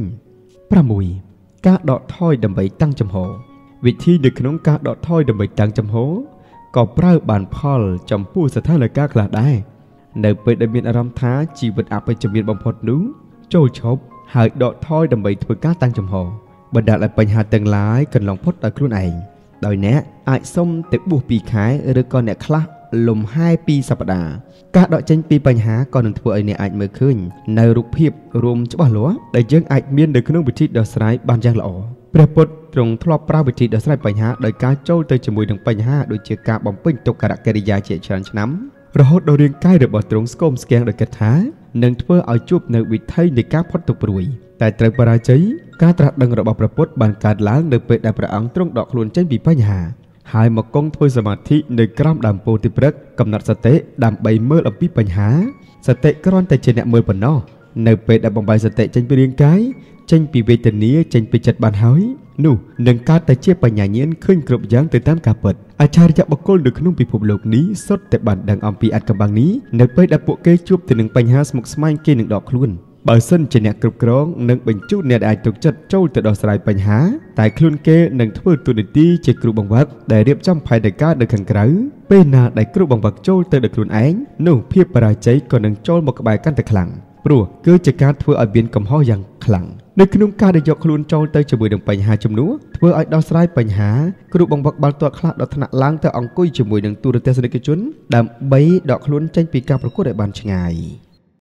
sixការដកថយដើម្បីតាំងចំហវិធីនៅក្នុងការដកថយដើម្បីតាំងចំហក៏ប្រើបានផលចំពោះស្ថានភាពខ្លះដែរនៅពេលដែលមានអារម្មណ៍ថាជីវិតអវិជ្ជមានបំផុតនោះចូលឈប់ហើយដកថយដើម្បីធ្វើការតាំងចំហបណ្ដាលឲ្យបញ្ហាទាំងឡាយកន្លងផុតដោយខ្លួនឯងដោយអ្នកអាចសុំទៅបួសពីរខែឬក៏អ្នកខ្លះលំហែពីរសប្តាហ៍ការដកចេញពីបញ្ហាក៏នឹងធ្វើឲ្យអ្នកអាចមើលឃើញនៅរូបភាពរួមច្បាស់លាស់ដែលយើងអាចមាននៅក្នុងវិធីដោះស្រាយបានយ៉ាងល្អព្រះពុទ្ធទ្រង់ធ្លាប់ប្រើវិធីដោះស្រាយបញ្ហាដោយការចូលទៅជាមួយនឹងបញ្ហាដូចជាការបំពេញទុក្ខកិរិយាជាច្រើនឆ្នាំរហូតដល់រាងកាយរបស់ទ្រង់ស្គមស្គាំងដោយគិតថានឹងធ្វើឲ្យជួបនៅវិថីនៃការផុតទុក្ខព្រួយតែត្រូវបរាជ័យការត្រាស់ដឹងរបស់ព្រះពុទ្ធបានកើតឡើងនៅពេលដែលព្រះអង្គទ្រង់ដកខ្លួនចេញពីបញ្ហាហើយមកគង់ធ្វើសមាធិនៅក្រោមដើមពោធិព្រឹក្សកំណត់សតិដើម្បីមើលអំពីបញ្ហាសតិគ្រាន់តែជាអ្នកមើលប៉ុណ្ណោះនៅពេលដែលបំបីសតិចេញពីរាងកាយចេញពីវេទនាចេញពីចិត្តបានហើយនោះនឹងកើតតែជាបញ្ញាញាណឃើញគ្រប់យ៉ាងទៅតាមការពិតអច្ឆរិយបុគ្គលនៅក្នុងពិភពលោកនេះសុទ្ធតែបានដឹងអំពីអត្ថកម្បាំងនេះនៅពេលដែលពួកគេជួបទៅនឹងបញ្ហាស្មុគស្មាញគេនឹងដកខ្លួនបើសិនជាអ្នកគ្រប់គ្រងនឹងបញ្ជូនអ្នកអាចទុកចិត្តចូលទៅដោះស្រាយបញ្ហាតែខ្លួនគេនឹងធ្វើទូនាទីជាគ្រូបង្វឹកដែលរៀបចំផែនការនៅខាងក្រៅពេលណាដែលគ្រូបង្វឹកចូលទៅដល់ខ្លួនឯងនោះភាពបរាជ័យក៏នឹងចូលមកក្បែរកាន់តែខ្លាំងព្រោះគឺជាការធ្វើឲ្យមានកំហុសយ៉ាងខ្លាំងនៅក្នុងការដែលយកខ្លួនចូលទៅជាមួយនឹងបញ្ហាជំនួសធ្វើឲ្យដោះស្រាយបញ្ហាគ្រូបង្វឹកបាល់ទាត់ខ្លះដល់ថ្នាក់ឡើងទៅអង្គុយជាមួយនឹងទូរទស្សនិកជនដើម្បីដកខ្លួនចេញពីការប្រកួតឲ្យបានឆ្ងាយ